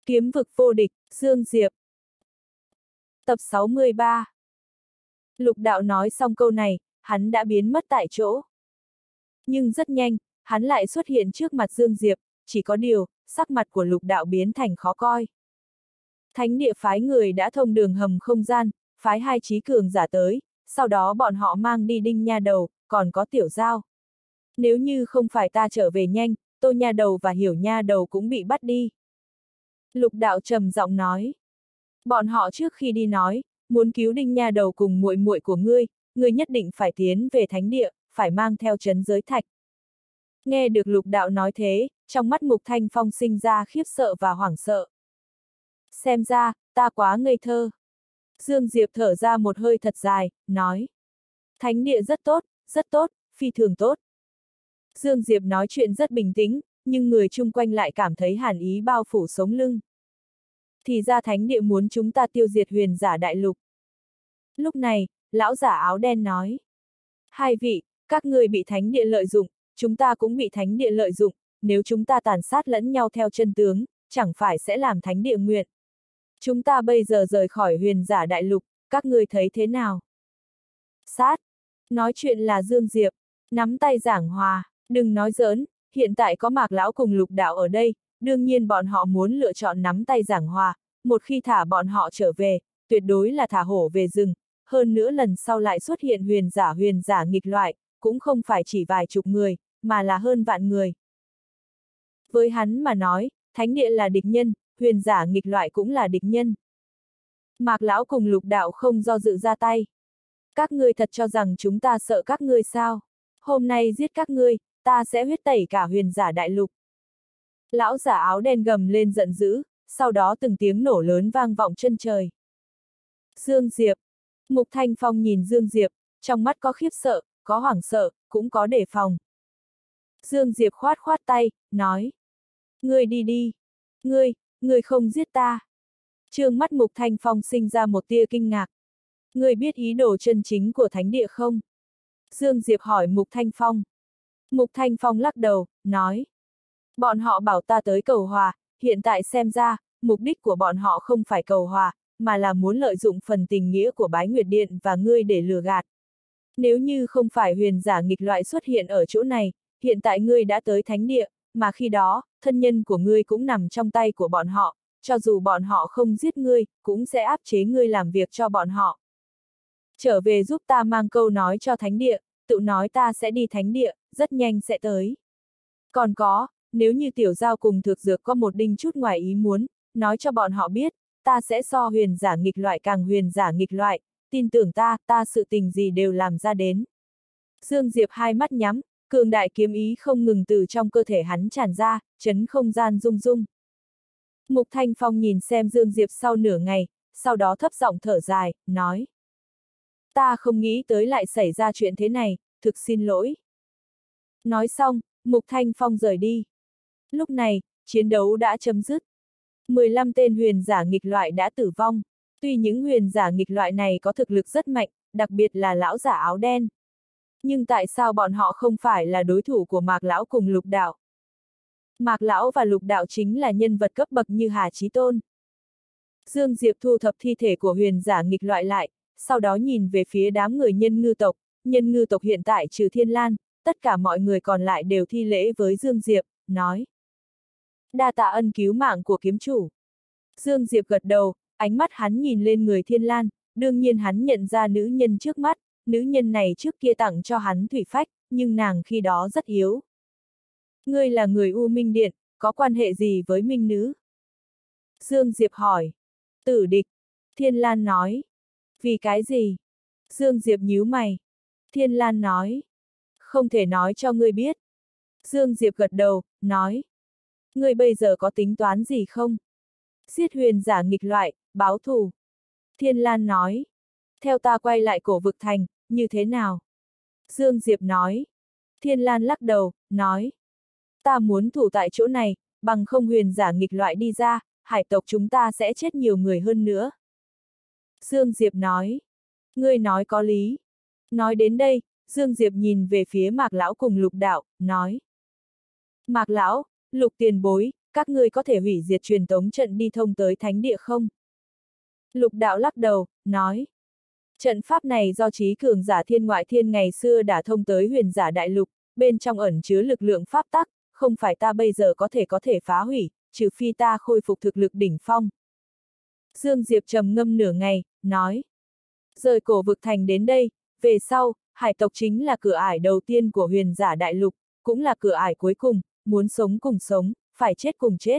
Kiếm vực vô địch, Dương Diệp. Tập 63. Lục đạo nói xong câu này, hắn đã biến mất tại chỗ. Nhưng rất nhanh, hắn lại xuất hiện trước mặt Dương Diệp, chỉ có điều, sắc mặt của lục đạo biến thành khó coi. Thánh địa phái người đã thông đường hầm không gian, phái hai trí cường giả tới, sau đó bọn họ mang đi Đinh Nha Đầu, còn có Tiểu Giao. Nếu như không phải ta trở về nhanh, Tô Nha Đầu và Hiểu Nha Đầu cũng bị bắt đi. Lục đạo trầm giọng nói. Bọn họ trước khi đi nói, muốn cứu Đinh Nha Đầu cùng muội muội của ngươi nhất định phải tiến về thánh địa, phải mang theo trấn giới thạch. Nghe được lục đạo nói thế, trong mắt Mục Thanh Phong sinh ra khiếp sợ và hoảng sợ. Xem ra, ta quá ngây thơ. Dương Diệp thở ra một hơi thật dài, nói. Thánh địa rất tốt, phi thường tốt. Dương Diệp nói chuyện rất bình tĩnh, nhưng người chung quanh lại cảm thấy hàn ý bao phủ sống lưng. Thì ra thánh địa muốn chúng ta tiêu diệt huyền giả đại lục. Lúc này, lão giả áo đen nói. Hai vị, các người bị thánh địa lợi dụng, chúng ta cũng bị thánh địa lợi dụng, nếu chúng ta tàn sát lẫn nhau theo chân tướng, chẳng phải sẽ làm thánh địa nguyện. Chúng ta bây giờ rời khỏi huyền giả đại lục, các người thấy thế nào? Sát. Nói chuyện là Dương Diệp, nắm tay giảng hòa, đừng nói giỡn, hiện tại có Mạc Lão cùng Lục Đạo ở đây, đương nhiên bọn họ muốn lựa chọn nắm tay giảng hòa, một khi thả bọn họ trở về, tuyệt đối là thả hổ về rừng, hơn nữa lần sau lại xuất hiện huyền giả nghịch loại, cũng không phải chỉ vài chục người, mà là hơn vạn người. Với hắn mà nói, thánh địa là địch nhân, huyền giả nghịch loại cũng là địch nhân. Mạc Lão cùng Lục Đạo không do dự ra tay. Các ngươi thật cho rằng chúng ta sợ các ngươi sao? Hôm nay giết các ngươi, ta sẽ huyết tẩy cả huyền giả đại lục. Lão giả áo đen gầm lên giận dữ, sau đó từng tiếng nổ lớn vang vọng chân trời. Dương Diệp. Mục Thanh Phong nhìn Dương Diệp, trong mắt có khiếp sợ, có hoảng sợ, cũng có đề phòng. Dương Diệp khoát khoát tay, nói. Ngươi đi đi. Ngươi không giết ta. Trương mắt Mục Thanh Phong sinh ra một tia kinh ngạc. Ngươi biết ý đồ chân chính của thánh địa không? Dương Diệp hỏi Mục Thanh Phong. Mục Thanh Phong lắc đầu, nói. Bọn họ bảo ta tới cầu hòa, hiện tại xem ra, mục đích của bọn họ không phải cầu hòa, mà là muốn lợi dụng phần tình nghĩa của Bái Nguyệt Điện và ngươi để lừa gạt. Nếu như không phải huyền giả nghịch loại xuất hiện ở chỗ này, hiện tại ngươi đã tới thánh địa, mà khi đó, thân nhân của ngươi cũng nằm trong tay của bọn họ, cho dù bọn họ không giết ngươi, cũng sẽ áp chế ngươi làm việc cho bọn họ. Trở về giúp ta mang câu nói cho thánh địa, tự nói ta sẽ đi thánh địa, rất nhanh sẽ tới. Còn có, nếu như Tiểu Giao cùng Thực Dược có một đinh chút ngoài ý muốn, nói cho bọn họ biết, ta sẽ so huyền giả nghịch loại càng huyền giả nghịch loại, tin tưởng ta sự tình gì đều làm ra đến. Dương Diệp hai mắt nhắm, cường đại kiếm ý không ngừng từ trong cơ thể hắn tràn ra, chấn không gian rung rung. Mục Thanh Phong nhìn xem Dương Diệp sau nửa ngày, sau đó thấp giọng thở dài, nói. Ta không nghĩ tới lại xảy ra chuyện thế này, thực xin lỗi. Nói xong, Mục Thanh Phong rời đi. Lúc này, chiến đấu đã chấm dứt. 15 tên huyền giả nghịch loại đã tử vong. Tuy những huyền giả nghịch loại này có thực lực rất mạnh, đặc biệt là lão giả áo đen. Nhưng tại sao bọn họ không phải là đối thủ của Mạc Lão cùng Lục Đạo? Mạc Lão và Lục Đạo chính là nhân vật cấp bậc như Hà Chí Tôn. Dương Diệp thu thập thi thể của huyền giả nghịch loại lại, sau đó nhìn về phía đám người nhân ngư tộc hiện tại trừ Thiên Lan, tất cả mọi người còn lại đều thi lễ với Dương Diệp, nói. Đa tạ ân cứu mạng của kiếm chủ. Dương Diệp gật đầu, ánh mắt hắn nhìn lên người Thiên Lan, đương nhiên hắn nhận ra nữ nhân trước mắt, nữ nhân này trước kia tặng cho hắn thủy phách, nhưng nàng khi đó rất yếu. Ngươi là người U Minh Điện, có quan hệ gì với Minh Nữ? Dương Diệp hỏi. Tử địch. Thiên Lan nói. Vì cái gì? Dương Diệp nhíu mày. Thiên Lan nói. Không thể nói cho ngươi biết. Dương Diệp gật đầu, nói. Ngươi bây giờ có tính toán gì không? Giết huyền giả nghịch loại, báo thù. Thiên Lan nói. Theo ta quay lại cổ vực thành, như thế nào? Dương Diệp nói. Thiên Lan lắc đầu, nói. Ta muốn thủ tại chỗ này, bằng không huyền giả nghịch loại đi ra, hải tộc chúng ta sẽ chết nhiều người hơn nữa. Dương Diệp nói. Ngươi nói có lý. Nói đến đây, Dương Diệp nhìn về phía Mạc Lão cùng Lục Đạo, nói. Mạc Lão, Lục tiền bối, các ngươi có thể hủy diệt truyền tống trận đi thông tới thánh địa không? Lục đạo lắc đầu, nói. Trận pháp này do trí cường giả thiên ngoại thiên ngày xưa đã thông tới huyền giả đại lục, bên trong ẩn chứa lực lượng pháp tắc, không phải ta bây giờ có thể phá hủy, trừ phi ta khôi phục thực lực đỉnh phong. Dương Diệp trầm ngâm nửa ngày, nói. Rời cổ vực thành đến đây, về sau, hải tộc chính là cửa ải đầu tiên của huyền giả đại lục, cũng là cửa ải cuối cùng, muốn sống cùng sống, phải chết cùng chết.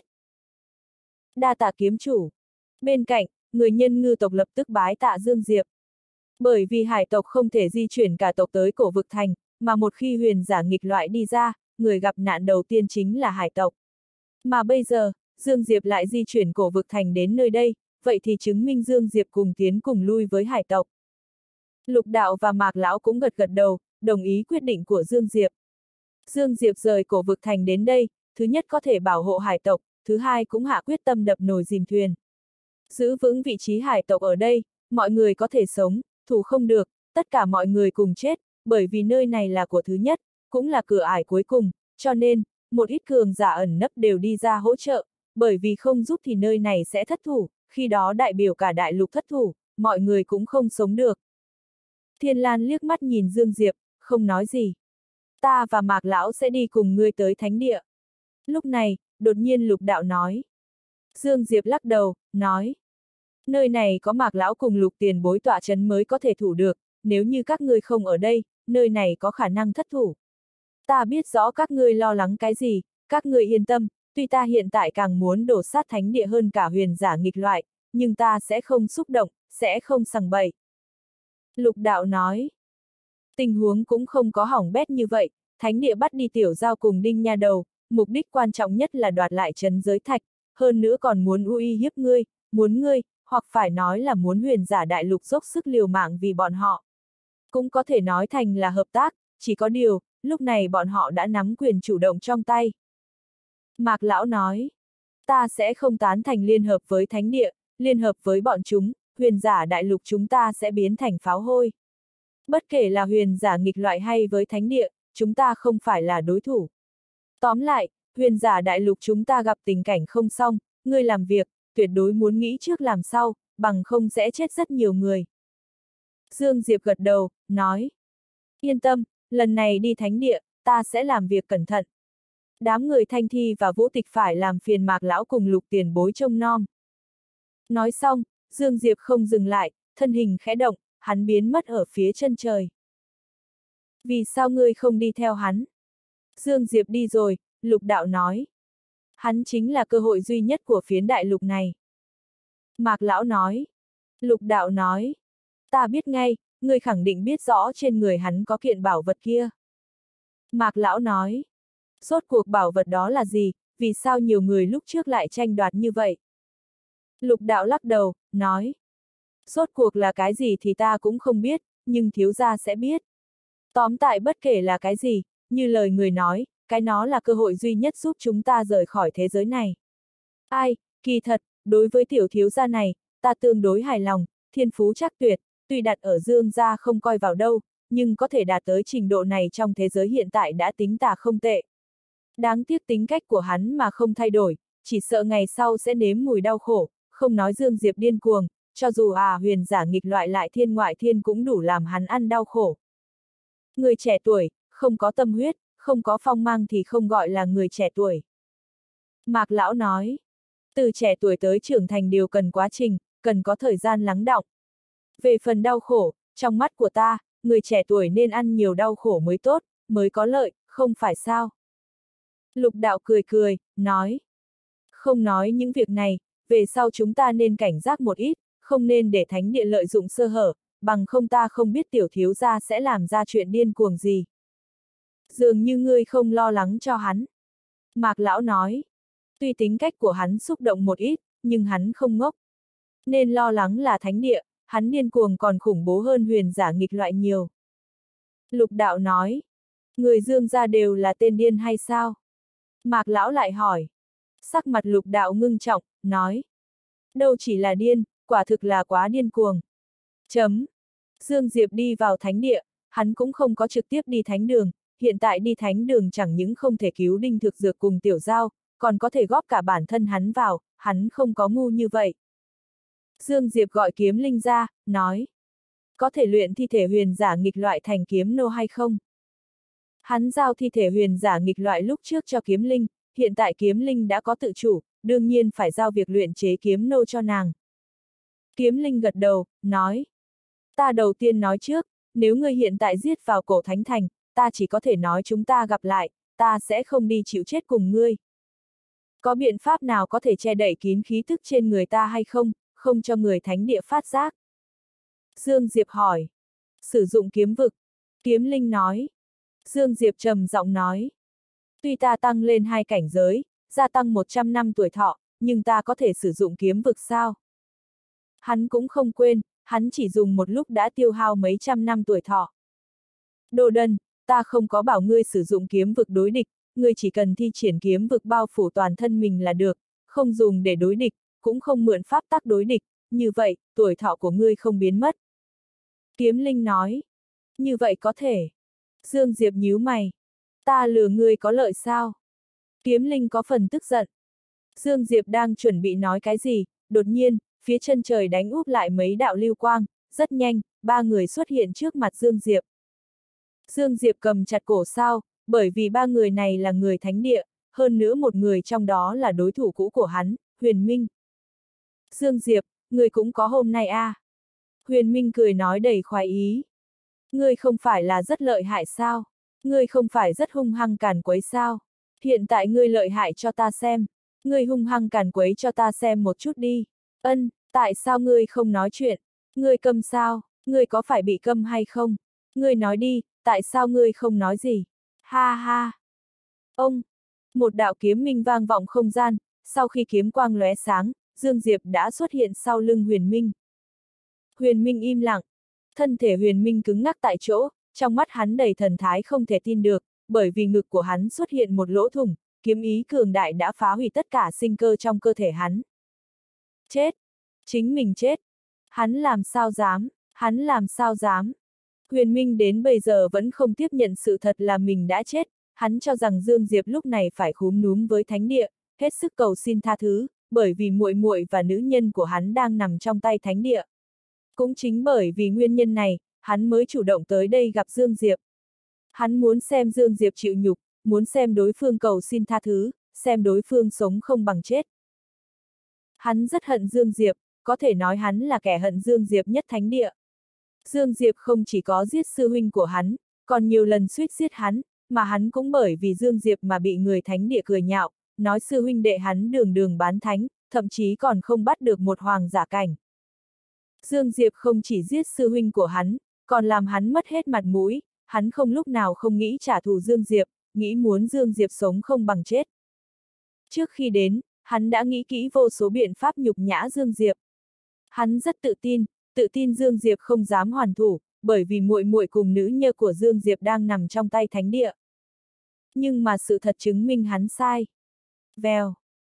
Đa tạ kiếm chủ. Bên cạnh, người nhân ngư tộc lập tức bái tạ Dương Diệp. Bởi vì hải tộc không thể di chuyển cả tộc tới cổ vực thành, mà một khi huyền giả nghịch loại đi ra, người gặp nạn đầu tiên chính là hải tộc. Mà bây giờ, Dương Diệp lại di chuyển cổ vực thành đến nơi đây, vậy thì chứng minh Dương Diệp cùng tiến cùng lui với hải tộc. Lục đạo và Mạc Lão cũng gật gật đầu, đồng ý quyết định của Dương Diệp. Dương Diệp rời cổ vực thành đến đây, thứ nhất có thể bảo hộ hải tộc, thứ hai cũng hạ quyết tâm đập nồi dìm thuyền. Giữ vững vị trí hải tộc ở đây, mọi người có thể sống, thủ không được, tất cả mọi người cùng chết, bởi vì nơi này là của thứ nhất, cũng là cửa ải cuối cùng, cho nên, một ít cường giả ẩn nấp đều đi ra hỗ trợ, bởi vì không giúp thì nơi này sẽ thất thủ, khi đó đại biểu cả đại lục thất thủ, mọi người cũng không sống được. Thiên Lan liếc mắt nhìn Dương Diệp, không nói gì. Ta và Mạc Lão sẽ đi cùng ngươi tới thánh địa. Lúc này, đột nhiên Lục Đạo nói. Dương Diệp lắc đầu, nói. Nơi này có Mạc Lão cùng Lục tiền bối tọa trấn mới có thể thủ được, nếu như các ngươi không ở đây, nơi này có khả năng thất thủ. Ta biết rõ các ngươi lo lắng cái gì, các ngươi yên tâm, tuy ta hiện tại càng muốn đổ sát thánh địa hơn cả huyền giả nghịch loại, nhưng ta sẽ không xúc động, sẽ không sằng bậy. Lục Đạo nói. Tình huống cũng không có hỏng bét như vậy, thánh địa bắt đi Tiểu Giao cùng Đinh Nha Đầu, mục đích quan trọng nhất là đoạt lại trấn giới thạch, hơn nữa còn muốn uy hiếp ngươi, muốn ngươi, hoặc phải nói là muốn huyền giả đại lục dốc sức liều mạng vì bọn họ. Cũng có thể nói thành là hợp tác, chỉ có điều, lúc này bọn họ đã nắm quyền chủ động trong tay. Mạc Lão nói, ta sẽ không tán thành liên hợp với thánh địa, liên hợp với bọn chúng, huyền giả đại lục chúng ta sẽ biến thành pháo hôi. Bất kể là huyền giả nghịch loại hay với thánh địa, chúng ta không phải là đối thủ. Tóm lại, huyền giả đại lục chúng ta gặp tình cảnh không xong, ngươi làm việc, tuyệt đối muốn nghĩ trước làm sau, bằng không sẽ chết rất nhiều người. Dương Diệp gật đầu, nói. Yên tâm, lần này đi thánh địa, ta sẽ làm việc cẩn thận. Đám người Thanh Thi và Vũ Tịch phải làm phiền Mạc Lão cùng Lục tiền bối trông nom. Nói xong, Dương Diệp không dừng lại, thân hình khẽ động, hắn biến mất ở phía chân trời. Vì sao ngươi không đi theo hắn? Dương Diệp đi rồi, Lục Đạo nói. Hắn chính là cơ hội duy nhất của phiến đại lục này. Mạc Lão nói. Lục Đạo nói. Ta biết ngay, ngươi khẳng định biết rõ trên người hắn có kiện bảo vật kia. Mạc Lão nói. Rốt cuộc bảo vật đó là gì, vì sao nhiều người lúc trước lại tranh đoạt như vậy? Lục Đạo lắc đầu, nói. Rốt cuộc là cái gì thì ta cũng không biết, nhưng thiếu gia sẽ biết. Tóm tại bất kể là cái gì, như lời người nói, cái nó là cơ hội duy nhất giúp chúng ta rời khỏi thế giới này. Ai, kỳ thật, đối với tiểu thiếu gia này, ta tương đối hài lòng, thiên phú chắc tuyệt, tuy đặt ở Dương gia không coi vào đâu, nhưng có thể đạt tới trình độ này trong thế giới hiện tại đã tính tà không tệ. Đáng tiếc tính cách của hắn mà không thay đổi, chỉ sợ ngày sau sẽ nếm mùi đau khổ, không nói Dương Diệp điên cuồng, cho dù huyền giả nghịch loại lại thiên ngoại thiên cũng đủ làm hắn ăn đau khổ. Người trẻ tuổi, không có tâm huyết, không có phong mang thì không gọi là người trẻ tuổi. Mạc Lão nói, từ trẻ tuổi tới trưởng thành đều cần quá trình, cần có thời gian lắng đọng. Về phần đau khổ, trong mắt của ta, người trẻ tuổi nên ăn nhiều đau khổ mới tốt, mới có lợi, không phải sao? Lục Đạo cười cười, nói. Không nói những việc này, về sau chúng ta nên cảnh giác một ít, không nên để thánh địa lợi dụng sơ hở, bằng không ta không biết tiểu thiếu gia sẽ làm ra chuyện điên cuồng gì. Dường như ngươi không lo lắng cho hắn. Mạc Lão nói. Tuy tính cách của hắn xúc động một ít, nhưng hắn không ngốc. Nên lo lắng là thánh địa, hắn điên cuồng còn khủng bố hơn huyền giả nghịch loại nhiều. Lục Đạo nói. Người Dương gia đều là tên điên hay sao? Mạc Lão lại hỏi. Sắc mặt Lục Đạo ngưng trọng, nói. Đâu chỉ là điên, quả thực là quá điên cuồng. Chấm. Dương Diệp đi vào thánh địa, hắn cũng không có trực tiếp đi thánh đường, hiện tại đi thánh đường chẳng những không thể cứu Đinh Thực Dược cùng Tiểu Giao, còn có thể góp cả bản thân hắn vào, hắn không có ngu như vậy. Dương Diệp gọi kiếm linh ra, nói. Có thể luyện thi thể huyền giả nghịch loại thành kiếm nô hay không? Hắn giao thi thể huyền giả nghịch loại lúc trước cho kiếm linh, hiện tại kiếm linh đã có tự chủ, đương nhiên phải giao việc luyện chế kiếm nô cho nàng. Kiếm linh gật đầu, nói. Ta đầu tiên nói trước, nếu ngươi hiện tại giết vào cổ thánh thành, ta chỉ có thể nói chúng ta gặp lại, ta sẽ không đi chịu chết cùng ngươi. Có biện pháp nào có thể che đậy kín khí tức trên người ta hay không, không cho người thánh địa phát giác? Dương Diệp hỏi. Sử dụng kiếm vực. Kiếm linh nói. Dương Diệp trầm giọng nói. Tuy ta tăng lên 2 cảnh giới, gia tăng 100 năm tuổi thọ, nhưng ta có thể sử dụng kiếm vực sao? Hắn cũng không quên, hắn chỉ dùng một lúc đã tiêu hao mấy trăm năm tuổi thọ. Đồ đần, ta không có bảo ngươi sử dụng kiếm vực đối địch, ngươi chỉ cần thi triển kiếm vực bao phủ toàn thân mình là được, không dùng để đối địch, cũng không mượn pháp tắc đối địch, như vậy, tuổi thọ của ngươi không biến mất. Kiếm linh nói. Như vậy có thể. Dương Diệp nhíu mày. Ta lừa ngươi có lợi sao? Kiếm linh có phần tức giận. Dương Diệp đang chuẩn bị nói cái gì, đột nhiên, phía chân trời đánh úp lại mấy đạo lưu quang, rất nhanh, 3 người xuất hiện trước mặt Dương Diệp. Dương Diệp cầm chặt cổ sao, bởi vì 3 người này là người thánh địa, hơn nữa một người trong đó là đối thủ cũ của hắn, Huyền Minh. Dương Diệp, người cũng có hôm nay à? Huyền Minh cười nói đầy khoái ý. Ngươi không phải là rất lợi hại sao? Ngươi không phải rất hung hăng càn quấy sao? Hiện tại ngươi lợi hại cho ta xem. Ngươi hung hăng càn quấy cho ta xem một chút đi. Ân, tại sao ngươi không nói chuyện? Ngươi câm sao? Ngươi có phải bị câm hay không? Ngươi nói đi, tại sao ngươi không nói gì? Ha ha! Ông! Một đạo kiếm minh vang vọng không gian, sau khi kiếm quang lóe sáng, Dương Diệp đã xuất hiện sau lưng Huyền Minh. Huyền Minh im lặng. Thân thể Huyền Minh cứng ngắc tại chỗ, trong mắt hắn đầy thần thái không thể tin được, bởi vì ngực của hắn xuất hiện một lỗ thủng, kiếm ý cường đại đã phá hủy tất cả sinh cơ trong cơ thể hắn. Chết! Chính mình chết! Hắn làm sao dám! Hắn làm sao dám! Huyền Minh đến bây giờ vẫn không tiếp nhận sự thật là mình đã chết, hắn cho rằng Dương Diệp lúc này phải khúm núm với thánh địa, hết sức cầu xin tha thứ, bởi vì muội muội và nữ nhân của hắn đang nằm trong tay thánh địa. Cũng chính bởi vì nguyên nhân này, hắn mới chủ động tới đây gặp Dương Diệp. Hắn muốn xem Dương Diệp chịu nhục, muốn xem đối phương cầu xin tha thứ, xem đối phương sống không bằng chết. Hắn rất hận Dương Diệp, có thể nói hắn là kẻ hận Dương Diệp nhất thánh địa. Dương Diệp không chỉ có giết sư huynh của hắn, còn nhiều lần suýt giết hắn, mà hắn cũng bởi vì Dương Diệp mà bị người thánh địa cười nhạo, nói sư huynh đệ hắn đường đường bán thánh, thậm chí còn không bắt được một hoàng giả cảnh. Dương Diệp không chỉ giết sư huynh của hắn, còn làm hắn mất hết mặt mũi, hắn không lúc nào không nghĩ trả thù Dương Diệp, nghĩ muốn Dương Diệp sống không bằng chết. Trước khi đến, hắn đã nghĩ kỹ vô số biện pháp nhục nhã Dương Diệp. Hắn rất tự tin Dương Diệp không dám hoàn thủ, bởi vì muội muội cùng nữ nhơ của Dương Diệp đang nằm trong tay thánh địa. Nhưng mà sự thật chứng minh hắn sai. Vèo.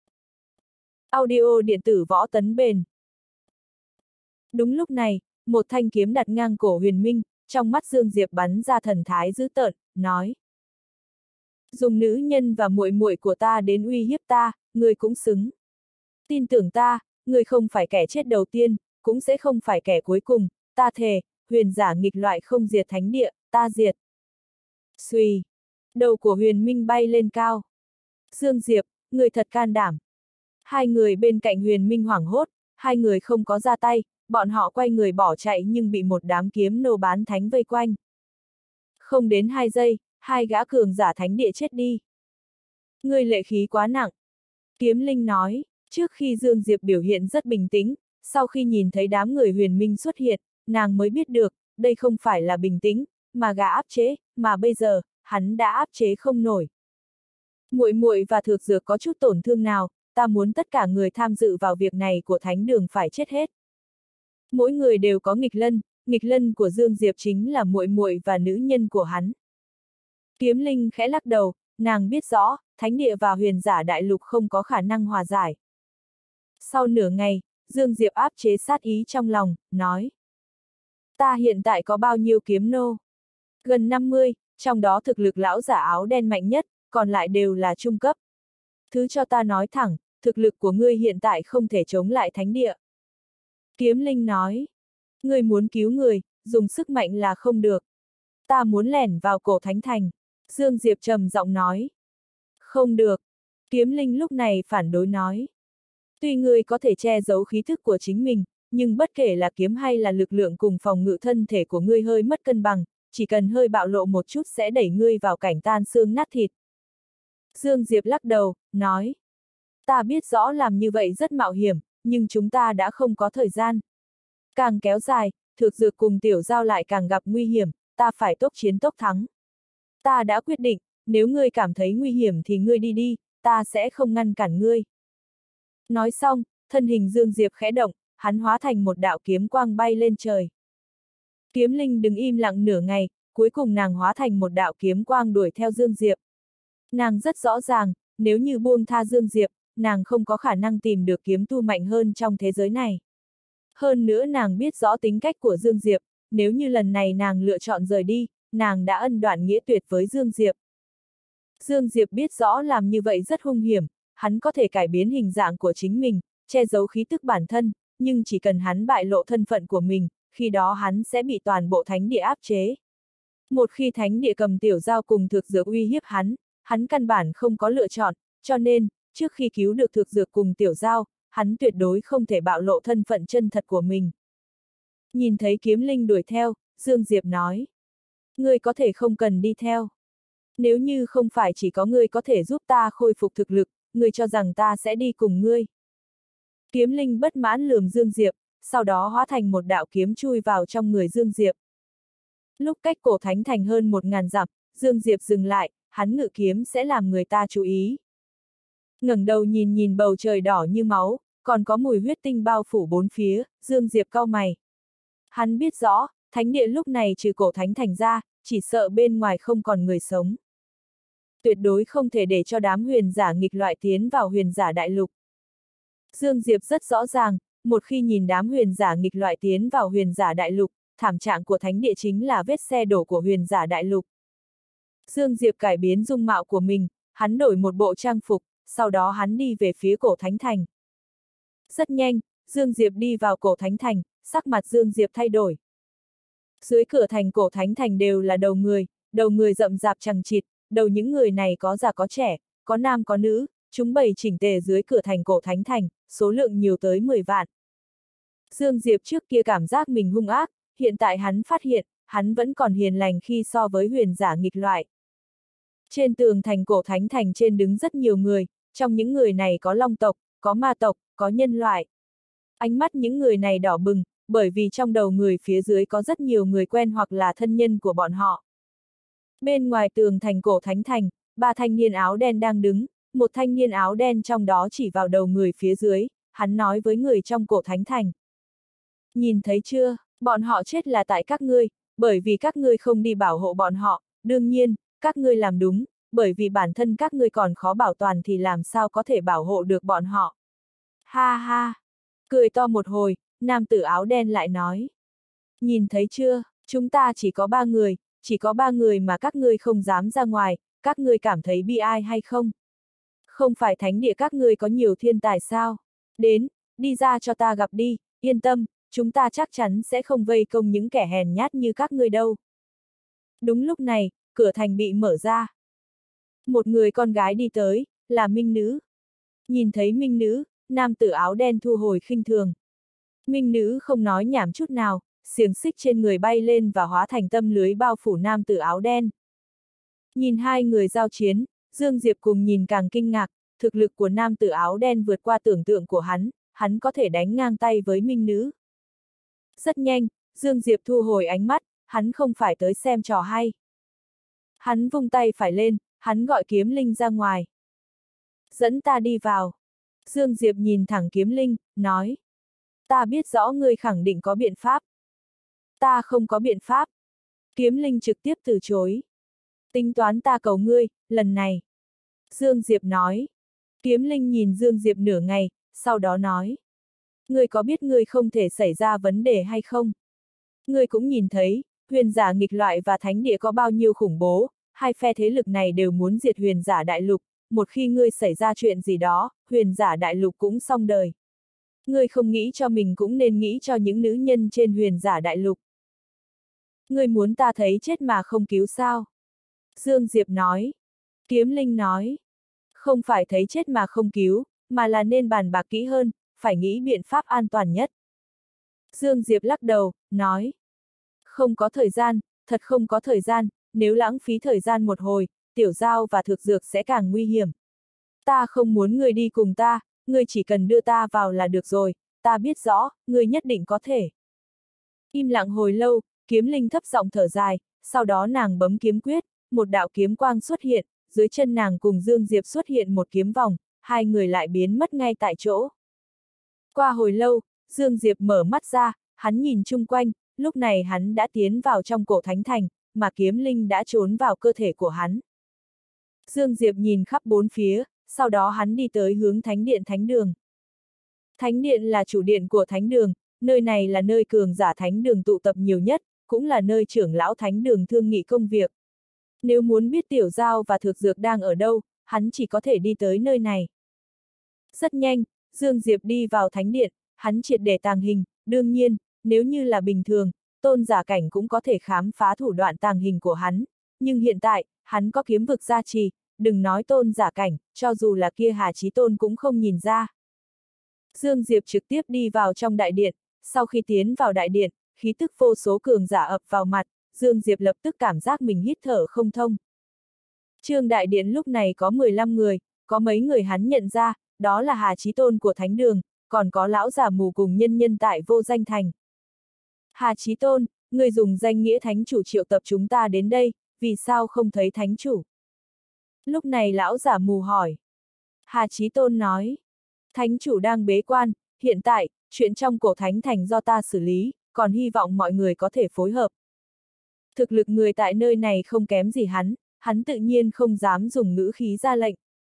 Audio điện tử Võ Tấn Bền. Đúng lúc này, một thanh kiếm đặt ngang cổ Huyền Minh, trong mắt Dương Diệp bắn ra thần thái dữ tợn, nói. Dùng nữ nhân và muội muội của ta đến uy hiếp ta, ngươi cũng xứng. Tin tưởng ta, ngươi không phải kẻ chết đầu tiên, cũng sẽ không phải kẻ cuối cùng, ta thề, huyền giả nghịch loại không diệt thánh địa, ta diệt. Xuy. Đầu của Huyền Minh bay lên cao. Dương Diệp, người thật can đảm. Hai người bên cạnh Huyền Minh hoảng hốt, hai người không có ra tay, bọn họ quay người bỏ chạy nhưng bị một đám kiếm nô bán thánh vây quanh. Không đến 2 giây, hai gã cường giả thánh địa chết đi. Ngươi lệ khí quá nặng. Kiếm Linh nói, trước khi Dương Diệp biểu hiện rất bình tĩnh, sau khi nhìn thấy đám người Huyền Minh xuất hiện, nàng mới biết được, đây không phải là bình tĩnh, mà gã áp chế, mà bây giờ, hắn đã áp chế không nổi. Muội muội và Thược Dược có chút tổn thương nào, ta muốn tất cả người tham dự vào việc này của thánh đường phải chết hết. Mỗi người đều có nghịch lân của Dương Diệp chính là muội muội và nữ nhân của hắn. Kiếm Linh khẽ lắc đầu, nàng biết rõ, thánh địa và huyền giả đại lục không có khả năng hòa giải. Sau nửa ngày, Dương Diệp áp chế sát ý trong lòng, nói. Ta hiện tại có bao nhiêu kiếm nô? Gần 50, trong đó thực lực lão giả áo đen mạnh nhất, còn lại đều là trung cấp. Thứ cho ta nói thẳng, thực lực của ngươi hiện tại không thể chống lại thánh địa. Kiếm Linh nói, ngươi muốn cứu người, dùng sức mạnh là không được. Ta muốn lẻn vào cổ thánh thành. Dương Diệp trầm giọng nói. Không được. Kiếm Linh lúc này phản đối nói. Tuy ngươi có thể che giấu khí thức của chính mình, nhưng bất kể là kiếm hay là lực lượng cùng phòng ngự thân thể của ngươi hơi mất cân bằng, chỉ cần hơi bạo lộ một chút sẽ đẩy ngươi vào cảnh tan xương nát thịt. Dương Diệp lắc đầu, nói. Ta biết rõ làm như vậy rất mạo hiểm, nhưng chúng ta đã không có thời gian. Càng kéo dài, Thực Dược cùng Tiểu Giao lại càng gặp nguy hiểm, ta phải tốc chiến tốc thắng. Ta đã quyết định, nếu ngươi cảm thấy nguy hiểm thì ngươi đi đi, ta sẽ không ngăn cản ngươi. Nói xong, thân hình Dương Diệp khẽ động, hắn hóa thành một đạo kiếm quang bay lên trời. Kiếm Linh đứng im lặng nửa ngày, cuối cùng nàng hóa thành một đạo kiếm quang đuổi theo Dương Diệp. Nàng rất rõ ràng, nếu như buông tha Dương Diệp, nàng không có khả năng tìm được kiếm tu mạnh hơn trong thế giới này. Hơn nữa nàng biết rõ tính cách của Dương Diệp, nếu như lần này nàng lựa chọn rời đi, nàng đã ân đoạn nghĩa tuyệt với Dương Diệp. Dương Diệp biết rõ làm như vậy rất hung hiểm, hắn có thể cải biến hình dạng của chính mình, che giấu khí tức bản thân, nhưng chỉ cần hắn bại lộ thân phận của mình, khi đó hắn sẽ bị toàn bộ thánh địa áp chế. Một khi thánh địa cầm Tiểu Giao cùng Thực Dược uy hiếp hắn căn bản không có lựa chọn, cho nên, trước khi cứu được Thực Dược cùng Tiểu Giao, hắn tuyệt đối không thể bạo lộ thân phận chân thật của mình. Nhìn thấy Kiếm Linh đuổi theo, Dương Diệp nói. Ngươi có thể không cần đi theo. Nếu như không phải chỉ có ngươi có thể giúp ta khôi phục thực lực, ngươi cho rằng ta sẽ đi cùng ngươi. Kiếm Linh bất mãn lườm Dương Diệp, sau đó hóa thành một đạo kiếm chui vào trong người Dương Diệp. Lúc cách cổ thánh thành hơn 1000 dặm, Dương Diệp dừng lại, hắn ngự kiếm sẽ làm người ta chú ý. Ngẩng đầu nhìn bầu trời đỏ như máu, còn có mùi huyết tinh bao phủ bốn phía, Dương Diệp cau mày. Hắn biết rõ, thánh địa lúc này trừ cổ thánh thành ra, chỉ sợ bên ngoài không còn người sống. Tuyệt đối không thể để cho đám huyền giả nghịch loại tiến vào huyền giả đại lục. Dương Diệp rất rõ ràng, một khi nhìn đám huyền giả nghịch loại tiến vào huyền giả đại lục, thảm trạng của thánh địa chính là vết xe đổ của huyền giả đại lục. Dương Diệp cải biến dung mạo của mình, hắn đổi một bộ trang phục, sau đó hắn đi về phía cổ thánh thành. Rất nhanh, Dương Diệp đi vào cổ thánh thành, sắc mặt Dương Diệp thay đổi. Dưới cửa thành cổ thánh thành đều là đầu người rậm rạp chằng chịt, đầu những người này có già có trẻ, có nam có nữ, chúng bày chỉnh tề dưới cửa thành cổ thánh thành, số lượng nhiều tới 10 vạn. Dương Diệp trước kia cảm giác mình hung ác, hiện tại hắn phát hiện, hắn vẫn còn hiền lành khi so với huyền giả nghịch loại. Trên tường thành cổ thánh thành trên đứng rất nhiều người, trong những người này có long tộc, có ma tộc, có nhân loại. Ánh mắt những người này đỏ bừng, bởi vì trong đầu người phía dưới có rất nhiều người quen hoặc là thân nhân của bọn họ. Bên ngoài tường thành cổ thánh thành, 3 thanh niên áo đen đang đứng, một thanh niên áo đen trong đó chỉ vào đầu người phía dưới, hắn nói với người trong cổ thánh thành. Nhìn thấy chưa, bọn họ chết là tại các ngươi, bởi vì các ngươi không đi bảo hộ bọn họ, đương nhiên, các ngươi làm đúng, bởi vì bản thân các ngươi còn khó bảo toàn thì làm sao có thể bảo hộ được bọn họ. Ha ha, cười to một hồi, nam tử áo đen lại nói. Nhìn thấy chưa, chúng ta chỉ có 3 người, chỉ có 3 người mà các ngươi không dám ra ngoài, các ngươi cảm thấy bi ai hay không? Không phải thánh địa các ngươi có nhiều thiên tài sao? Đến, đi ra cho ta gặp đi, yên tâm, chúng ta chắc chắn sẽ không vây công những kẻ hèn nhát như các ngươi đâu. Đúng lúc này, cửa thành bị mở ra. Một người con gái đi tới, là Minh Nữ. Nhìn thấy Minh Nữ, nam tử áo đen thu hồi khinh thường. Minh Nữ không nói nhảm chút nào, xiềng xích trên người bay lên và hóa thành tâm lưới bao phủ nam tử áo đen. Nhìn hai người giao chiến, Dương Diệp cùng nhìn càng kinh ngạc, thực lực của nam tử áo đen vượt qua tưởng tượng của hắn có thể đánh ngang tay với Minh Nữ. Rất nhanh, Dương Diệp thu hồi ánh mắt, hắn không phải tới xem trò hay. Hắn vung tay phải lên, hắn gọi Kiếm Linh ra ngoài. Dẫn ta đi vào. Dương Diệp nhìn thẳng Kiếm Linh, nói. Ta biết rõ ngươi khẳng định có biện pháp. Ta không có biện pháp. Kiếm Linh trực tiếp từ chối. Tính toán ta cầu ngươi, lần này. Dương Diệp nói. Kiếm Linh nhìn Dương Diệp nửa ngày, sau đó nói. Ngươi có biết ngươi không thể xảy ra vấn đề hay không? Ngươi cũng nhìn thấy, huyền giả nghịch loại và thánh địa có bao nhiêu khủng bố, hai phe thế lực này đều muốn diệt huyền giả đại lục, một khi ngươi xảy ra chuyện gì đó, huyền giả đại lục cũng xong đời. Ngươi không nghĩ cho mình cũng nên nghĩ cho những nữ nhân trên huyền giả đại lục. Ngươi muốn ta thấy chết mà không cứu sao? Dương Diệp nói. Kiếm Linh nói. Không phải thấy chết mà không cứu, mà là nên bàn bạc kỹ hơn, phải nghĩ biện pháp an toàn nhất. Dương Diệp lắc đầu, nói. Không có thời gian, thật không có thời gian, nếu lãng phí thời gian một hồi, Tiểu Giao và Thực Dược sẽ càng nguy hiểm. Ta không muốn ngươi đi cùng ta, ngươi chỉ cần đưa ta vào là được rồi, ta biết rõ, ngươi nhất định có thể. Im lặng hồi lâu, Kiếm Linh thấp giọng thở dài, sau đó nàng bấm kiếm quyết, một đạo kiếm quang xuất hiện, dưới chân nàng cùng Dương Diệp xuất hiện một kiếm vòng, hai người lại biến mất ngay tại chỗ. Qua hồi lâu, Dương Diệp mở mắt ra, hắn nhìn chung quanh, lúc này hắn đã tiến vào trong cổ thánh thành, mà kiếm linh đã trốn vào cơ thể của hắn. Dương Diệp nhìn khắp bốn phía, sau đó hắn đi tới hướng thánh điện thánh đường. Thánh điện là chủ điện của thánh đường, nơi này là nơi cường giả thánh đường tụ tập nhiều nhất, cũng là nơi trưởng lão thánh đường thương nghị công việc. Nếu muốn biết Tiểu Giao và Thực Dược đang ở đâu, hắn chỉ có thể đi tới nơi này. Rất nhanh, Dương Diệp đi vào thánh điện, hắn triệt để tàng hình, đương nhiên, nếu như là bình thường, tôn giả cảnh cũng có thể khám phá thủ đoạn tàng hình của hắn, nhưng hiện tại, hắn có kiếm vực gia trì, đừng nói tôn giả cảnh, cho dù là kia Hà Chí Tôn cũng không nhìn ra. Dương Diệp trực tiếp đi vào trong đại điện, sau khi tiến vào đại điện, khí tức vô số cường giả ập vào mặt, Dương Diệp lập tức cảm giác mình hít thở không thông. Trương đại điện lúc này có 15 người, có mấy người hắn nhận ra, đó là Hà Chí Tôn của Thánh Đường, còn có lão già mù cùng nhân nhân tại Vô Danh Thành. Hà Chí Tôn, người dùng danh nghĩa Thánh Chủ triệu tập chúng ta đến đây, vì sao không thấy Thánh Chủ? Lúc này lão già mù hỏi. Hà Chí Tôn nói, Thánh Chủ đang bế quan, hiện tại, chuyện trong cổ Thánh Thành do ta xử lý, còn hy vọng mọi người có thể phối hợp. Thực lực người tại nơi này không kém gì hắn tự nhiên không dám dùng ngữ khí ra lệnh.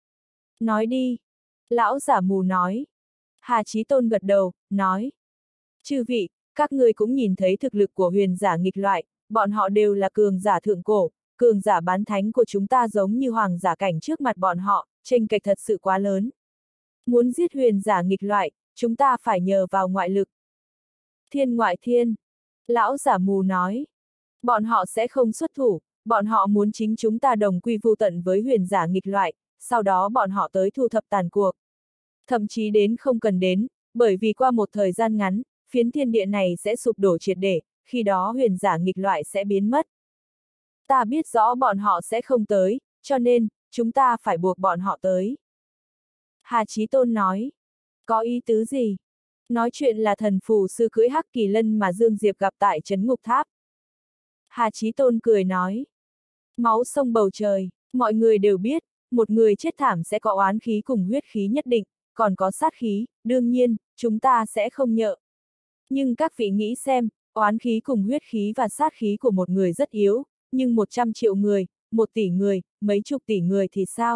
Nói đi. Lão giả mù nói. Hà Chí Tôn gật đầu, nói. Chư vị, các ngươi cũng nhìn thấy thực lực của huyền giả nghịch loại, bọn họ đều là cường giả thượng cổ, cường giả bán thánh của chúng ta giống như hoàng giả cảnh trước mặt bọn họ, chênh kệch thật sự quá lớn. Muốn giết huyền giả nghịch loại, chúng ta phải nhờ vào ngoại lực. Thiên ngoại thiên. Lão giả mù nói. Bọn họ sẽ không xuất thủ, bọn họ muốn chính chúng ta đồng quy vu tận với huyền giả nghịch loại, sau đó bọn họ tới thu thập tàn cuộc. Thậm chí đến không cần đến, bởi vì qua một thời gian ngắn, phiến thiên địa này sẽ sụp đổ triệt để, khi đó huyền giả nghịch loại sẽ biến mất. Ta biết rõ bọn họ sẽ không tới, cho nên, chúng ta phải buộc bọn họ tới. Hà Chí Tôn nói. Có ý tứ gì? Nói chuyện là thần phù sư cưỡi hắc kỳ lân mà Dương Diệp gặp tại trấn ngục tháp. Hà Chí Tôn cười nói. Máu sông bầu trời, mọi người đều biết, một người chết thảm sẽ có oán khí cùng huyết khí nhất định, còn có sát khí, đương nhiên, chúng ta sẽ không nhợ. Nhưng các vị nghĩ xem, oán khí cùng huyết khí và sát khí của một người rất yếu, nhưng 100 triệu người, 1 tỷ người, mấy chục tỷ người thì sao?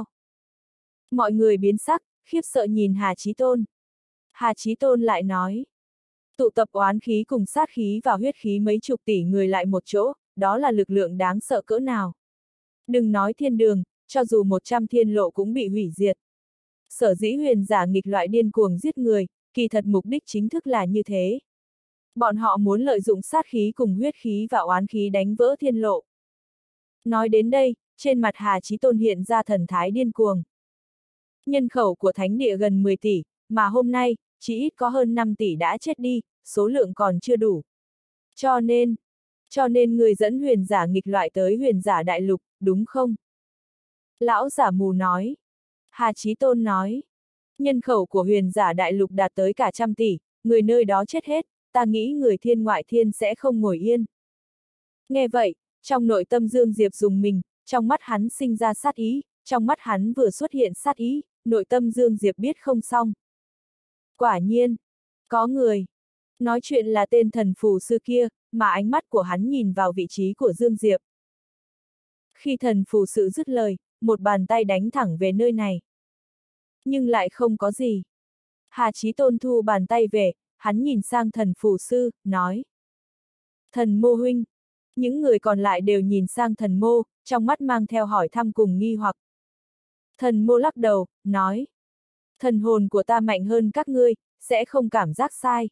Mọi người biến sắc, khiếp sợ nhìn Hà Chí Tôn. Hà Chí Tôn lại nói. Tụ tập oán khí cùng sát khí và huyết khí mấy chục tỷ người lại một chỗ, đó là lực lượng đáng sợ cỡ nào. Đừng nói thiên đường, cho dù 100 thiên lộ cũng bị hủy diệt. Sở dĩ huyền giả nghịch loại điên cuồng giết người, kỳ thật mục đích chính thức là như thế. Bọn họ muốn lợi dụng sát khí cùng huyết khí và oán khí đánh vỡ thiên lộ. Nói đến đây, trên mặt Hà Chí Tôn hiện ra thần thái điên cuồng. Nhân khẩu của thánh địa gần 10 tỷ, mà hôm nay, chỉ ít có hơn 5 tỷ đã chết đi, số lượng còn chưa đủ. Cho nên người dẫn huyền giả nghịch loại tới huyền giả đại lục, đúng không? Lão giả mù nói. Hà Chí Tôn nói. Nhân khẩu của huyền giả đại lục đạt tới cả 100 tỷ, người nơi đó chết hết, ta nghĩ người thiên ngoại thiên sẽ không ngồi yên. Nghe vậy, trong nội tâm Dương Diệp dùng mình, trong mắt hắn sinh ra sát ý, trong mắt hắn vừa xuất hiện sát ý, nội tâm Dương Diệp biết không xong. Quả nhiên, có người. Nói chuyện là tên thần phù sư kia, mà ánh mắt của hắn nhìn vào vị trí của Dương Diệp. Khi thần phù sư dứt lời, một bàn tay đánh thẳng về nơi này. Nhưng lại không có gì. Hà Chí Tôn thu bàn tay về, hắn nhìn sang thần phù sư, nói. Thần mô huynh. Những người còn lại đều nhìn sang thần mô, trong mắt mang theo hỏi thăm cùng nghi hoặc. Thần Mô lắc đầu, nói. Thần hồn của ta mạnh hơn các ngươi, sẽ không cảm giác sai.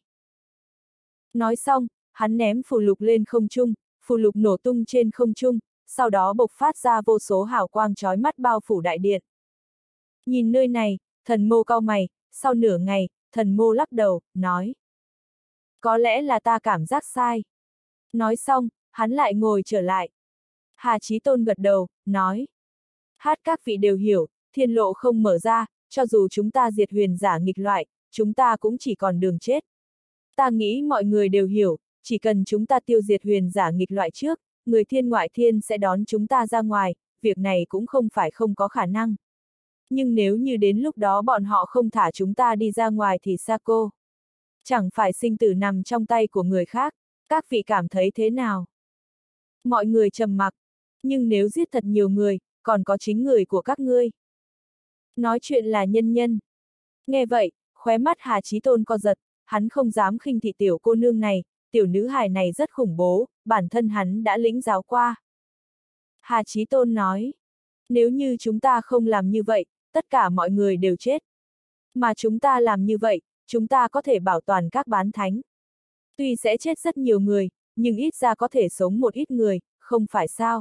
Nói xong, hắn ném phù lục lên không trung, phù lục nổ tung trên không trung, sau đó bộc phát ra vô số hào quang chói mắt bao phủ đại điện. Nhìn nơi này, Thần Mô cau mày, sau nửa ngày, Thần Mô lắc đầu, nói. Có lẽ là ta cảm giác sai. Nói xong, hắn lại ngồi trở lại. Hà Chí Tôn gật đầu, nói. Hát các vị đều hiểu, thiên lộ không mở ra, cho dù chúng ta diệt huyền giả nghịch loại, chúng ta cũng chỉ còn đường chết. Ta nghĩ mọi người đều hiểu, chỉ cần chúng ta tiêu diệt huyền giả nghịch loại trước, người thiên ngoại thiên sẽ đón chúng ta ra ngoài, việc này cũng không phải không có khả năng. Nhưng nếu như đến lúc đó bọn họ không thả chúng ta đi ra ngoài thì sao cô? Chẳng phải sinh tử nằm trong tay của người khác, các vị cảm thấy thế nào? Mọi người trầm mặc, nhưng nếu giết thật nhiều người, còn có chính người của các ngươi. Nói chuyện là nhân nhân. Nghe vậy, khóe mắt Hà Chí Tôn co giật, hắn không dám khinh thị tiểu cô nương này, tiểu nữ hài này rất khủng bố, bản thân hắn đã lĩnh giáo qua. Hà Chí Tôn nói, nếu như chúng ta không làm như vậy, tất cả mọi người đều chết. Mà chúng ta làm như vậy, chúng ta có thể bảo toàn các bán thánh. Tuy sẽ chết rất nhiều người, nhưng ít ra có thể sống một ít người, không phải sao?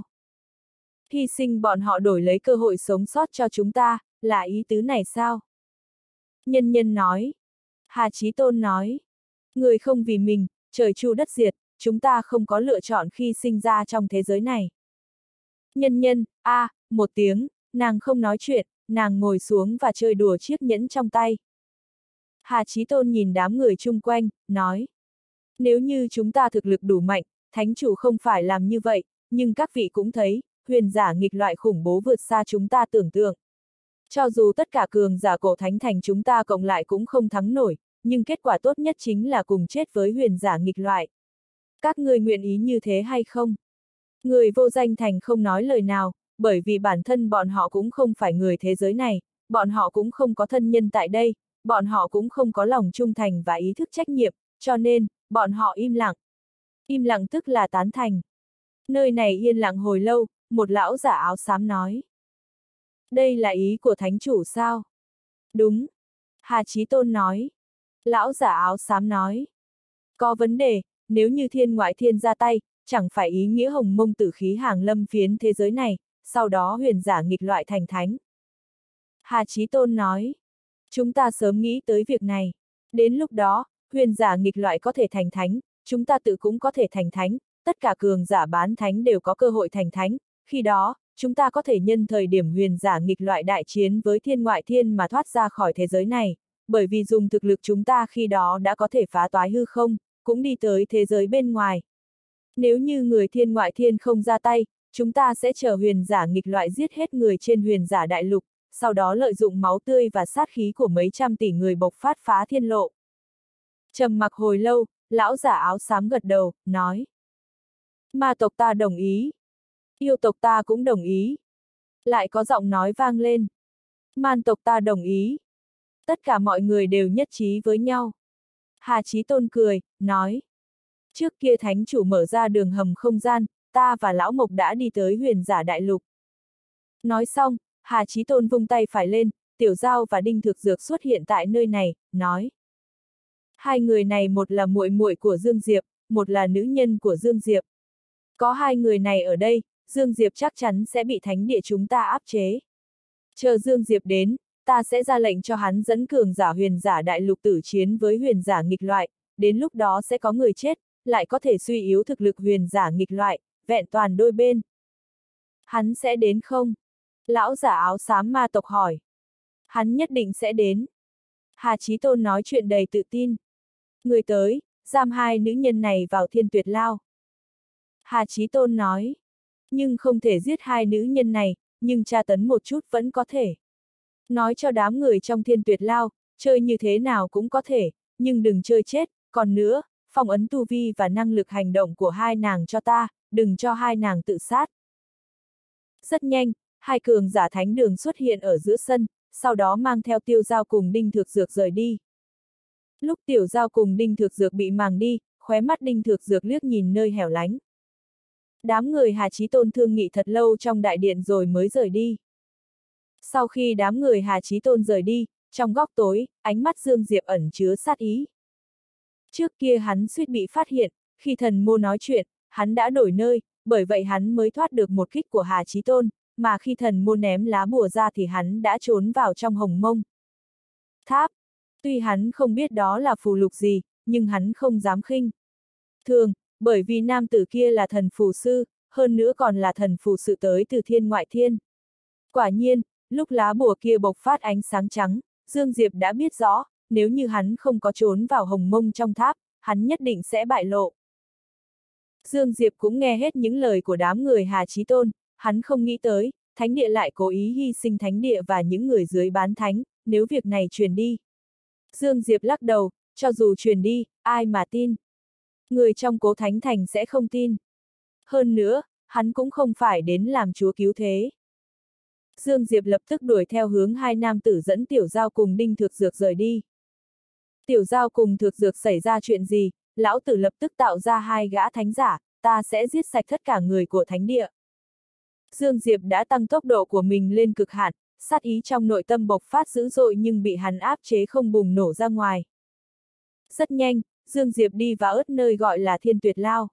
Hy sinh bọn họ đổi lấy cơ hội sống sót cho chúng ta, là ý tứ này sao? Nhân nhân nói. Hà Chí Tôn nói. Người không vì mình, trời chu đất diệt, chúng ta không có lựa chọn khi sinh ra trong thế giới này. Nhân nhân, một tiếng, nàng không nói chuyện, nàng ngồi xuống và chơi đùa chiếc nhẫn trong tay. Hà Chí Tôn nhìn đám người chung quanh, nói. Nếu như chúng ta thực lực đủ mạnh, thánh chủ không phải làm như vậy, nhưng các vị cũng thấy, huyền giả nghịch loại khủng bố vượt xa chúng ta tưởng tượng. Cho dù tất cả cường giả cổ thánh thành chúng ta cộng lại cũng không thắng nổi, nhưng kết quả tốt nhất chính là cùng chết với huyền giả nghịch loại. Các người nguyện ý như thế hay không? Người vô danh thành không nói lời nào, bởi vì bản thân bọn họ cũng không phải người thế giới này, bọn họ cũng không có thân nhân tại đây, bọn họ cũng không có lòng trung thành và ý thức trách nhiệm, cho nên, bọn họ im lặng. Im lặng tức là tán thành. Nơi này yên lặng hồi lâu, một lão giả áo xám nói. Đây là ý của thánh chủ sao? Đúng. Hà Chí Tôn nói. Lão giả áo xám nói. Có vấn đề, nếu như thiên ngoại thiên ra tay, chẳng phải ý nghĩa hồng mông tử khí hàng lâm phiến thế giới này, sau đó huyền giả nghịch loại thành thánh. Hà Chí Tôn nói. Chúng ta sớm nghĩ tới việc này. Đến lúc đó, huyền giả nghịch loại có thể thành thánh, chúng ta tự cũng có thể thành thánh, tất cả cường giả bán thánh đều có cơ hội thành thánh, khi đó, chúng ta có thể nhân thời điểm huyền giả nghịch loại đại chiến với thiên ngoại thiên mà thoát ra khỏi thế giới này, bởi vì dùng thực lực chúng ta khi đó đã có thể phá toái hư không, cũng đi tới thế giới bên ngoài. Nếu như người thiên ngoại thiên không ra tay, chúng ta sẽ chờ huyền giả nghịch loại giết hết người trên huyền giả đại lục, sau đó lợi dụng máu tươi và sát khí của mấy trăm tỷ người bộc phát phá thiên lộ. Trầm mặc hồi lâu, lão giả áo xám gật đầu, nói. Ma tộc ta đồng ý. Yêu tộc ta cũng đồng ý. Lại có giọng nói vang lên. Man tộc ta đồng ý. Tất cả mọi người đều nhất trí với nhau. Hà Chí Tôn cười, nói. Trước kia thánh chủ mở ra đường hầm không gian, ta và lão Mộc đã đi tới huyền giả đại lục. Nói xong, Hà Chí Tôn vung tay phải lên, Tiểu Giao và Đinh Thực Dược xuất hiện tại nơi này, nói. Hai người này một là muội muội của Dương Diệp, một là nữ nhân của Dương Diệp. Có hai người này ở đây, Dương Diệp chắc chắn sẽ bị thánh địa chúng ta áp chế. Chờ Dương Diệp đến, ta sẽ ra lệnh cho hắn dẫn cường giả huyền giả đại lục tử chiến với huyền giả nghịch loại, đến lúc đó sẽ có người chết, lại có thể suy yếu thực lực huyền giả nghịch loại, vẹn toàn đôi bên. Hắn sẽ đến không? Lão giả áo xám ma tộc hỏi. Hắn nhất định sẽ đến. Hà Chí Tôn nói chuyện đầy tự tin. Người tới, giam hai nữ nhân này vào thiên tuyệt lao. Hà Chí Tôn nói. Nhưng không thể giết hai nữ nhân này, nhưng tra tấn một chút vẫn có thể. Nói cho đám người trong thiên tuyệt lao, chơi như thế nào cũng có thể, nhưng đừng chơi chết, còn nữa, phong ấn tu vi và năng lực hành động của hai nàng cho ta, đừng cho hai nàng tự sát. Rất nhanh, hai cường giả thánh đường xuất hiện ở giữa sân, sau đó mang theo Tiêu Giao cùng Đinh Thực Dược rời đi. Lúc Tiểu Giao cùng Đinh Thực Dược bị màng đi, khóe mắt Đinh Thực Dược liếc nhìn nơi hẻo lánh. Đám người Hà Chí Tôn thương nghị thật lâu trong đại điện rồi mới rời đi. Sau khi đám người Hà Chí Tôn rời đi, trong góc tối, ánh mắt Dương Diệp ẩn chứa sát ý. Trước kia hắn suýt bị phát hiện, khi thần mô nói chuyện, hắn đã đổi nơi, bởi vậy hắn mới thoát được một kích của Hà Chí Tôn, mà khi thần mô ném lá bùa ra thì hắn đã trốn vào trong hồng mông tháp. Tuy hắn không biết đó là phù lục gì, nhưng hắn không dám khinh thường, bởi vì nam tử kia là thần phù sư, hơn nữa còn là thần phù sự tới từ thiên ngoại thiên. Quả nhiên, lúc lá bùa kia bộc phát ánh sáng trắng, Dương Diệp đã biết rõ, nếu như hắn không có trốn vào hồng mông trong tháp, hắn nhất định sẽ bại lộ. Dương Diệp cũng nghe hết những lời của đám người Hà Chí Tôn, hắn không nghĩ tới, thánh địa lại cố ý hy sinh thánh địa và những người dưới bán thánh, nếu việc này truyền đi. Dương Diệp lắc đầu, cho dù truyền đi, ai mà tin? Người trong Cố Thánh Thành sẽ không tin. Hơn nữa, hắn cũng không phải đến làm chúa cứu thế. Dương Diệp lập tức đuổi theo hướng hai nam tử dẫn Tiểu Giao cùng Đinh Thược Dược rời đi. Tiểu Giao cùng Thược Dược xảy ra chuyện gì, lão tử lập tức tạo ra hai gã thánh giả, ta sẽ giết sạch tất cả người của thánh địa. Dương Diệp đã tăng tốc độ của mình lên cực hạn, sát ý trong nội tâm bộc phát dữ dội nhưng bị hắn áp chế không bùng nổ ra ngoài. Rất nhanh, Dương Diệp đi vào ớt nơi gọi là Thiên Tuyệt Lao.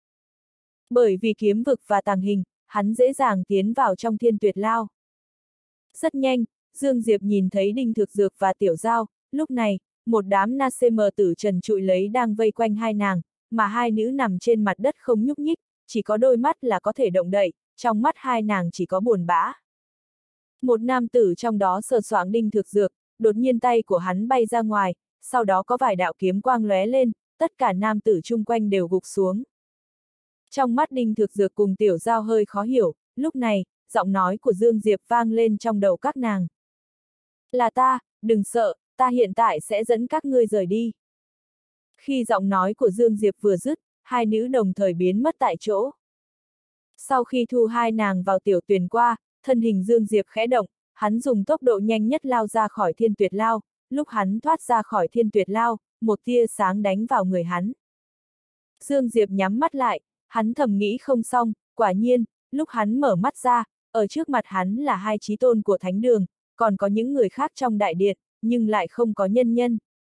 Bởi vì kiếm vực và tàng hình, hắn dễ dàng tiến vào trong Thiên Tuyệt Lao. Rất nhanh, Dương Diệp nhìn thấy Đinh Thực Dược và Tiểu Giao, lúc này, một đám Nasem tử trần trụi lấy đang vây quanh hai nàng, mà hai nữ nằm trên mặt đất không nhúc nhích, chỉ có đôi mắt là có thể động đậy, trong mắt hai nàng chỉ có buồn bã. Một nam tử trong đó sờ soạng Đinh Thực Dược, đột nhiên tay của hắn bay ra ngoài, sau đó có vài đạo kiếm quang lóe lên, tất cả nam tử chung quanh đều gục xuống. Trong mắt Đinh Thực Dược cùng Tiểu Giao hơi khó hiểu, lúc này, giọng nói của Dương Diệp vang lên trong đầu các nàng. Là ta, đừng sợ, ta hiện tại sẽ dẫn các ngươi rời đi. Khi giọng nói của Dương Diệp vừa dứt, hai nữ đồng thời biến mất tại chỗ. Sau khi thu hai nàng vào tiểu tuyền qua, thân hình Dương Diệp khẽ động, hắn dùng tốc độ nhanh nhất lao ra khỏi Thiên Tuyệt Lao, lúc hắn thoát ra khỏi Thiên Tuyệt Lao, một tia sáng đánh vào người hắn. Dương Diệp nhắm mắt lại, hắn thầm nghĩ không xong, quả nhiên, lúc hắn mở mắt ra, ở trước mặt hắn là hai chí tôn của thánh đường, còn có những người khác trong đại điện, nhưng lại không có nhân nhân.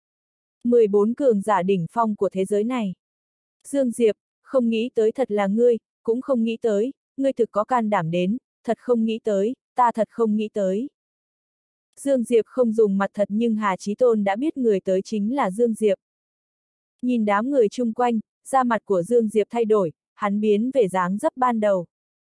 14 cường giả đỉnh phong của thế giới này. Dương Diệp, không nghĩ tới thật là ngươi, cũng không nghĩ tới, ngươi thực có can đảm đến, thật không nghĩ tới, ta thật không nghĩ tới. Dương Diệp không dùng mặt thật nhưng Hà Chí Tôn đã biết người tới chính là Dương Diệp. Nhìn đám người chung quanh, da mặt của Dương Diệp thay đổi, hắn biến về dáng dấp ban đầu.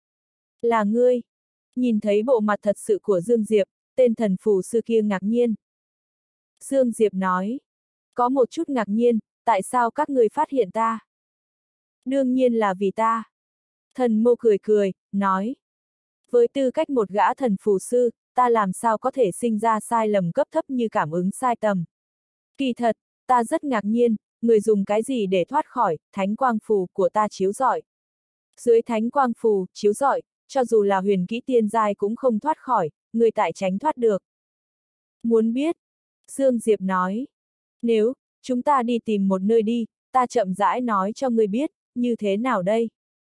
Là ngươi. Nhìn thấy bộ mặt thật sự của Dương Diệp, tên thần phù sư kia ngạc nhiên. Dương Diệp nói, có một chút ngạc nhiên, tại sao các ngươi phát hiện ta? Đương nhiên là vì ta. Thần mô cười cười, nói. Với tư cách một gã thần phù sư, ta làm sao có thể sinh ra sai lầm cấp thấp như cảm ứng sai tầm. Kỳ thật, ta rất ngạc nhiên, người dùng cái gì để thoát khỏi, thánh quang phù của ta chiếu rọi. Dưới thánh quang phù, chiếu rọi, cho dù là huyền kỹ tiên giai cũng không thoát khỏi, người tại tránh thoát được. Muốn biết? Dương Diệp nói. Nếu, chúng ta đi tìm một nơi đi, ta chậm rãi nói cho ngươi biết, như thế nào đây?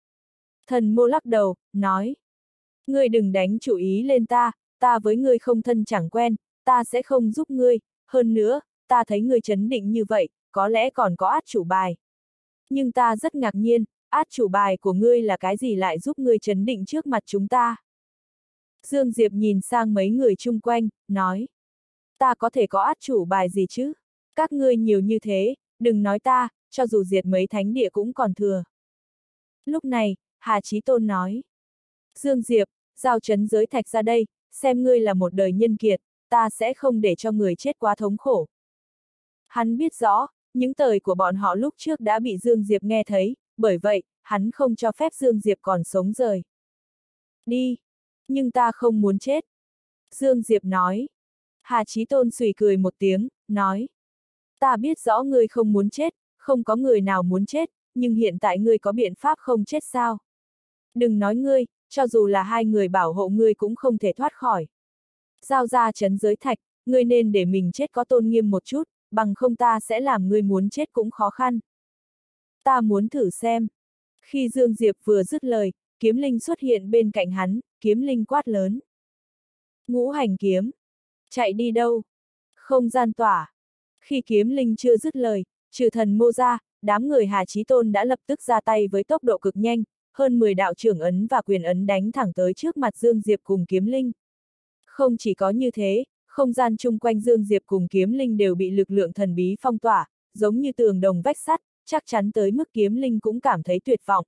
Thần mô lắc đầu, nói. Ngươi đừng đánh chủ ý lên ta với ngươi không thân chẳng quen, ta sẽ không giúp ngươi, hơn nữa, ta thấy ngươi trấn định như vậy, có lẽ còn có át chủ bài. Nhưng ta rất ngạc nhiên, át chủ bài của ngươi là cái gì lại giúp ngươi trấn định trước mặt chúng ta? Dương Diệp nhìn sang mấy người chung quanh, nói. Ta có thể có át chủ bài gì chứ? Các ngươi nhiều như thế, đừng nói ta, cho dù diệt mấy thánh địa cũng còn thừa. Lúc này, Hà Chí Tôn nói. Dương Diệp, giao trấn giới thạch ra đây, xem ngươi là một đời nhân kiệt, ta sẽ không để cho người chết quá thống khổ. Hắn biết rõ, những lời của bọn họ lúc trước đã bị Dương Diệp nghe thấy, bởi vậy, hắn không cho phép Dương Diệp còn sống rời. Đi! Nhưng ta không muốn chết. Dương Diệp nói. Hà Chí Tôn xùy cười một tiếng, nói. Ta biết rõ ngươi không muốn chết, không có người nào muốn chết, nhưng hiện tại ngươi có biện pháp không chết sao? Đừng nói ngươi, cho dù là hai người bảo hộ ngươi cũng không thể thoát khỏi. Giao ra trấn giới thạch, ngươi nên để mình chết có tôn nghiêm một chút, bằng không ta sẽ làm ngươi muốn chết cũng khó khăn. Ta muốn thử xem. Khi Dương Diệp vừa dứt lời, kiếm linh xuất hiện bên cạnh hắn, kiếm linh quát lớn. Ngũ hành kiếm. Chạy đi đâu? Không gian tỏa. Khi kiếm linh chưa dứt lời, trừ thần mô ra, đám người Hà Chí Tôn đã lập tức ra tay với tốc độ cực nhanh, hơn 10 đạo trưởng ấn và quyền ấn đánh thẳng tới trước mặt Dương Diệp cùng kiếm linh. Không chỉ có như thế, không gian chung quanh Dương Diệp cùng kiếm linh đều bị lực lượng thần bí phong tỏa, giống như tường đồng vách sắt, chắc chắn tới mức kiếm linh cũng cảm thấy tuyệt vọng.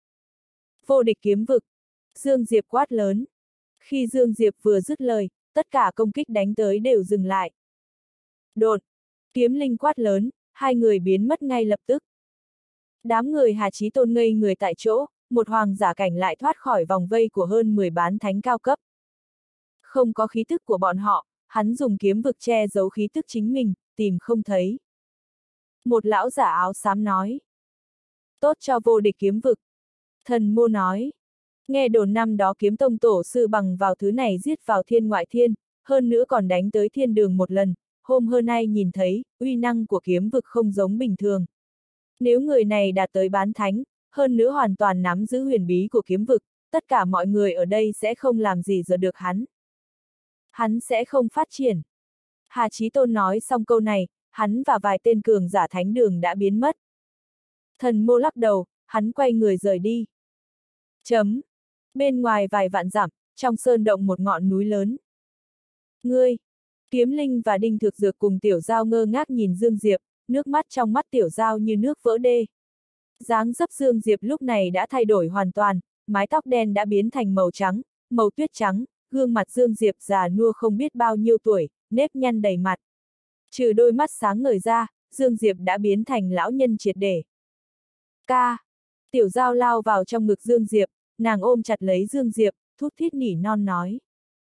Vô địch kiếm vực. Dương Diệp quát lớn. Khi Dương Diệp vừa dứt lời, tất cả công kích đánh tới đều dừng lại. Đột. Kiếm linh quát lớn, hai người biến mất ngay lập tức. Đám người Hà Chí Tôn ngây người tại chỗ, một hoàng giả cảnh lại thoát khỏi vòng vây của hơn 10 bán thánh cao cấp. Không có khí tức của bọn họ, hắn dùng kiếm vực che giấu khí tức chính mình, tìm không thấy. Một lão giả áo xám nói. Tốt cho vô địch kiếm vực. Thần mô nói. Nghe đồn năm đó kiếm tông tổ sư bằng vào thứ này giết vào thiên ngoại thiên, hơn nữa còn đánh tới thiên đường một lần, hôm hôm nay nhìn thấy, uy năng của kiếm vực không giống bình thường. Nếu người này đạt tới bán thánh, hơn nữa hoàn toàn nắm giữ huyền bí của kiếm vực, tất cả mọi người ở đây sẽ không làm gì giờ được hắn. Hắn sẽ không phát triển. Hà Chí Tôn nói xong câu này, hắn và vài tên cường giả thánh đường đã biến mất. Thần mô lắc đầu, hắn quay người rời đi. Chấm. Bên ngoài vài vạn dặm, trong sơn động một ngọn núi lớn. Ngươi! Kiếm linh và đinh thực dược cùng tiểu giao ngơ ngác nhìn Dương Diệp, nước mắt trong mắt tiểu giao như nước vỡ đê. Dáng dấp Dương Diệp lúc này đã thay đổi hoàn toàn, mái tóc đen đã biến thành màu trắng, màu tuyết trắng, gương mặt Dương Diệp già nua không biết bao nhiêu tuổi, nếp nhăn đầy mặt. Trừ đôi mắt sáng ngời ra, Dương Diệp đã biến thành lão nhân triệt để. Ca! Tiểu giao lao vào trong ngực Dương Diệp, nàng ôm chặt lấy Dương Diệp, thút thít nỉ non nói.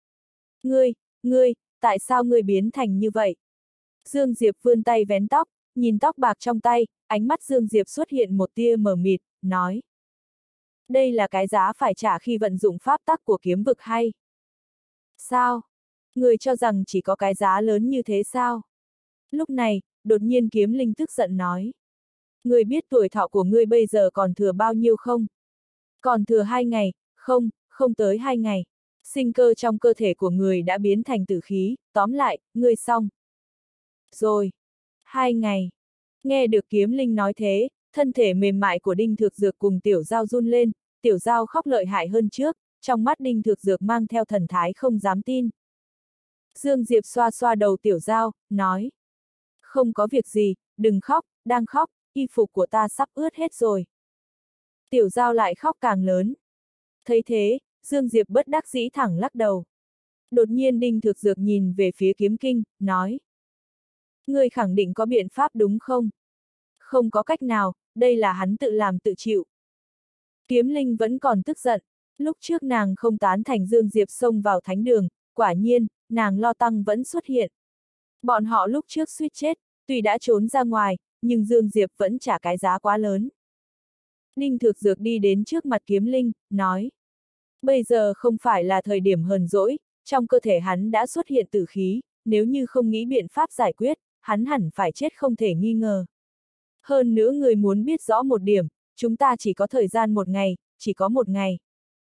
Ngươi, tại sao ngươi biến thành như vậy? Dương Diệp vươn tay vén tóc, nhìn tóc bạc trong tay, ánh mắt Dương Diệp xuất hiện một tia mờ mịt, nói. Đây là cái giá phải trả khi vận dụng pháp tắc của kiếm vực hay? Sao? Ngươi cho rằng chỉ có cái giá lớn như thế sao? Lúc này, đột nhiên kiếm linh tức giận nói. Ngươi biết tuổi thọ của ngươi bây giờ còn thừa bao nhiêu không? Còn thừa 2 ngày, không tới 2 ngày. Sinh cơ trong cơ thể của người đã biến thành tử khí, tóm lại, ngươi xong. Rồi. 2 ngày. Nghe được kiếm linh nói thế, thân thể mềm mại của đinh thực dược cùng tiểu giao run lên, tiểu giao khóc lợi hại hơn trước, trong mắt đinh thực dược mang theo thần thái không dám tin. Dương Diệp xoa xoa đầu tiểu giao, nói. Không có việc gì, đừng khóc, đang khóc, y phục của ta sắp ướt hết rồi. Tiểu giao lại khóc càng lớn. Thấy thế, Dương Diệp bất đắc dĩ thẳng lắc đầu. Đột nhiên đinh thực dược nhìn về phía kiếm kinh, nói. Ngươi khẳng định có biện pháp đúng không? Không có cách nào, đây là hắn tự làm tự chịu. Kiếm linh vẫn còn tức giận, lúc trước nàng không tán thành Dương Diệp xông vào thánh đường, quả nhiên, nàng lo tăng vẫn xuất hiện. Bọn họ lúc trước suýt chết, tuy đã trốn ra ngoài, nhưng Dương Diệp vẫn trả cái giá quá lớn. Đinh thực dược đi đến trước mặt kiếm linh, nói. Bây giờ không phải là thời điểm hờn dỗi, trong cơ thể hắn đã xuất hiện tử khí, nếu như không nghĩ biện pháp giải quyết, hắn hẳn phải chết không thể nghi ngờ. Hơn nữa người muốn biết rõ một điểm, chúng ta chỉ có thời gian 1 ngày, chỉ có 1 ngày.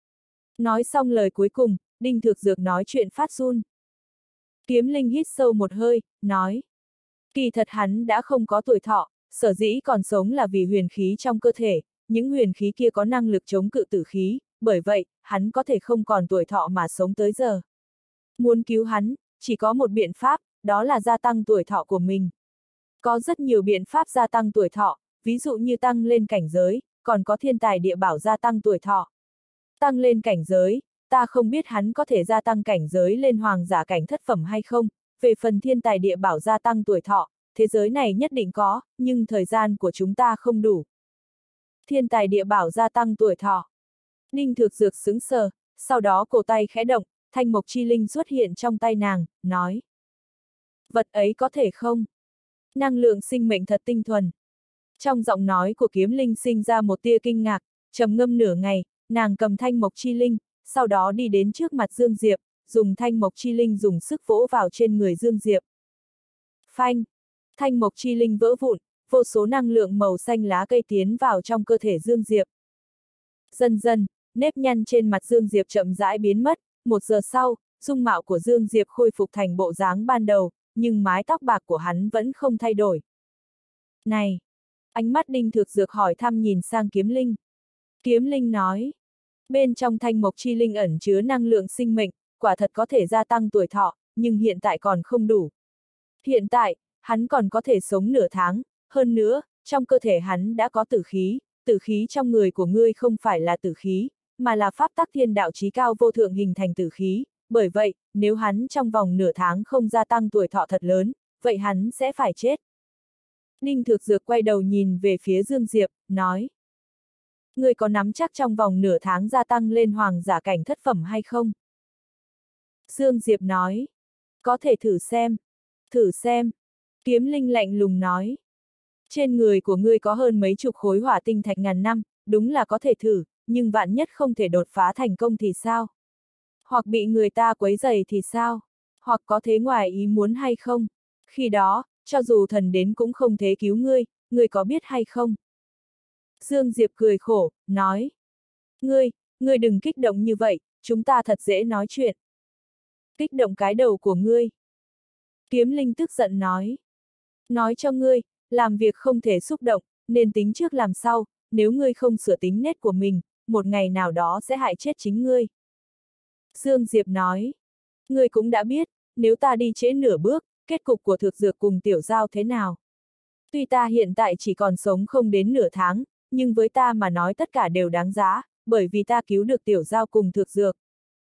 Nói xong lời cuối cùng, đinh thực dược nói chuyện phát run. Kiếm linh hít sâu một hơi, nói. Kỳ thật hắn đã không có tuổi thọ, sở dĩ còn sống là vì huyền khí trong cơ thể, những huyền khí kia có năng lực chống cự tử khí, bởi vậy, hắn có thể không còn tuổi thọ mà sống tới giờ. Muốn cứu hắn, chỉ có một biện pháp, đó là gia tăng tuổi thọ của mình. Có rất nhiều biện pháp gia tăng tuổi thọ, ví dụ như tăng lên cảnh giới, còn có thiên tài địa bảo gia tăng tuổi thọ. Tăng lên cảnh giới, ta không biết hắn có thể gia tăng cảnh giới lên hoàng giả cảnh thất phẩm hay không, về phần thiên tài địa bảo gia tăng tuổi thọ, thế giới này nhất định có, nhưng thời gian của chúng ta không đủ. Thiên tài địa bảo gia tăng tuổi thọ. Đinh thực dược sững sờ, sau đó cổ tay khẽ động, thanh mộc chi linh xuất hiện trong tay nàng, nói. Vật ấy có thể không? Năng lượng sinh mệnh thật tinh thuần. Trong giọng nói của kiếm linh sinh ra một tia kinh ngạc, trầm ngâm nửa ngày, nàng cầm thanh mộc chi linh, sau đó đi đến trước mặt Dương Diệp, dùng thanh mộc chi linh dùng sức vỗ vào trên người Dương Diệp. Phanh! Thanh mộc chi linh vỡ vụn, vô số năng lượng màu xanh lá cây tiến vào trong cơ thể Dương Diệp. Dần dần, nếp nhăn trên mặt Dương Diệp chậm rãi biến mất, 1 giờ sau, dung mạo của Dương Diệp khôi phục thành bộ dáng ban đầu, nhưng mái tóc bạc của hắn vẫn không thay đổi. Này! Ánh mắt Đinh Thực Dược hỏi thăm nhìn sang Kiếm Linh. Kiếm Linh nói, bên trong thanh mộc chi linh ẩn chứa năng lượng sinh mệnh, quả thật có thể gia tăng tuổi thọ, nhưng hiện tại còn không đủ. Hiện tại, hắn còn có thể sống nửa tháng, hơn nữa, trong cơ thể hắn đã có tử khí trong người của ngươi không phải là tử khí, mà là pháp tắc thiên đạo chí cao vô thượng hình thành tử khí, bởi vậy, nếu hắn trong vòng nửa tháng không gia tăng tuổi thọ thật lớn, vậy hắn sẽ phải chết. Ninh Thực Dược quay đầu nhìn về phía Dương Diệp, nói. Ngươi có nắm chắc trong vòng nửa tháng gia tăng lên hoàng giả cảnh thất phẩm hay không? Dương Diệp nói. Có thể thử xem. Thử xem. Kiếm Linh lạnh lùng nói. Trên người của ngươi có hơn mấy chục khối hỏa tinh thạch ngàn năm, đúng là có thể thử, nhưng vạn nhất không thể đột phá thành công thì sao? Hoặc bị người ta quấy rầy thì sao? Hoặc có thế ngoài ý muốn hay không? Khi đó, cho dù thần đến cũng không thể cứu ngươi có biết hay không? Dương Diệp cười khổ, nói. Ngươi đừng kích động như vậy, chúng ta thật dễ nói chuyện. Kích động cái đầu của ngươi. Kiếm Linh tức giận nói. Nói cho ngươi, làm việc không thể xúc động, nên tính trước làm sau, nếu ngươi không sửa tính nết của mình, một ngày nào đó sẽ hại chết chính ngươi. Dương Diệp nói. Ngươi cũng đã biết, nếu ta đi trễ nửa bước, kết cục của Thực Dược cùng Tiểu Giao thế nào? Tuy ta hiện tại chỉ còn sống không đến nửa tháng, nhưng với ta mà nói tất cả đều đáng giá, bởi vì ta cứu được Tiểu Giao cùng Thực Dược.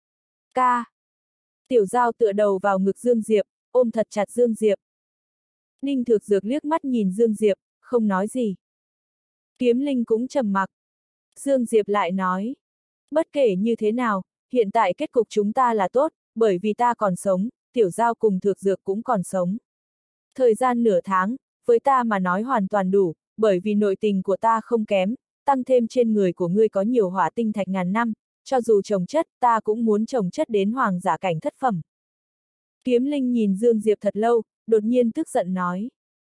Ca! Tiểu Giao tựa đầu vào ngực Dương Diệp, ôm thật chặt Dương Diệp. Ninh Thực Dược liếc mắt nhìn Dương Diệp, không nói gì. Kiếm Linh cũng trầm mặc. Dương Diệp lại nói. Bất kể như thế nào, hiện tại kết cục chúng ta là tốt, bởi vì ta còn sống, Tiểu Giao cùng Thực Dược cũng còn sống. Thời gian nửa tháng, với ta mà nói hoàn toàn đủ, bởi vì nội tình của ta không kém, tăng thêm trên người của ngươi có nhiều hỏa tinh thạch ngàn năm, cho dù trồng chất, ta cũng muốn trồng chất đến hoàng giả cảnh thất phẩm. Kiếm Linh nhìn Dương Diệp thật lâu, đột nhiên tức giận nói.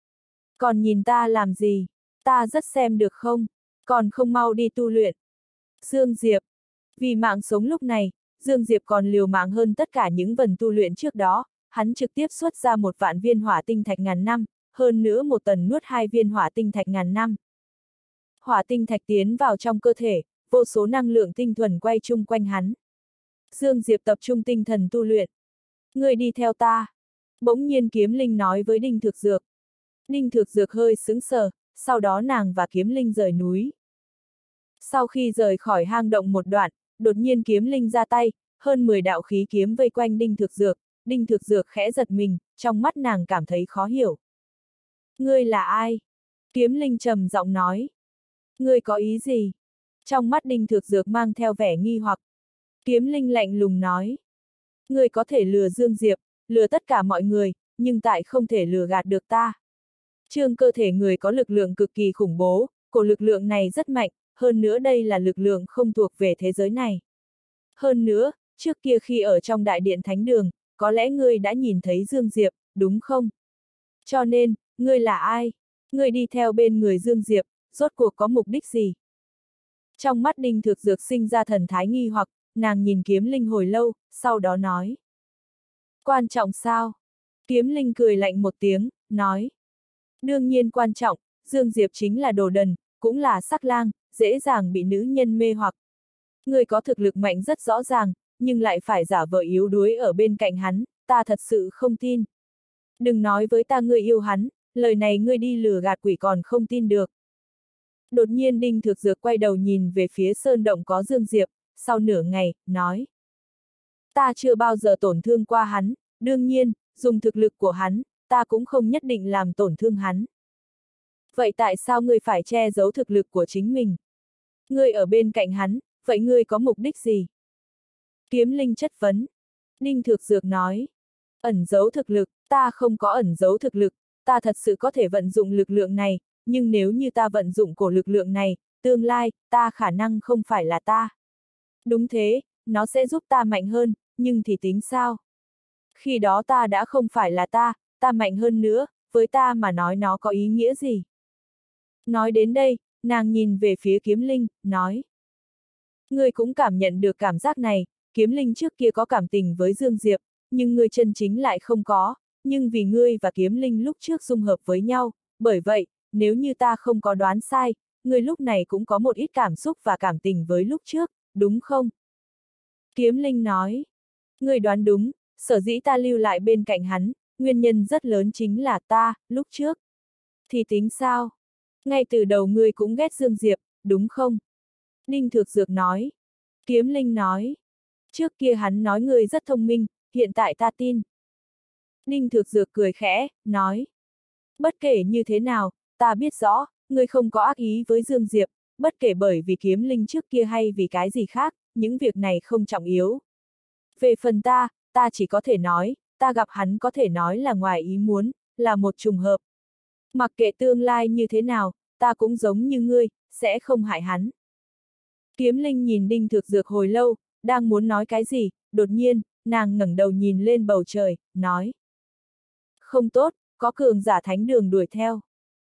Còn nhìn ta làm gì? Ta rất xem được không? Còn không mau đi tu luyện. Dương Diệp. Vì mạng sống lúc này, Dương Diệp còn liều mạng hơn tất cả những vần tu luyện trước đó, hắn trực tiếp xuất ra 1.000 viên hỏa tinh thạch ngàn năm, hơn nữa một tần nuốt 2 viên hỏa tinh thạch ngàn năm. Hỏa tinh thạch tiến vào trong cơ thể, vô số năng lượng tinh thuần quay chung quanh hắn. Dương Diệp tập trung tinh thần tu luyện. Ngươi đi theo ta. Bỗng nhiên Kiếm Linh nói với Đinh Thực Dược. Đinh Thực Dược hơi sững sờ, sau đó nàng và Kiếm Linh rời núi. Sau khi rời khỏi hang động một đoạn, đột nhiên Kiếm Linh ra tay, hơn 10 đạo khí kiếm vây quanh Đinh Thực Dược. Đinh Thực Dược khẽ giật mình, trong mắt nàng cảm thấy khó hiểu. Ngươi là ai? Kiếm Linh trầm giọng nói. Ngươi có ý gì? Trong mắt Đinh Thực Dược mang theo vẻ nghi hoặc. Kiếm Linh lạnh lùng nói. Ngươi có thể lừa Dương Diệp, lừa tất cả mọi người, nhưng tại không thể lừa gạt được ta. Trương cơ thể người có lực lượng cực kỳ khủng bố, cổ lực lượng này rất mạnh, hơn nữa đây là lực lượng không thuộc về thế giới này. Hơn nữa, trước kia khi ở trong đại điện thánh đường, có lẽ ngươi đã nhìn thấy Dương Diệp, đúng không? Cho nên, ngươi là ai? Ngươi đi theo bên người Dương Diệp, rốt cuộc có mục đích gì? Trong mắt Đinh Thực Dược sinh ra thần thái nghi hoặc, nàng nhìn Kiếm Linh hồi lâu, sau đó nói. Quan trọng sao? Kiếm Linh cười lạnh một tiếng, nói. Đương nhiên quan trọng, Dương Diệp chính là đồ đần, cũng là sắc lang, dễ dàng bị nữ nhân mê hoặc. Ngươi có thực lực mạnh rất rõ ràng, nhưng lại phải giả vờ yếu đuối ở bên cạnh hắn, ta thật sự không tin. Đừng nói với ta ngươi yêu hắn, lời này ngươi đi lừa gạt quỷ còn không tin được. Đột nhiên Đinh Thực Dược quay đầu nhìn về phía sơn động có Dương Diệp, sau nửa ngày, nói. Ta chưa bao giờ tổn thương qua hắn, đương nhiên, dùng thực lực của hắn, ta cũng không nhất định làm tổn thương hắn. Vậy tại sao ngươi phải che giấu thực lực của chính mình? Ngươi ở bên cạnh hắn, vậy ngươi có mục đích gì? Kiếm Linh chất vấn. Đinh Thực Dược nói. Ẩn giấu thực lực, ta không có ẩn giấu thực lực, ta thật sự có thể vận dụng lực lượng này, nhưng nếu như ta vận dụng cổ lực lượng này, tương lai, ta khả năng không phải là ta. Đúng thế, nó sẽ giúp ta mạnh hơn, nhưng thì tính sao? Khi đó ta đã không phải là ta mạnh hơn nữa, với ta mà nói nó có ý nghĩa gì? Nói đến đây, nàng nhìn về phía Kiếm Linh, nói. Ngươi cũng cảm nhận được cảm giác này, Kiếm Linh trước kia có cảm tình với Dương Diệp, nhưng ngươi chân chính lại không có, nhưng vì ngươi và Kiếm Linh lúc trước dung hợp với nhau, bởi vậy, nếu như ta không có đoán sai, ngươi lúc này cũng có một ít cảm xúc và cảm tình với lúc trước, đúng không? Kiếm Linh nói, ngươi đoán đúng, sở dĩ ta lưu lại bên cạnh hắn, nguyên nhân rất lớn chính là ta, lúc trước. Thì tính sao? Ngay từ đầu ngươi cũng ghét Dương Diệp, đúng không? Ninh Thược Dược nói. Kiếm Linh nói. Trước kia hắn nói ngươi rất thông minh, hiện tại ta tin. Ninh Thược Dược cười khẽ, nói. Bất kể như thế nào, ta biết rõ, ngươi không có ác ý với Dương Diệp, bất kể bởi vì Kiếm Linh trước kia hay vì cái gì khác, những việc này không trọng yếu. Về phần ta chỉ có thể nói, ta gặp hắn có thể nói là ngoài ý muốn, là một trùng hợp. Mặc kệ tương lai như thế nào, ta cũng giống như ngươi, sẽ không hại hắn. Kiếm Linh nhìn Đinh Thược Dược hồi lâu, đang muốn nói cái gì, đột nhiên, nàng ngẩng đầu nhìn lên bầu trời, nói. Không tốt, có cường giả thánh đường đuổi theo.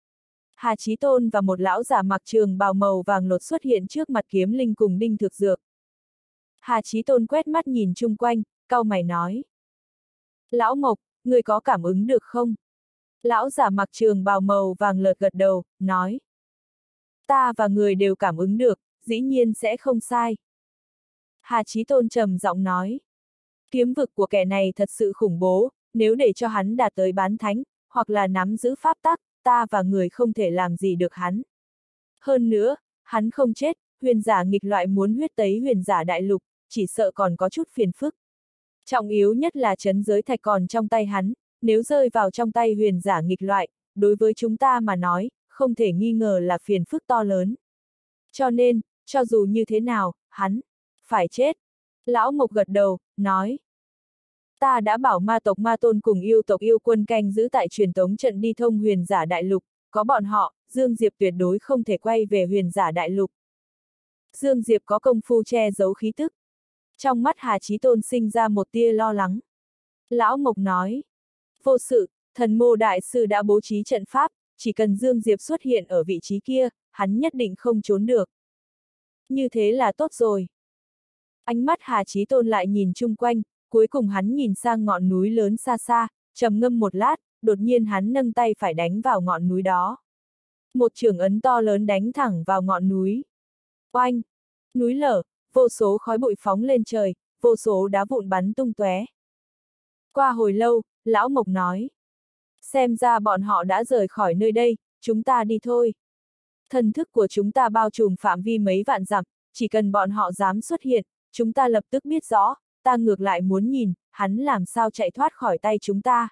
Hà Chí Tôn và một lão giả mặc trường bào màu vàng lột xuất hiện trước mặt Kiếm Linh cùng Đinh Thược Dược. Hà Chí Tôn quét mắt nhìn chung quanh, cau mày nói. Lão Mộc, người có cảm ứng được không? Lão giả mặc trường bào màu vàng lợt gật đầu, nói. Ta và người đều cảm ứng được, dĩ nhiên sẽ không sai. Hà Chí Tôn trầm giọng nói. Kiếm vực của kẻ này thật sự khủng bố, nếu để cho hắn đạt tới bán thánh, hoặc là nắm giữ pháp tắc, ta và người không thể làm gì được hắn. Hơn nữa, hắn không chết, huyền giả nghịch loại muốn huyết tấy huyền giả đại lục, chỉ sợ còn có chút phiền phức. Trọng yếu nhất là trấn giới thạch còn trong tay hắn, nếu rơi vào trong tay huyền giả nghịch loại, đối với chúng ta mà nói, không thể nghi ngờ là phiền phức to lớn. Cho nên, cho dù như thế nào, hắn phải chết. Lão Mộc gật đầu, nói. Ta đã bảo ma tộc Ma Tôn cùng yêu tộc yêu quân canh giữ tại truyền tống trận đi thông huyền giả đại lục, có bọn họ, Dương Diệp tuyệt đối không thể quay về huyền giả đại lục. Dương Diệp có công phu che giấu khí tức. Trong mắt Hà Chí Tôn sinh ra một tia lo lắng. Lão Mộc nói. Vô sự, thần mô đại sư đã bố trí trận pháp, chỉ cần Dương Diệp xuất hiện ở vị trí kia, hắn nhất định không trốn được. Như thế là tốt rồi. Ánh mắt Hà Chí Tôn lại nhìn chung quanh, cuối cùng hắn nhìn sang ngọn núi lớn xa xa, trầm ngâm một lát, đột nhiên hắn nâng tay phải đánh vào ngọn núi đó. Một chưởng ấn to lớn đánh thẳng vào ngọn núi. Oanh! Núi lở, vô số khói bụi phóng lên trời, vô số đá vụn bắn tung tóe. Qua hồi lâu, Lão Mộc nói. Xem ra bọn họ đã rời khỏi nơi đây, chúng ta đi thôi. Thần thức của chúng ta bao trùm phạm vi mấy vạn dặm, chỉ cần bọn họ dám xuất hiện, chúng ta lập tức biết rõ, ta ngược lại muốn nhìn, hắn làm sao chạy thoát khỏi tay chúng ta.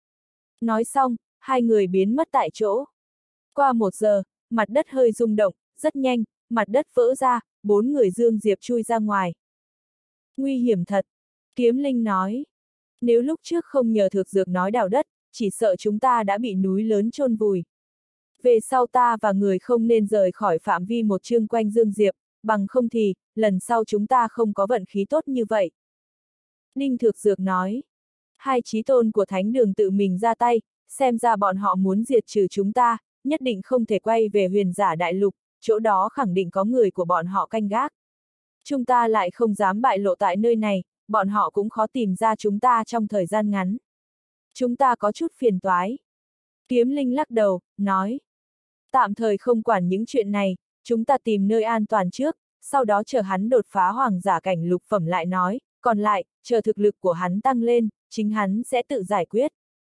Nói xong, hai người biến mất tại chỗ. Qua 1 giờ, mặt đất hơi rung động, rất nhanh, mặt đất vỡ ra, 4 người Dương Diệp chui ra ngoài. Nguy hiểm thật, Kiếm Linh nói. Nếu lúc trước không nhờ Thược Dược nói đào đất, chỉ sợ chúng ta đã bị núi lớn chôn vùi. Về sau ta và người không nên rời khỏi phạm vi một chương quanh Dương Diệp, bằng không thì, lần sau chúng ta không có vận khí tốt như vậy. Ninh Thược Dược nói. Hai chí tôn của Thánh Đường tự mình ra tay, xem ra bọn họ muốn diệt trừ chúng ta, nhất định không thể quay về huyền giả đại lục, chỗ đó khẳng định có người của bọn họ canh gác. Chúng ta lại không dám bại lộ tại nơi này, bọn họ cũng khó tìm ra chúng ta trong thời gian ngắn. Chúng ta có chút phiền toái. Kiếm Linh lắc đầu, nói. Tạm thời không quản những chuyện này, chúng ta tìm nơi an toàn trước, sau đó chờ hắn đột phá hoàng giả cảnh lục phẩm lại nói, còn lại, chờ thực lực của hắn tăng lên, chính hắn sẽ tự giải quyết.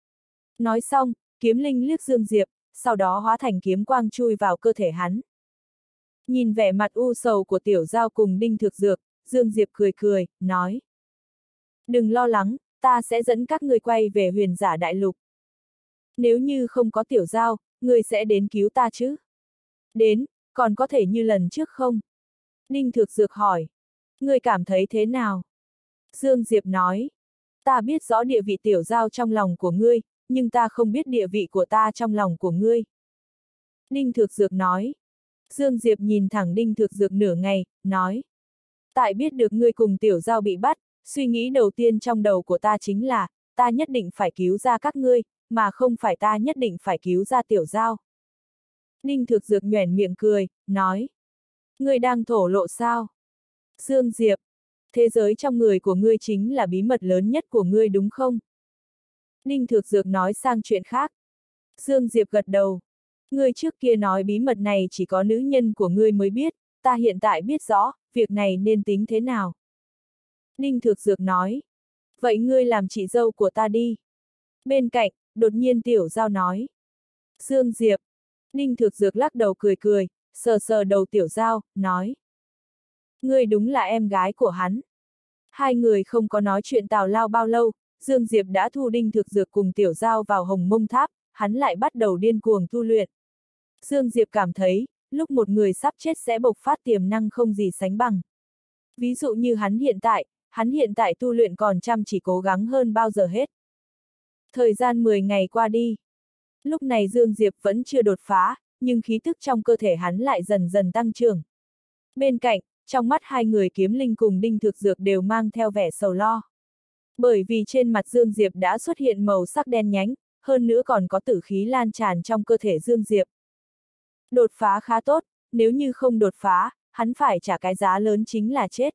Nói xong, Kiếm Linh liếc Dương Diệp, sau đó hóa thành kiếm quang chui vào cơ thể hắn. Nhìn vẻ mặt u sầu của Tiểu Giao cùng Đinh Thược Dược, Dương Diệp cười cười, nói. Đừng lo lắng, ta sẽ dẫn các người quay về huyền giả đại lục. Nếu như không có Tiểu Giao, người sẽ đến cứu ta chứ? Đến, còn có thể như lần trước không? Đinh Thược Dược hỏi. Người cảm thấy thế nào? Dương Diệp nói. Ta biết rõ địa vị Tiểu Giao trong lòng của ngươi, nhưng ta không biết địa vị của ta trong lòng của ngươi. Đinh Thược Dược nói. Dương Diệp nhìn thẳng Đinh Thược Dược nửa ngày, nói. Tại biết được ngươi cùng Tiểu Giao bị bắt, suy nghĩ đầu tiên trong đầu của ta chính là, ta nhất định phải cứu ra các ngươi, mà không phải ta nhất định phải cứu ra Tiểu Giao. Đinh Thược Dược nhoẻn miệng cười, nói. Ngươi đang thổ lộ sao? Dương Diệp. Thế giới trong người của ngươi chính là bí mật lớn nhất của ngươi đúng không? Ninh Thược Dược nói sang chuyện khác. Dương Diệp gật đầu. Ngươi trước kia nói bí mật này chỉ có nữ nhân của ngươi mới biết, ta hiện tại biết rõ, việc này nên tính thế nào? Ninh Thược Dược nói. Vậy ngươi làm chị dâu của ta đi. Bên cạnh, đột nhiên Tiểu Giao nói. Dương Diệp. Ninh Thược Dược lắc đầu cười cười, sờ sờ đầu Tiểu Giao, nói. Ngươi đúng là em gái của hắn. Hai người không có nói chuyện tào lao bao lâu, Dương Diệp đã thu Ninh Thược Dược cùng Tiểu Giao vào Hồng Mông Tháp, hắn lại bắt đầu điên cuồng tu luyện. Dương Diệp cảm thấy, lúc một người sắp chết sẽ bộc phát tiềm năng không gì sánh bằng. Ví dụ như hắn hiện tại tu luyện còn chăm chỉ cố gắng hơn bao giờ hết. Thời gian 10 ngày qua đi. Lúc này Dương Diệp vẫn chưa đột phá, nhưng khí tức trong cơ thể hắn lại dần dần tăng trưởng. Bên cạnh, trong mắt hai người Kiếm Linh cùng Đinh Thực Dược đều mang theo vẻ sầu lo. Bởi vì trên mặt Dương Diệp đã xuất hiện màu sắc đen nhánh, hơn nữa còn có tử khí lan tràn trong cơ thể Dương Diệp. Đột phá khá tốt, nếu như không đột phá, hắn phải trả cái giá lớn chính là chết.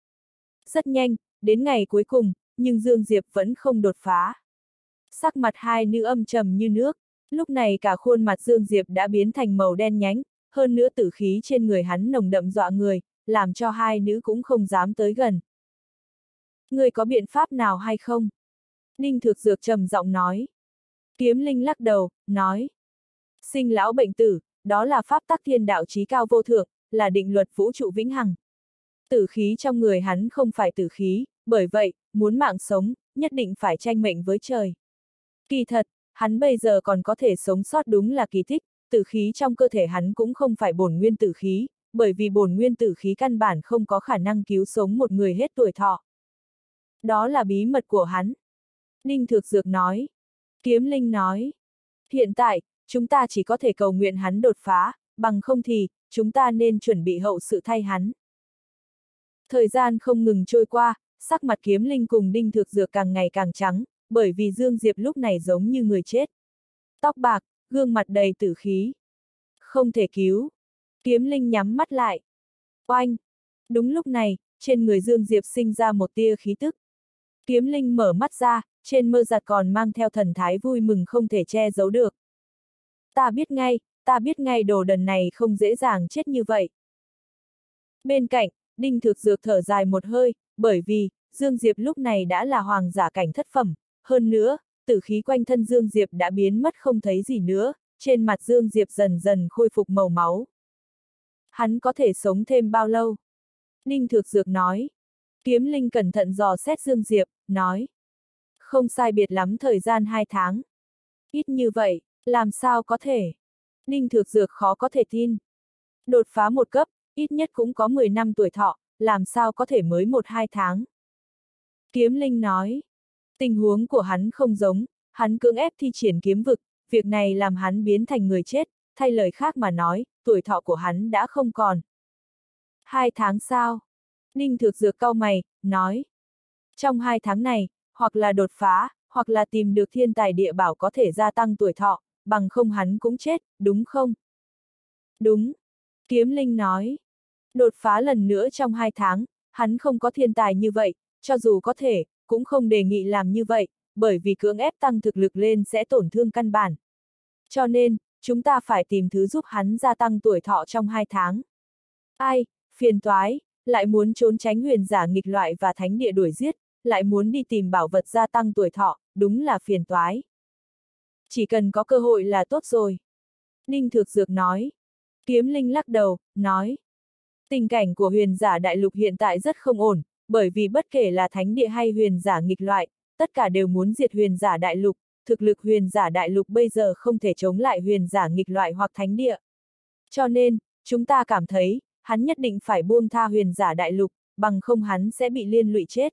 Rất nhanh, đến ngày cuối cùng, nhưng Dương Diệp vẫn không đột phá. Sắc mặt hai nữ âm trầm như nước, lúc này cả khuôn mặt Dương Diệp đã biến thành màu đen nhánh, hơn nữa tử khí trên người hắn nồng đậm dọa người, làm cho hai nữ cũng không dám tới gần. Ngươi có biện pháp nào hay không? Ninh Thực Dược trầm giọng nói. Kiếm Linh lắc đầu, nói. Sinh lão bệnh tử, đó là pháp tắc thiên đạo chí cao vô thượng, là định luật vũ trụ vĩnh hằng. Tử khí trong người hắn không phải tử khí, bởi vậy, muốn mạng sống, nhất định phải tranh mệnh với trời. Kỳ thật, hắn bây giờ còn có thể sống sót đúng là kỳ tích, tử khí trong cơ thể hắn cũng không phải bổn nguyên tử khí, bởi vì bổn nguyên tử khí căn bản không có khả năng cứu sống một người hết tuổi thọ. Đó là bí mật của hắn. Ninh Thực Dược nói. Kiếm Linh nói. Hiện tại, chúng ta chỉ có thể cầu nguyện hắn đột phá, bằng không thì, chúng ta nên chuẩn bị hậu sự thay hắn. Thời gian không ngừng trôi qua, sắc mặt Kiếm Linh cùng Đinh Thực Dược càng ngày càng trắng, bởi vì Dương Diệp lúc này giống như người chết. Tóc bạc, gương mặt đầy tử khí. Không thể cứu. Kiếm Linh nhắm mắt lại. Oanh! Đúng lúc này, trên người Dương Diệp sinh ra một tia khí tức. Kiếm Linh mở mắt ra, trên mơ giặt còn mang theo thần thái vui mừng không thể che giấu được. Ta biết ngay đồ đần này không dễ dàng chết như vậy. Bên cạnh, Đinh Thực Dược thở dài một hơi, bởi vì, Dương Diệp lúc này đã là hoàng giả cảnh thất phẩm, hơn nữa, tử khí quanh thân Dương Diệp đã biến mất không thấy gì nữa, trên mặt Dương Diệp dần dần khôi phục màu máu. Hắn có thể sống thêm bao lâu? Đinh Thực Dược nói. Kiếm Linh cẩn thận dò xét Dương Diệp, nói. Không sai biệt lắm thời gian 2 tháng. Ít như vậy, làm sao có thể? Đinh Thực Dược khó có thể tin. Đột phá một cấp, ít nhất cũng có 10 năm tuổi thọ, làm sao có thể mới 1-2 tháng? Kiếm Linh nói. Tình huống của hắn không giống, hắn cưỡng ép thi triển kiếm vực, việc này làm hắn biến thành người chết, thay lời khác mà nói, tuổi thọ của hắn đã không còn. 2 tháng sau. Ninh Thực Dược cau mày, nói. Trong 2 tháng này, hoặc là đột phá, hoặc là tìm được thiên tài địa bảo có thể gia tăng tuổi thọ, bằng không hắn cũng chết, đúng không? Đúng. Kiếm Linh nói. Đột phá lần nữa trong 2 tháng, hắn không có thiên tài như vậy, cho dù có thể, cũng không đề nghị làm như vậy, bởi vì cưỡng ép tăng thực lực lên sẽ tổn thương căn bản. Cho nên, chúng ta phải tìm thứ giúp hắn gia tăng tuổi thọ trong 2 tháng. Ai, phiền toái, lại muốn trốn tránh huyền giả nghịch loại và thánh địa đuổi giết, lại muốn đi tìm bảo vật gia tăng tuổi thọ, đúng là phiền toái. Chỉ cần có cơ hội là tốt rồi. Ninh Thực Dược nói. Kiếm Linh lắc đầu, nói. Tình cảnh của huyền giả đại lục hiện tại rất không ổn, bởi vì bất kể là thánh địa hay huyền giả nghịch loại, tất cả đều muốn diệt huyền giả đại lục, thực lực huyền giả đại lục bây giờ không thể chống lại huyền giả nghịch loại hoặc thánh địa. Cho nên, chúng ta cảm thấy, hắn nhất định phải buông tha huyền giả đại lục, bằng không hắn sẽ bị liên lụy chết.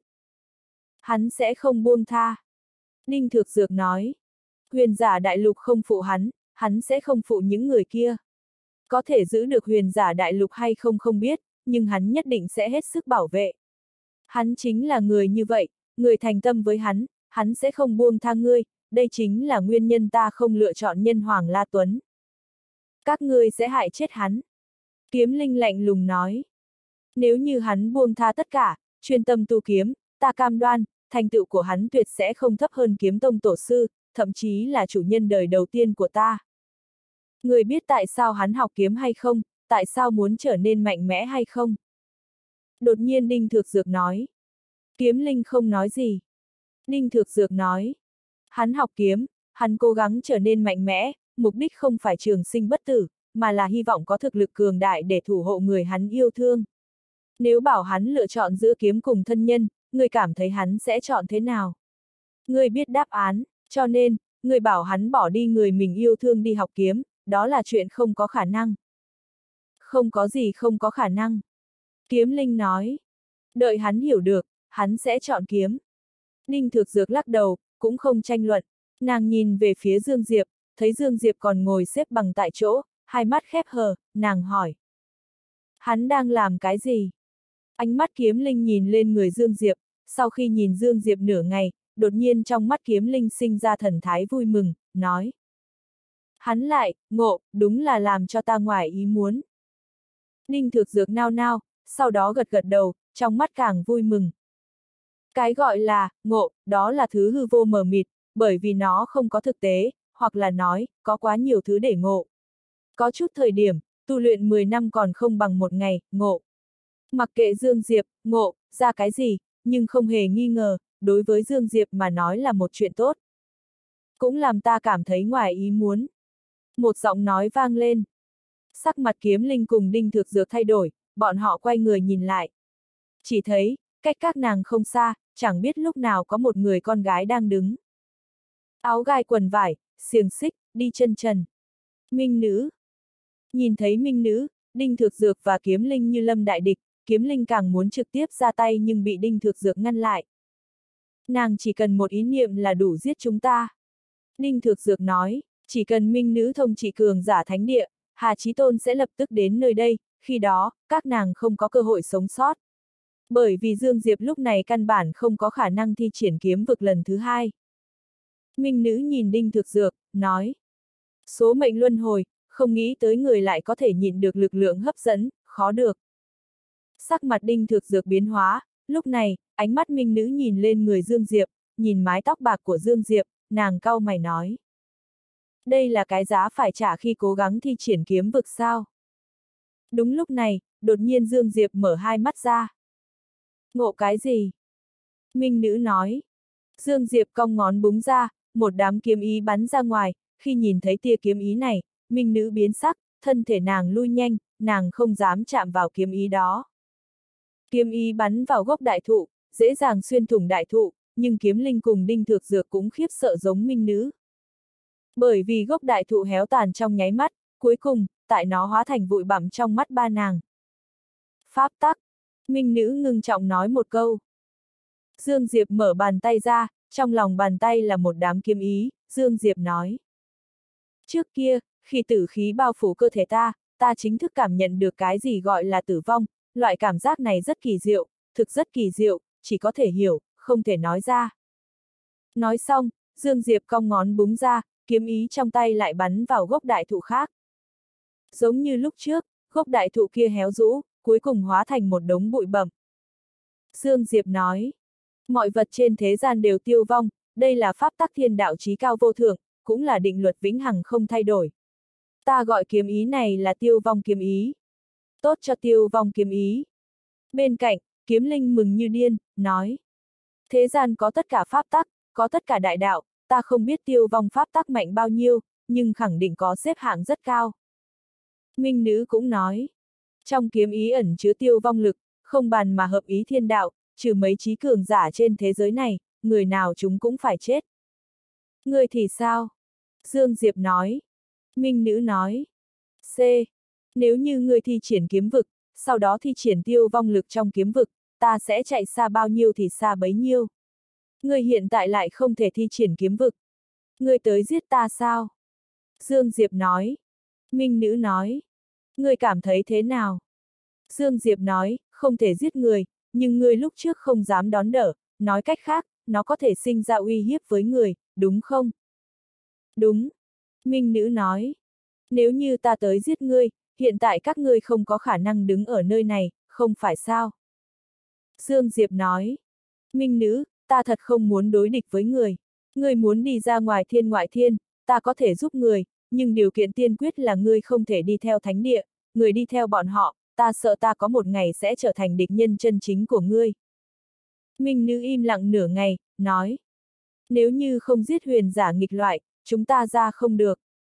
Hắn sẽ không buông tha. Ninh Thực Dược nói. Huyền giả đại lục không phụ hắn sẽ không phụ những người kia. Có thể giữ được huyền giả đại lục hay không không biết, nhưng hắn nhất định sẽ hết sức bảo vệ. Hắn chính là người như vậy, người thành tâm với hắn sẽ không buông tha ngươi, đây chính là nguyên nhân ta không lựa chọn nhân hoàng La Tuấn. Các ngươi sẽ hại chết hắn. Kiếm Linh lạnh lùng nói. Nếu như hắn buông tha tất cả, chuyên tâm tu kiếm, ta cam đoan, thành tựu của hắn tuyệt sẽ không thấp hơn kiếm tông tổ sư, thậm chí là chủ nhân đời đầu tiên của ta. Người biết tại sao hắn học kiếm hay không, tại sao muốn trở nên mạnh mẽ hay không? Đột nhiên Đinh Thược Dược nói. Kiếm Linh không nói gì. Đinh Thược Dược nói. Hắn học kiếm, hắn cố gắng trở nên mạnh mẽ, mục đích không phải trường sinh bất tử, mà là hy vọng có thực lực cường đại để thủ hộ người hắn yêu thương. Nếu bảo hắn lựa chọn giữa kiếm cùng thân nhân, người cảm thấy hắn sẽ chọn thế nào? Người biết đáp án, cho nên, người bảo hắn bỏ đi người mình yêu thương đi học kiếm, đó là chuyện không có khả năng. Không có gì không có khả năng. Kiếm Linh nói. Đợi hắn hiểu được, hắn sẽ chọn kiếm. Đinh Thược Dược lắc đầu, cũng không tranh luận. Nàng nhìn về phía Dương Diệp, thấy Dương Diệp còn ngồi xếp bằng tại chỗ, hai mắt khép hờ, nàng hỏi. Hắn đang làm cái gì? Ánh mắt Kiếm Linh nhìn lên người Dương Diệp, sau khi nhìn Dương Diệp nửa ngày, đột nhiên trong mắt Kiếm Linh sinh ra thần thái vui mừng, nói. Hắn lại, ngộ, đúng là làm cho ta ngoài ý muốn. Đinh Thược Dược nao nao, sau đó gật gật đầu, trong mắt càng vui mừng. Cái gọi là, ngộ, đó là thứ hư vô mờ mịt, bởi vì nó không có thực tế, hoặc là nói, có quá nhiều thứ để ngộ. Có chút thời điểm, tu luyện 10 năm còn không bằng một ngày, ngộ. Mặc kệ Dương Diệp, ngộ, ra cái gì, nhưng không hề nghi ngờ, đối với Dương Diệp mà nói là một chuyện tốt. Cũng làm ta cảm thấy ngoài ý muốn. Một giọng nói vang lên. Sắc mặt Kiếm Linh cùng Đinh Thược Dược thay đổi, bọn họ quay người nhìn lại. Chỉ thấy, cách các nàng không xa, chẳng biết lúc nào có một người con gái đang đứng. Áo gai quần vải, xiềng xích, đi chân trần. Minh nữ. Nhìn thấy Minh nữ, Đinh Thược Dược và Kiếm Linh như lâm đại địch, Kiếm Linh càng muốn trực tiếp ra tay nhưng bị Đinh Thược Dược ngăn lại. Nàng chỉ cần một ý niệm là đủ giết chúng ta. Đinh Thược Dược nói, chỉ cần Minh nữ thông trị cường giả thánh địa, Hà Chí Tôn sẽ lập tức đến nơi đây, khi đó, các nàng không có cơ hội sống sót. Bởi vì Dương Diệp lúc này căn bản không có khả năng thi triển kiếm vực lần thứ hai. Minh nữ nhìn Đinh Thược Dược, nói. Số mệnh luân hồi, không nghĩ tới người lại có thể nhịn được lực lượng hấp dẫn, khó được. Sắc mặt Đinh Thược Dược biến hóa, lúc này, ánh mắt Minh nữ nhìn lên người Dương Diệp, nhìn mái tóc bạc của Dương Diệp, nàng cau mày nói. Đây là cái giá phải trả khi cố gắng thi triển kiếm vực sao? Đúng lúc này, đột nhiên Dương Diệp mở hai mắt ra. Ngộ cái gì? Minh nữ nói. Dương Diệp cong ngón búng ra, một đám kiếm ý bắn ra ngoài, khi nhìn thấy tia kiếm ý này, Minh nữ biến sắc, thân thể nàng lui nhanh, nàng không dám chạm vào kiếm ý đó. Kiếm ý bắn vào gốc đại thụ, dễ dàng xuyên thủng đại thụ, nhưng Kiếm Linh cùng Đinh Thược Dược cũng khiếp sợ giống Minh nữ. Bởi vì gốc đại thụ héo tàn trong nháy mắt, cuối cùng, tại nó hóa thành bụi bặm trong mắt ba nàng. Pháp tắc, Minh nữ ngưng trọng nói một câu. Dương Diệp mở bàn tay ra, trong lòng bàn tay là một đám kiếm ý, Dương Diệp nói. Trước kia, khi tử khí bao phủ cơ thể ta chính thức cảm nhận được cái gì gọi là tử vong, loại cảm giác này rất kỳ diệu, thực rất kỳ diệu, chỉ có thể hiểu, không thể nói ra. Nói xong, Dương Diệp cong ngón búng ra, kiếm ý trong tay lại bắn vào gốc đại thụ khác. Giống như lúc trước, gốc đại thụ kia héo rũ, cuối cùng hóa thành một đống bụi bặm. Dương Diệp nói, mọi vật trên thế gian đều tiêu vong, đây là pháp tắc thiên đạo chí cao vô thượng, cũng là định luật vĩnh hằng không thay đổi. Ta gọi kiếm ý này là tiêu vong kiếm ý. Tốt cho tiêu vong kiếm ý. Bên cạnh, Kiếm Linh mừng như điên, nói. Thế gian có tất cả pháp tắc, có tất cả đại đạo, ta không biết tiêu vong pháp tắc mạnh bao nhiêu, nhưng khẳng định có xếp hạng rất cao. Minh nữ cũng nói. Trong kiếm ý ẩn chứa tiêu vong lực, không bàn mà hợp ý thiên đạo, trừ mấy trí cường giả trên thế giới này, người nào chúng cũng phải chết. Người thì sao? Dương Diệp nói. Minh nữ nói. C. Nếu như người thi triển kiếm vực, sau đó thi triển tiêu vong lực trong kiếm vực, ta sẽ chạy xa bao nhiêu thì xa bấy nhiêu. Người hiện tại lại không thể thi triển kiếm vực. Người tới giết ta sao? Dương Diệp nói. Minh nữ nói. Người cảm thấy thế nào? Dương Diệp nói, không thể giết người, nhưng người lúc trước không dám đón đỡ, nói cách khác, nó có thể sinh ra uy hiếp với người, đúng không? Đúng. Minh nữ nói. Nếu như ta tới giết ngươi, hiện tại các ngươi không có khả năng đứng ở nơi này, không phải sao? Dương Diệp nói. Minh nữ, ta thật không muốn đối địch với người. Người muốn đi ra ngoài thiên ngoại thiên, ta có thể giúp người, nhưng điều kiện tiên quyết là ngươi không thể đi theo thánh địa, người đi theo bọn họ, ta sợ ta có một ngày sẽ trở thành địch nhân chân chính của ngươi. Minh nữ im lặng nửa ngày, nói. Nếu như không giết huyền giả nghịch loại, chúng ta ra không được.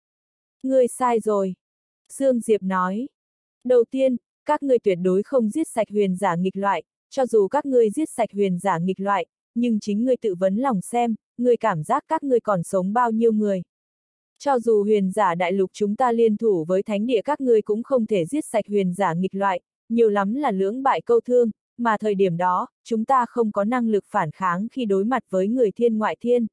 Ngươi sai rồi. Dương Diệp nói. Đầu tiên, các ngươi tuyệt đối không giết sạch huyền giả nghịch loại, cho dù các ngươi giết sạch huyền giả nghịch loại, nhưng chính ngươi tự vấn lòng xem, ngươi cảm giác các ngươi còn sống bao nhiêu người. Cho dù huyền giả đại lục chúng ta liên thủ với thánh địa các ngươi cũng không thể giết sạch huyền giả nghịch loại, nhiều lắm là lưỡng bại câu thương, mà thời điểm đó, chúng ta không có năng lực phản kháng khi đối mặt với người thiên ngoại thiên.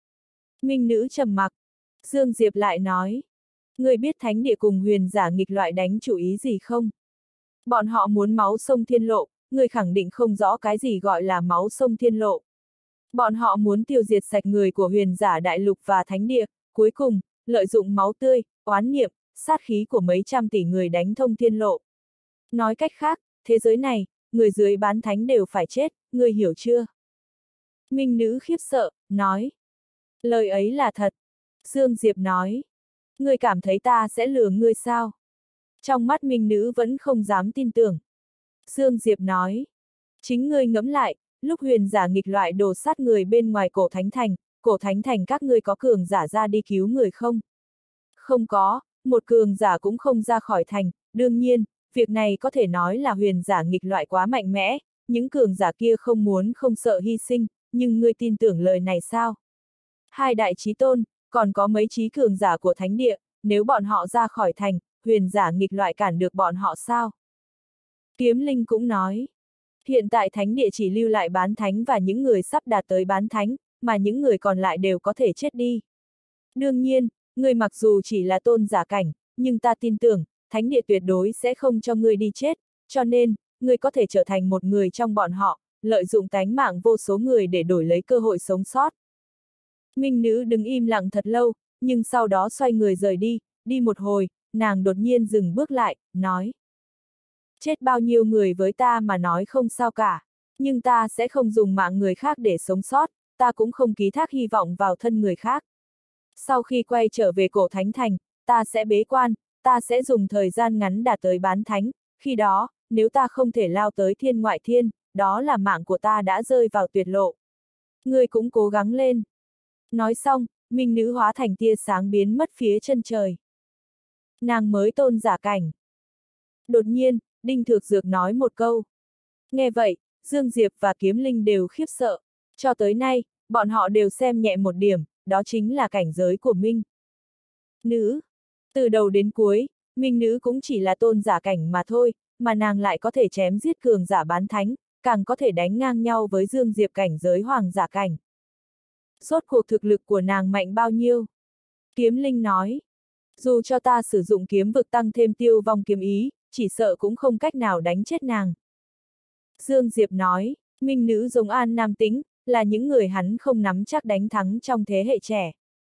Minh nữ trầm mặc. Dương Diệp lại nói. Ngươi biết thánh địa cùng huyền giả nghịch loại đánh chủ ý gì không? Bọn họ muốn máu sông thiên lộ, ngươi khẳng định không rõ cái gì gọi là máu sông thiên lộ. Bọn họ muốn tiêu diệt sạch người của huyền giả đại lục và thánh địa, cuối cùng, lợi dụng máu tươi, oán niệm, sát khí của mấy trăm tỷ người đánh thông thiên lộ. Nói cách khác, thế giới này, người dưới bán thánh đều phải chết, ngươi hiểu chưa? Minh nữ khiếp sợ, nói. Lời ấy là thật. Dương Diệp nói. Ngươi cảm thấy ta sẽ lừa ngươi sao? Trong mắt Minh nữ vẫn không dám tin tưởng. Dương Diệp nói. Chính ngươi ngẫm lại, lúc huyền giả nghịch loại đồ sát người bên ngoài cổ thánh thành các ngươi có cường giả ra đi cứu người không? Không có, một cường giả cũng không ra khỏi thành, đương nhiên, việc này có thể nói là huyền giả nghịch loại quá mạnh mẽ, những cường giả kia không muốn không sợ hy sinh, nhưng ngươi tin tưởng lời này sao? Hai đại chí tôn, còn có mấy chí cường giả của thánh địa, nếu bọn họ ra khỏi thành, huyền giả nghịch loại cản được bọn họ sao? Kiếm Linh cũng nói. Hiện tại thánh địa chỉ lưu lại bán thánh và những người sắp đạt tới bán thánh, mà những người còn lại đều có thể chết đi. Đương nhiên, ngươi mặc dù chỉ là tôn giả cảnh, nhưng ta tin tưởng, thánh địa tuyệt đối sẽ không cho ngươi đi chết, cho nên, ngươi có thể trở thành một người trong bọn họ, lợi dụng tánh mạng vô số người để đổi lấy cơ hội sống sót. Minh nữ đứng im lặng thật lâu, nhưng sau đó xoay người rời đi, đi một hồi, nàng đột nhiên dừng bước lại, nói. Chết bao nhiêu người với ta mà nói không sao cả, nhưng ta sẽ không dùng mạng người khác để sống sót, ta cũng không ký thác hy vọng vào thân người khác. Sau khi quay trở về cổ thánh thành, ta sẽ bế quan, ta sẽ dùng thời gian ngắn đạt tới bán thánh, khi đó, nếu ta không thể lao tới thiên ngoại thiên, đó là mạng của ta đã rơi vào tuyệt lộ. Ngươi cũng cố gắng lên. Nói xong, minh nữ hóa thành tia sáng biến mất phía chân trời. Nàng mới tôn giả cảnh. Đột nhiên, Đinh Thược Dược nói một câu. Nghe vậy, Dương Diệp và Kiếm Linh đều khiếp sợ. Cho tới nay, bọn họ đều xem nhẹ một điểm, đó chính là cảnh giới của Minh nữ. Từ đầu đến cuối, Minh nữ cũng chỉ là tôn giả cảnh mà thôi, mà nàng lại có thể chém giết cường giả bán thánh, càng có thể đánh ngang nhau với Dương Diệp cảnh giới hoàng giả cảnh. Rốt cuộc thực lực của nàng mạnh bao nhiêu? Kiếm Linh nói. Dù cho ta sử dụng kiếm vực tăng thêm tiêu vong kiếm ý, chỉ sợ cũng không cách nào đánh chết nàng. Dương Diệp nói, Minh nữ giống An Nam Tĩnh, là những người hắn không nắm chắc đánh thắng trong thế hệ trẻ.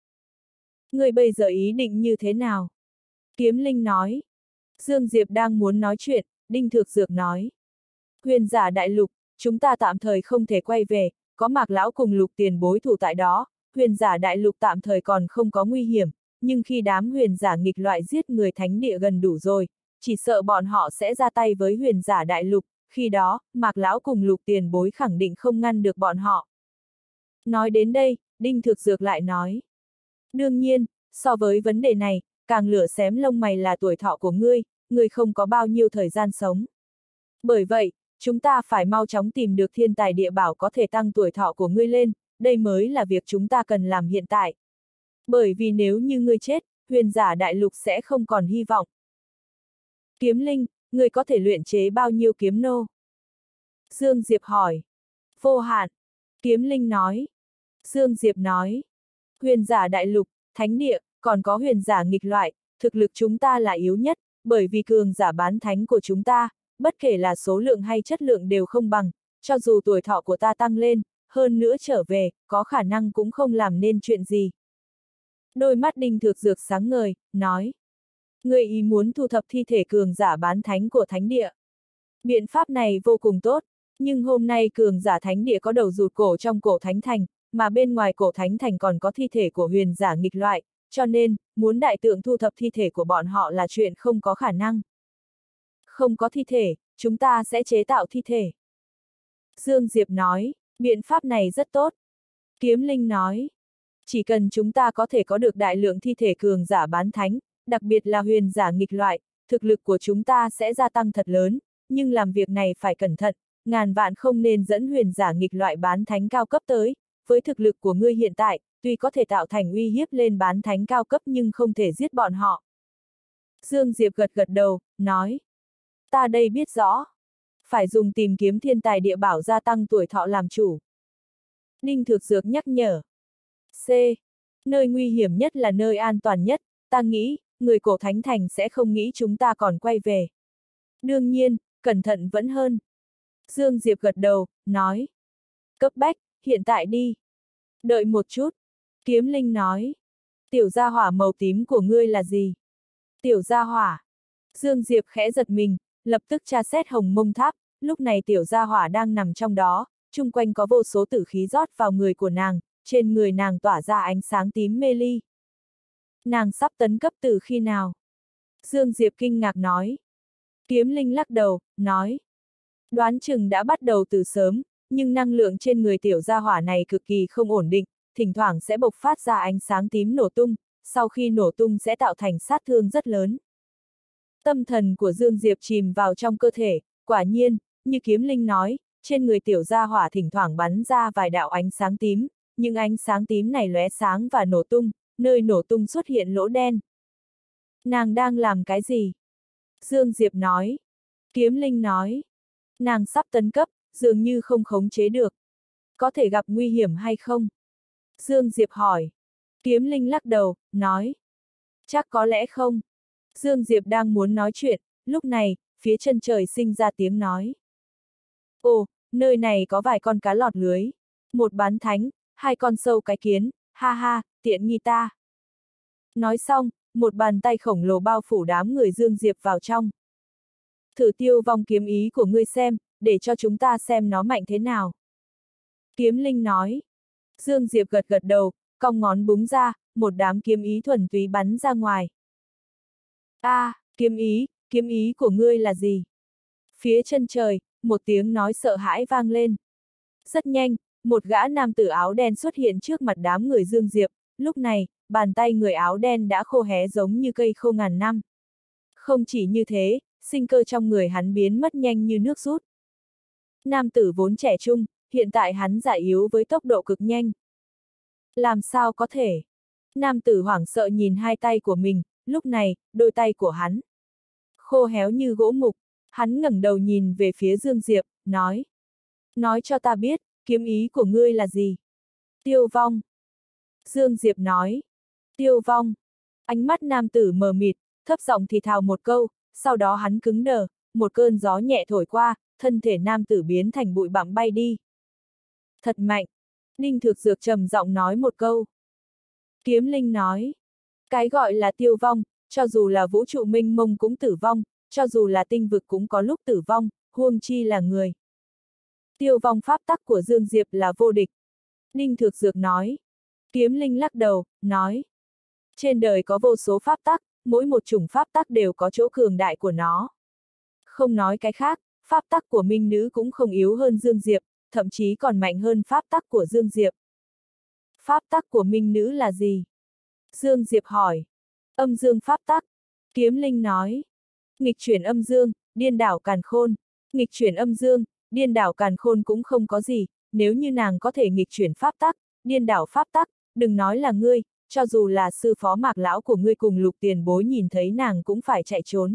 Người bây giờ ý định như thế nào? Kiếm Linh nói. Dương Diệp đang muốn nói chuyện, Đinh Thược Dược nói. Huyền giả đại lục, chúng ta tạm thời không thể quay về, có Mạc Lão cùng Lục tiền bối thủ tại đó, huyền giả đại lục tạm thời còn không có nguy hiểm, nhưng khi đám huyền giả nghịch loại giết người thánh địa gần đủ rồi, chỉ sợ bọn họ sẽ ra tay với huyền giả đại lục, khi đó, Mạc Lão cùng Lục tiền bối khẳng định không ngăn được bọn họ. Nói đến đây, Đinh Thực Dược lại nói. Đương nhiên, so với vấn đề này, càng lửa xém lông mày là tuổi thọ của ngươi không có bao nhiêu thời gian sống. Bởi vậy, chúng ta phải mau chóng tìm được thiên tài địa bảo có thể tăng tuổi thọ của ngươi lên, đây mới là việc chúng ta cần làm hiện tại. Bởi vì nếu như ngươi chết, huyền giả đại lục sẽ không còn hy vọng. Kiếm Linh, ngươi có thể luyện chế bao nhiêu kiếm nô? Dương Diệp hỏi. Vô hạn. Kiếm Linh nói. Dương Diệp nói. Huyền giả đại lục, thánh địa, còn có huyền giả nghịch loại, thực lực chúng ta là yếu nhất, bởi vì cường giả bán thánh của chúng ta, bất kể là số lượng hay chất lượng đều không bằng, cho dù tuổi thọ của ta tăng lên, hơn nữa trở về, có khả năng cũng không làm nên chuyện gì. Đôi mắt Đinh Thược Dược sáng ngời, nói. Người ý muốn thu thập thi thể cường giả bán thánh của thánh địa. Biện pháp này vô cùng tốt, Nhưng hôm nay cường giả thánh địa có đầu rụt cổ trong cổ thánh thành, mà bên ngoài cổ thánh thành còn có thi thể của huyền giả nghịch loại, cho nên, muốn đại tượng thu thập thi thể của bọn họ là chuyện không có khả năng. Không có thi thể, chúng ta sẽ chế tạo thi thể. Dương Diệp nói, biện pháp này rất tốt. Kiếm Linh nói, chỉ cần chúng ta có thể có được đại lượng thi thể cường giả bán thánh, đặc biệt là huyền giả nghịch loại, thực lực của chúng ta sẽ gia tăng thật lớn, nhưng làm việc này phải cẩn thận, ngàn vạn không nên dẫn huyền giả nghịch loại bán thánh cao cấp tới, với thực lực của ngươi hiện tại, tuy có thể tạo thành uy hiếp lên bán thánh cao cấp nhưng không thể giết bọn họ. Dương Diệp gật gật đầu, nói, ta đây biết rõ. Phải dùng tìm kiếm thiên tài địa bảo gia tăng tuổi thọ làm chủ. Ninh Thực Dược nhắc nhở. C. Nơi nguy hiểm nhất là nơi an toàn nhất, ta nghĩ, người cổ thánh thành sẽ không nghĩ chúng ta còn quay về. Đương nhiên, cẩn thận vẫn hơn. Dương Diệp gật đầu, nói. Cấp bách, hiện tại đi. Đợi một chút. Kiếm Linh nói. Tiểu gia hỏa màu tím của ngươi là gì? Tiểu gia hỏa. Dương Diệp khẽ giật mình, lập tức tra xét hồng mông tháp, lúc này tiểu gia hỏa đang nằm trong đó, chung quanh có vô số tử khí rót vào người của nàng, trên người nàng tỏa ra ánh sáng tím mê ly. Nàng sắp tấn cấp từ khi nào? Dương Diệp kinh ngạc nói. Kiếm Linh lắc đầu, nói. Đoán chừng đã bắt đầu từ sớm, nhưng năng lượng trên người tiểu gia hỏa này cực kỳ không ổn định, thỉnh thoảng sẽ bộc phát ra ánh sáng tím nổ tung, sau khi nổ tung sẽ tạo thành sát thương rất lớn. Tâm thần của Dương Diệp chìm vào trong cơ thể, quả nhiên, như Kiếm Linh nói, trên người tiểu gia hỏa thỉnh thoảng bắn ra vài đạo ánh sáng tím, nhưng ánh sáng tím này lóe sáng và nổ tung, nơi nổ tung xuất hiện lỗ đen. Nàng đang làm cái gì? Dương Diệp nói. Kiếm Linh nói. Nàng sắp tấn cấp, dường như không khống chế được. Có thể gặp nguy hiểm hay không? Dương Diệp hỏi. Kiếm Linh lắc đầu, nói. Chắc có lẽ không. Dương Diệp đang muốn nói chuyện, lúc này, phía chân trời sinh ra tiếng nói. Ồ, nơi này có vài con cá lọt lưới. Một bán thánh, hai con sâu cái kiến, ha ha, tiện nghi ta. Nói xong, một bàn tay khổng lồ bao phủ đám người Dương Diệp vào trong. Thử tiêu vong kiếm ý của ngươi xem, để cho chúng ta xem nó mạnh thế nào. Kiếm Linh nói. Dương Diệp gật gật đầu, cong ngón búng ra, một đám kiếm ý thuần túy bắn ra ngoài. Kiếm ý của ngươi là gì? Phía chân trời, một tiếng nói sợ hãi vang lên. Rất nhanh, một gã nam tử áo đen xuất hiện trước mặt đám người Dương Diệp, lúc này, bàn tay người áo đen đã khô hé giống như cây khô ngàn năm. Không chỉ như thế, sinh cơ trong người hắn biến mất nhanh như nước rút. Nam tử vốn trẻ trung, hiện tại hắn già yếu với tốc độ cực nhanh. Làm sao có thể? Nam tử hoảng sợ nhìn hai tay của mình, lúc này, đôi tay của hắn khô héo như gỗ mục, hắn ngẩng đầu nhìn về phía Dương Diệp, nói. Nói cho ta biết, kiếm ý của ngươi là gì? Tiêu vong. Dương Diệp nói. Tiêu vong. Ánh mắt nam tử mờ mịt, thấp giọng thì thào một câu, sau đó hắn cứng đờ, một cơn gió nhẹ thổi qua, thân thể nam tử biến thành bụi bặm bay đi. Thật mạnh. Ninh Thực Dược trầm giọng nói một câu. Kiếm Linh nói. Cái gọi là tiêu vong, cho dù là vũ trụ mênh mông cũng tử vong, cho dù là tinh vực cũng có lúc tử vong, huống chi là người. Tiêu vong pháp tắc của Dương Diệp là vô địch. Ninh Thực Dược nói. Kiếm Linh lắc đầu, nói. Trên đời có vô số pháp tắc, mỗi một chủng pháp tắc đều có chỗ cường đại của nó. Không nói cái khác, pháp tắc của Minh Nữ cũng không yếu hơn Dương Diệp, thậm chí còn mạnh hơn pháp tắc của Dương Diệp. Pháp tắc của Minh Nữ là gì? Dương Diệp hỏi. Âm dương pháp tắc. Kiếm Linh nói. Nghịch chuyển âm dương, điên đảo càn khôn. Nghịch chuyển âm dương, điên đảo càn khôn cũng không có gì, nếu như nàng có thể nghịch chuyển pháp tắc, điên đảo pháp tắc, đừng nói là ngươi, cho dù là sư phó Mạc lão của ngươi cùng Lục tiền bối nhìn thấy nàng cũng phải chạy trốn.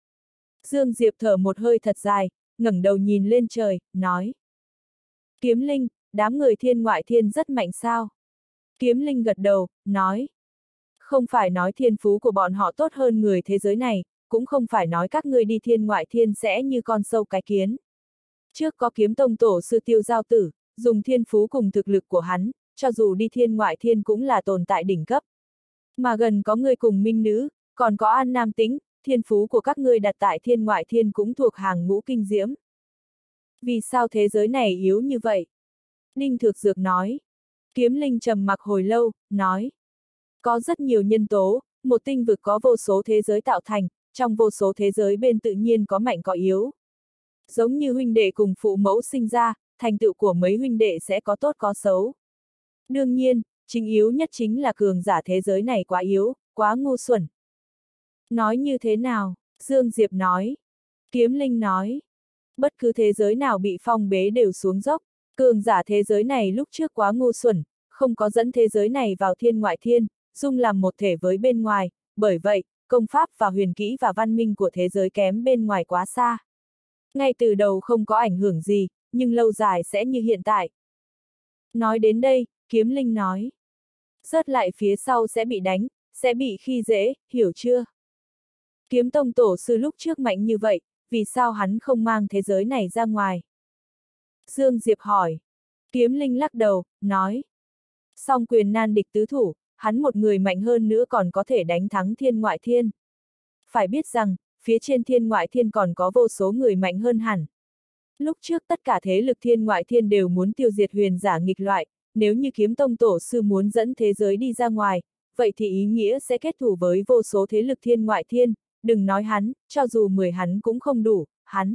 Dương Diệp thở một hơi thật dài, ngẩng đầu nhìn lên trời, nói. Kiếm Linh, đám người thiên ngoại thiên rất mạnh sao? Kiếm Linh gật đầu, nói. Không phải nói thiên phú của bọn họ tốt hơn người thế giới này, cũng không phải nói các ngươi đi thiên ngoại thiên sẽ như con sâu cái kiến. Trước có kiếm tông tổ sư Tiêu Giao Tử, dùng thiên phú cùng thực lực của hắn, cho dù đi thiên ngoại thiên cũng là tồn tại đỉnh cấp. Mà gần có người cùng Minh Nữ, còn có An Nam Tĩnh, thiên phú của các ngươi đặt tại thiên ngoại thiên cũng thuộc hàng ngũ kinh diễm. Vì sao thế giới này yếu như vậy? Đinh Thược Dược nói. Kiếm Linh trầm mặc hồi lâu, nói. Có rất nhiều nhân tố, một tinh vực có vô số thế giới tạo thành, trong vô số thế giới bên tự nhiên có mạnh có yếu. Giống như huynh đệ cùng phụ mẫu sinh ra, thành tựu của mấy huynh đệ sẽ có tốt có xấu. Đương nhiên, chính yếu nhất chính là cường giả thế giới này quá yếu, quá ngu xuẩn. Nói như thế nào? Dương Diệp nói. Kiếm Linh nói. Bất cứ thế giới nào bị phong bế đều xuống dốc. Cường giả thế giới này lúc trước quá ngu xuẩn, không có dẫn thế giới này vào thiên ngoại thiên, dung làm một thể với bên ngoài, bởi vậy, công pháp và huyền kỹ và văn minh của thế giới kém bên ngoài quá xa. Ngay từ đầu không có ảnh hưởng gì, nhưng lâu dài sẽ như hiện tại. Nói đến đây, Kiếm Linh nói. Rớt lại phía sau sẽ bị đánh, sẽ bị khi dễ, hiểu chưa? Kiếm Tông tổ sư lúc trước mạnh như vậy, vì sao hắn không mang thế giới này ra ngoài? Dương Diệp hỏi. Kiếm Linh lắc đầu, nói. Song quyền nan địch tứ thủ, hắn một người mạnh hơn nữa còn có thể đánh thắng thiên ngoại thiên. Phải biết rằng, phía trên thiên ngoại thiên còn có vô số người mạnh hơn hẳn. Lúc trước tất cả thế lực thiên ngoại thiên đều muốn tiêu diệt huyền giả nghịch loại, nếu như Kiếm Tông tổ sư muốn dẫn thế giới đi ra ngoài, vậy thì ý nghĩa sẽ kết thủ với vô số thế lực thiên ngoại thiên, đừng nói hắn, cho dù 10 hắn cũng không đủ, hắn.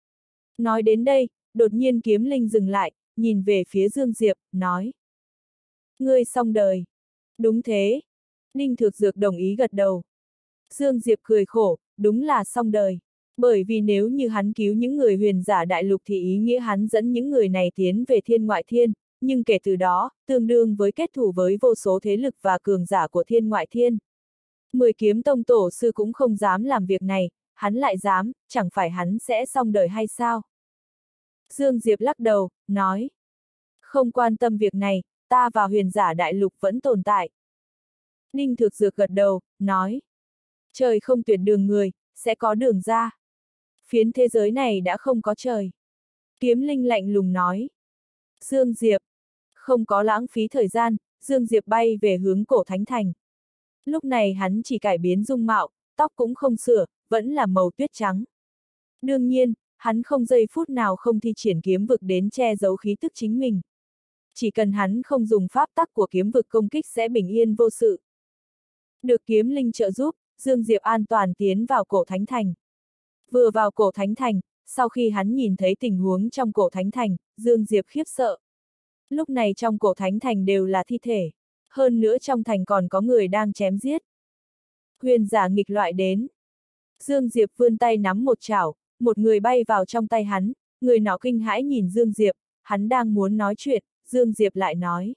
Nói đến đây, đột nhiên Kiếm Linh dừng lại, nhìn về phía Dương Diệp, nói. Ngươi xong đời. Đúng thế. Đinh Thược Dược đồng ý gật đầu. Dương Diệp cười khổ, đúng là xong đời. Bởi vì nếu như hắn cứu những người huyền giả đại lục thì ý nghĩa hắn dẫn những người này tiến về thiên ngoại thiên, nhưng kể từ đó, tương đương với kết thủ với vô số thế lực và cường giả của thiên ngoại thiên. 10 kiếm tông tổ sư cũng không dám làm việc này, hắn lại dám, chẳng phải hắn sẽ xong đời hay sao? Dương Diệp lắc đầu, nói. Không quan tâm việc này, ta và huyền giả đại lục vẫn tồn tại. Ninh Thực Dược gật đầu, nói. Trời không tuyệt đường người, sẽ có đường ra. Phiến thế giới này đã không có trời. Kiếm Linh lạnh lùng nói. Dương Diệp. Không có lãng phí thời gian, Dương Diệp bay về hướng cổ Thánh Thành. Lúc này hắn chỉ cải biến dung mạo, tóc cũng không sửa, vẫn là màu tuyết trắng. Đương nhiên, hắn không giây phút nào không thi triển kiếm vực đến che giấu khí tức chính mình. Chỉ cần hắn không dùng pháp tắc của kiếm vực công kích sẽ bình yên vô sự. Được Kiếm Linh trợ giúp, Dương Diệp an toàn tiến vào cổ Thánh Thành. Vừa vào cổ Thánh Thành, sau khi hắn nhìn thấy tình huống trong cổ Thánh Thành, Dương Diệp khiếp sợ. Lúc này trong cổ Thánh Thành đều là thi thể. Hơn nữa trong thành còn có người đang chém giết. Huyền giả nghịch loại đến. Dương Diệp vươn tay nắm một chảo, một người bay vào trong tay hắn, người nọ kinh hãi nhìn Dương Diệp, hắn đang muốn nói chuyện, Dương Diệp lại nói.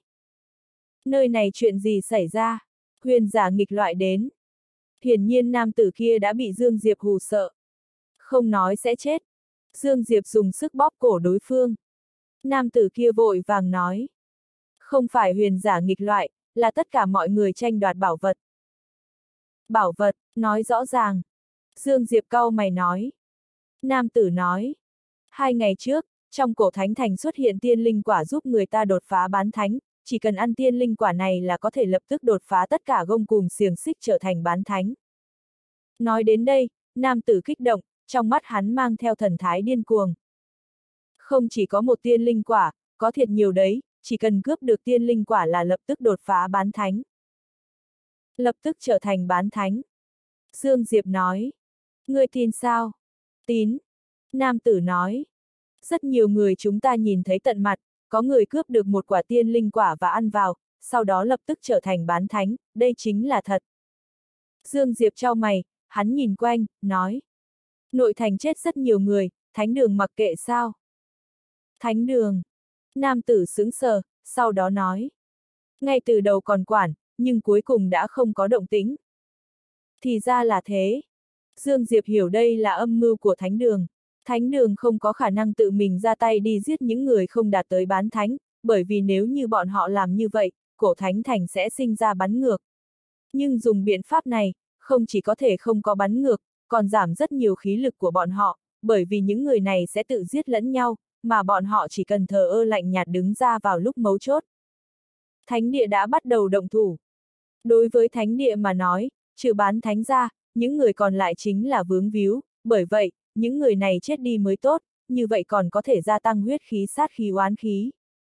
Nơi này chuyện gì xảy ra? Huyền giả nghịch loại đến. Hiển nhiên nam tử kia đã bị Dương Diệp hù sợ. Không nói sẽ chết. Dương Diệp dùng sức bóp cổ đối phương. Nam tử kia vội vàng nói. Không phải huyền giả nghịch loại, là tất cả mọi người tranh đoạt bảo vật. Bảo vật, nói rõ ràng. Dương Diệp cau mày nói. Nam tử nói. 2 ngày trước, trong cổ Thánh Thành xuất hiện tiên linh quả giúp người ta đột phá bán thánh, chỉ cần ăn tiên linh quả này là có thể lập tức đột phá tất cả gông cùm xiềng xích trở thành bán thánh. Nói đến đây, nam tử kích động, trong mắt hắn mang theo thần thái điên cuồng. Không chỉ có một tiên linh quả, có thiệt nhiều đấy, chỉ cần cướp được tiên linh quả là lập tức đột phá bán thánh. Lập tức trở thành bán thánh. Dương Diệp nói. Ngươi tin sao? Tín. Nam tử nói. Rất nhiều người chúng ta nhìn thấy tận mặt, có người cướp được một quả tiên linh quả và ăn vào, sau đó lập tức trở thành bán thánh, đây chính là thật. Dương Diệp chau mày, hắn nhìn quanh, nói. Nội thành chết rất nhiều người, thánh đường mặc kệ sao? Thánh đường. Nam tử sững sờ, sau đó nói. Ngay từ đầu còn quản, nhưng cuối cùng đã không có động tĩnh. Thì ra là thế. Dương Diệp hiểu đây là âm mưu của thánh đường. Thánh đường không có khả năng tự mình ra tay đi giết những người không đạt tới bán thánh, bởi vì nếu như bọn họ làm như vậy, cổ Thánh Thành sẽ sinh ra bắn ngược. Nhưng dùng biện pháp này, không chỉ có thể không có bắn ngược, còn giảm rất nhiều khí lực của bọn họ, bởi vì những người này sẽ tự giết lẫn nhau, mà bọn họ chỉ cần thờ ơ lạnh nhạt đứng ra vào lúc mấu chốt. Thánh địa đã bắt đầu động thủ. Đối với thánh địa mà nói, trừ bán thánh ra, những người còn lại chính là vướng víu, bởi vậy, những người này chết đi mới tốt, như vậy còn có thể gia tăng huyết khí sát khí oán khí.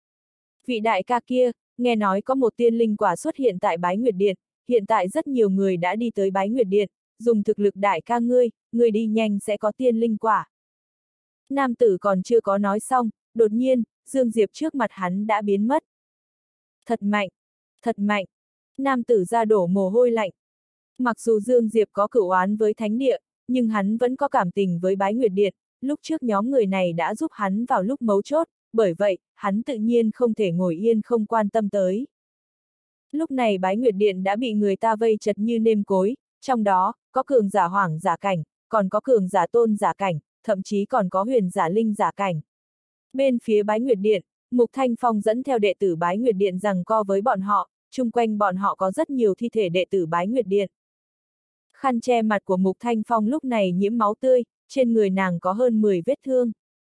Vị đại ca kia, nghe nói có một tiên linh quả xuất hiện tại Bái Nguyệt Điện, hiện tại rất nhiều người đã đi tới Bái Nguyệt Điện, dùng thực lực đại ca ngươi đi nhanh sẽ có tiên linh quả. Nam tử còn chưa có nói xong, đột nhiên, Dương Diệp trước mặt hắn đã biến mất. Thật mạnh, thật mạnh. Nam tử ra đổ mồ hôi lạnh. Mặc dù Dương Diệp có cửu oán với thánh địa, nhưng hắn vẫn có cảm tình với Bái Nguyệt Điện, lúc trước nhóm người này đã giúp hắn vào lúc mấu chốt, bởi vậy, hắn tự nhiên không thể ngồi yên không quan tâm tới. Lúc này Bái Nguyệt Điện đã bị người ta vây chật như nêm cối, trong đó, có cường giả hoàng giả cảnh, còn có cường giả tôn giả cảnh, thậm chí còn có huyền giả linh giả cảnh. Bên phía Bái Nguyệt Điện, Mục Thanh Phong dẫn theo đệ tử Bái Nguyệt Điện giằng co với bọn họ, chung quanh bọn họ có rất nhiều thi thể đệ tử Bái Nguyệt Điện. Khăn che mặt của Mục Thanh Phong lúc này nhiễm máu tươi, trên người nàng có hơn 10 vết thương.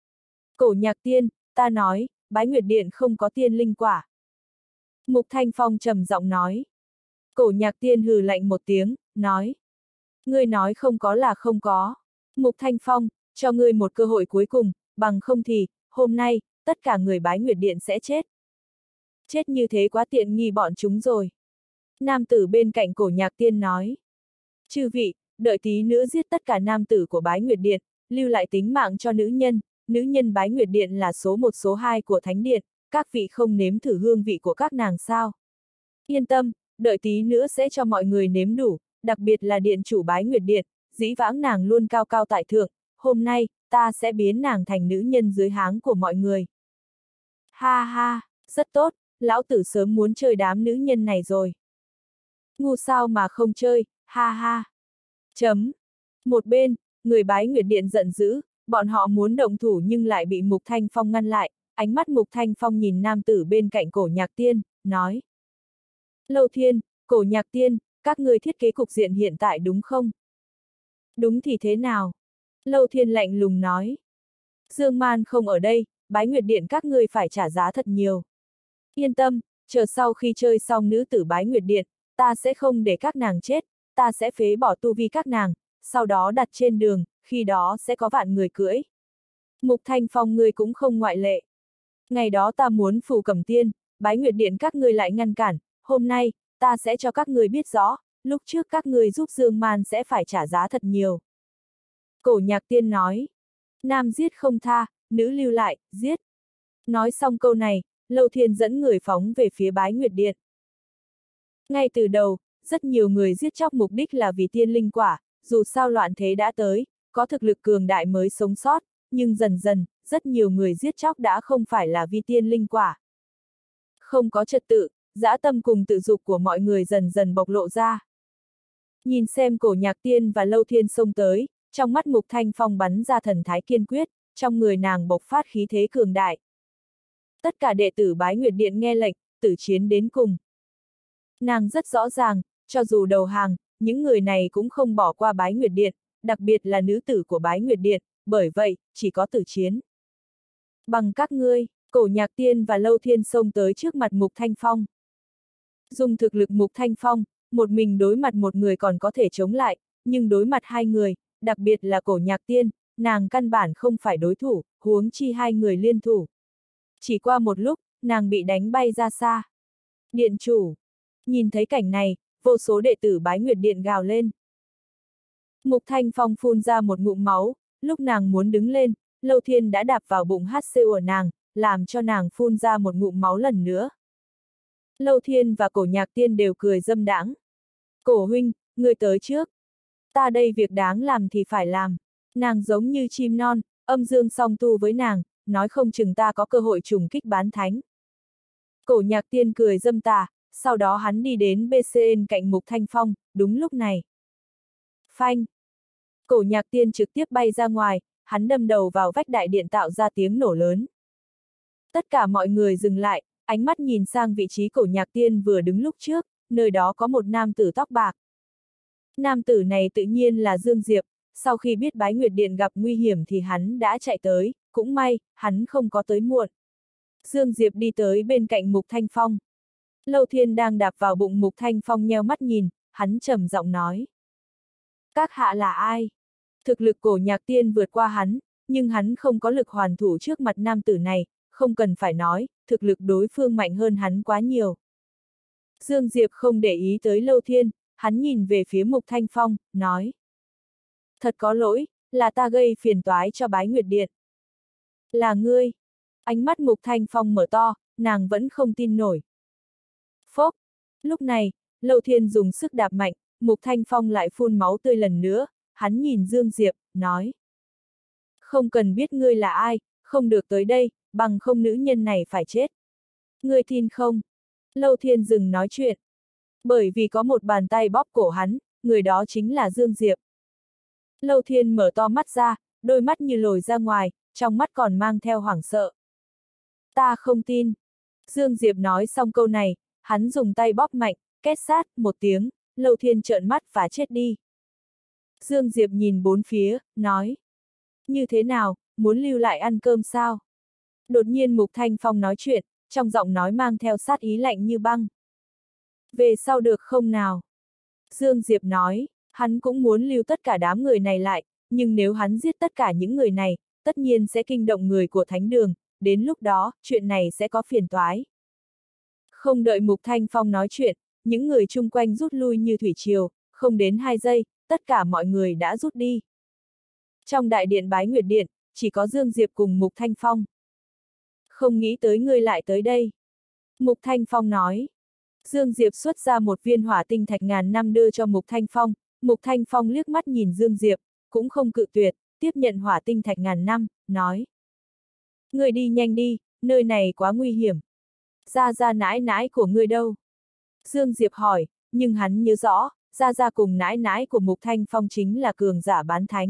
Cổ Nhạc Tiên, ta nói, Bái Nguyệt Điện không có tiên linh quả. Mục Thanh Phong trầm giọng nói. Cổ Nhạc Tiên hừ lạnh một tiếng, nói. Ngươi nói không có là không có. Mục Thanh Phong, cho ngươi một cơ hội cuối cùng, bằng không thì, hôm nay, tất cả người Bái Nguyệt Điện sẽ chết. Chết như thế quá tiện nghi bọn chúng rồi. Nam tử bên cạnh Cổ Nhạc Tiên nói. Chư vị, đợi tí nữa giết tất cả nam tử của Bái Nguyệt Điện, lưu lại tính mạng cho nữ nhân Bái Nguyệt Điện là số 1 số 2 của Thánh Điện, các vị không nếm thử hương vị của các nàng sao? Yên tâm, đợi tí nữa sẽ cho mọi người nếm đủ, đặc biệt là điện chủ Bái Nguyệt Điện, dĩ vãng nàng luôn cao cao tại thượng, hôm nay, ta sẽ biến nàng thành nữ nhân dưới háng của mọi người. Ha ha, rất tốt, lão tử sớm muốn chơi đám nữ nhân này rồi. Ngu sao mà không chơi, ha ha. Chấm. Một bên, người Bái Nguyệt Điện giận dữ, bọn họ muốn động thủ nhưng lại bị Mục Thanh Phong ngăn lại, ánh mắt Mục Thanh Phong nhìn nam tử bên cạnh Cổ Nhạc Tiên, nói. Lâu Thiên, Cổ Nhạc Tiên, các ngươi thiết kế cục diện hiện tại đúng không? Đúng thì thế nào? Lâu Thiên lạnh lùng nói. Dương Man không ở đây, Bái Nguyệt Điện các ngươi phải trả giá thật nhiều. Yên tâm, chờ sau khi chơi xong nữ tử Bái Nguyệt Điện, ta sẽ không để các nàng chết, ta sẽ phế bỏ tu vi các nàng, sau đó đặt trên đường, khi đó sẽ có vạn người cưỡi. Mục Thanh Phong ngươi cũng không ngoại lệ. Ngày đó ta muốn phù cẩm tiên, Bái Nguyệt Điện các ngươi lại ngăn cản, hôm nay, ta sẽ cho các ngươi biết rõ, lúc trước các ngươi giúp Dương Man sẽ phải trả giá thật nhiều. Cổ Nhạc Tiên nói, nam giết không tha, nữ lưu lại, giết. Nói xong câu này, Lâu Thiên dẫn người phóng về phía Bái Nguyệt Điện. Ngay từ đầu, rất nhiều người giết chóc mục đích là vì tiên linh quả, dù sao loạn thế đã tới, có thực lực cường đại mới sống sót, nhưng dần dần, rất nhiều người giết chóc đã không phải là vì tiên linh quả. Không có trật tự, dã tâm cùng tự dục của mọi người dần dần bộc lộ ra. Nhìn xem Cổ Nhạc Tiên và Lâu Thiên xông tới, trong mắt Mục Thanh Phong bắn ra thần thái kiên quyết, trong người nàng bộc phát khí thế cường đại. Tất cả đệ tử Bái Nguyệt Điện nghe lệnh, tử chiến đến cùng. Nàng rất rõ ràng, cho dù đầu hàng, những người này cũng không bỏ qua Bái Nguyệt Điện, đặc biệt là nữ tử của Bái Nguyệt Điện, bởi vậy, chỉ có tử chiến. Bằng các ngươi, Cổ Nhạc Tiên và Lâu Thiên xông tới trước mặt Mục Thanh Phong. Dùng thực lực Mục Thanh Phong, một mình đối mặt một người còn có thể chống lại, nhưng đối mặt hai người, đặc biệt là Cổ Nhạc Tiên, nàng căn bản không phải đối thủ, huống chi hai người liên thủ. Chỉ qua một lúc, nàng bị đánh bay ra xa. Điện chủ! Nhìn thấy cảnh này, vô số đệ tử Bái Nguyệt Điện gào lên. Mục Thanh Phong phun ra một ngụm máu, lúc nàng muốn đứng lên, Lâu Thiên đã đạp vào bụng HC của nàng, làm cho nàng phun ra một ngụm máu lần nữa. Lâu Thiên và Cổ Nhạc Tiên đều cười dâm đãng. Cổ huynh, ngươi tới trước. Ta đây việc đáng làm thì phải làm. Nàng giống như chim non, âm dương song tu với nàng, nói không chừng ta có cơ hội trùng kích bán thánh. Cổ Nhạc Tiên cười dâm tà, sau đó hắn đi đến BCN cạnh Mục Thanh Phong, đúng lúc này. Phanh! Cổ Nhạc Tiên trực tiếp bay ra ngoài, hắn đâm đầu vào vách đại điện tạo ra tiếng nổ lớn. Tất cả mọi người dừng lại, ánh mắt nhìn sang vị trí Cổ Nhạc Tiên vừa đứng lúc trước, nơi đó có một nam tử tóc bạc. Nam tử này tự nhiên là Dương Diệp, sau khi biết Bái Nguyệt Điện gặp nguy hiểm thì hắn đã chạy tới, cũng may, hắn không có tới muộn. Dương Diệp đi tới bên cạnh Mục Thanh Phong. Lâu Thiên đang đạp vào bụng Mục Thanh Phong nheo mắt nhìn, hắn trầm giọng nói. Các hạ là ai? Thực lực Cổ Nhạc Tiên vượt qua hắn, nhưng hắn không có lực hoàn thủ trước mặt nam tử này, không cần phải nói, thực lực đối phương mạnh hơn hắn quá nhiều. Dương Diệp không để ý tới Lâu Thiên, hắn nhìn về phía Mục Thanh Phong, nói. Thật có lỗi, là ta gây phiền toái cho Bái Nguyệt Điện. Là ngươi. Ánh mắt Mục Thanh Phong mở to, nàng vẫn không tin nổi. Phốc. Lúc này, Lâu Thiên dùng sức đạp mạnh, Mục Thanh Phong lại phun máu tươi lần nữa, hắn nhìn Dương Diệp, nói. Không cần biết ngươi là ai, không được tới đây, bằng không nữ nhân này phải chết. Ngươi tin không? Lâu Thiên dừng nói chuyện. Bởi vì có một bàn tay bóp cổ hắn, người đó chính là Dương Diệp. Lâu Thiên mở to mắt ra, đôi mắt như lồi ra ngoài, trong mắt còn mang theo hoảng sợ. Ta không tin. Dương Diệp nói xong câu này, hắn dùng tay bóp mạnh, két sát, một tiếng, Lâu Thiên trợn mắt và chết đi. Dương Diệp nhìn bốn phía, nói. Như thế nào, muốn lưu lại ăn cơm sao? Đột nhiên Mục Thanh Phong nói chuyện, trong giọng nói mang theo sát ý lạnh như băng. Về sau được không nào? Dương Diệp nói, hắn cũng muốn lưu tất cả đám người này lại, nhưng nếu hắn giết tất cả những người này, tất nhiên sẽ kinh động người của Thánh Đường, đến lúc đó, chuyện này sẽ có phiền toái. Không đợi Mục Thanh Phong nói chuyện, những người chung quanh rút lui như thủy triều, không đến 2 giây, tất cả mọi người đã rút đi. Trong đại điện Bái Nguyệt Điện, chỉ có Dương Diệp cùng Mục Thanh Phong. Không nghĩ tới ngươi lại tới đây. Mục Thanh Phong nói. Dương Diệp xuất ra một viên hỏa tinh thạch ngàn năm đưa cho Mục Thanh Phong. Mục Thanh Phong liếc mắt nhìn Dương Diệp, cũng không cự tuyệt, tiếp nhận hỏa tinh thạch ngàn năm, nói. Ngươi đi nhanh đi, nơi này quá nguy hiểm. Gia nãi nãi của ngươi đâu? Dương Diệp hỏi, nhưng hắn nhớ rõ, gia cùng nãi nãi của Mục Thanh Phong chính là cường giả bán thánh.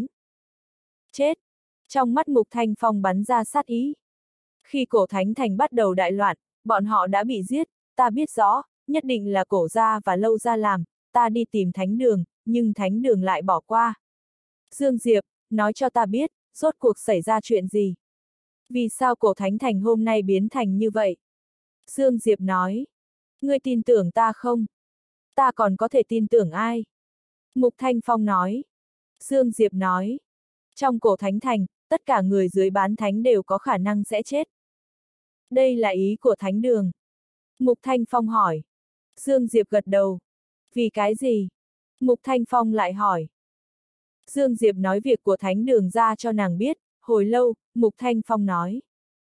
Chết! Trong mắt Mục Thanh Phong bắn ra sát ý. Khi cổ thánh thành bắt đầu đại loạn, bọn họ đã bị giết, ta biết rõ, nhất định là cổ gia và Lâu gia làm, ta đi tìm Thánh Đường, nhưng Thánh Đường lại bỏ qua. Dương Diệp, nói cho ta biết, rốt cuộc xảy ra chuyện gì? Vì sao cổ thánh thành hôm nay biến thành như vậy? Dương Diệp nói, ngươi tin tưởng ta không? Ta còn có thể tin tưởng ai? Mục Thanh Phong nói. Dương Diệp nói, trong cổ thánh thành, tất cả người dưới bán thánh đều có khả năng sẽ chết. Đây là ý của Thánh Đường. Mục Thanh Phong hỏi. Dương Diệp gật đầu. Vì cái gì? Mục Thanh Phong lại hỏi. Dương Diệp nói việc của Thánh Đường ra cho nàng biết, hồi lâu, Mục Thanh Phong nói.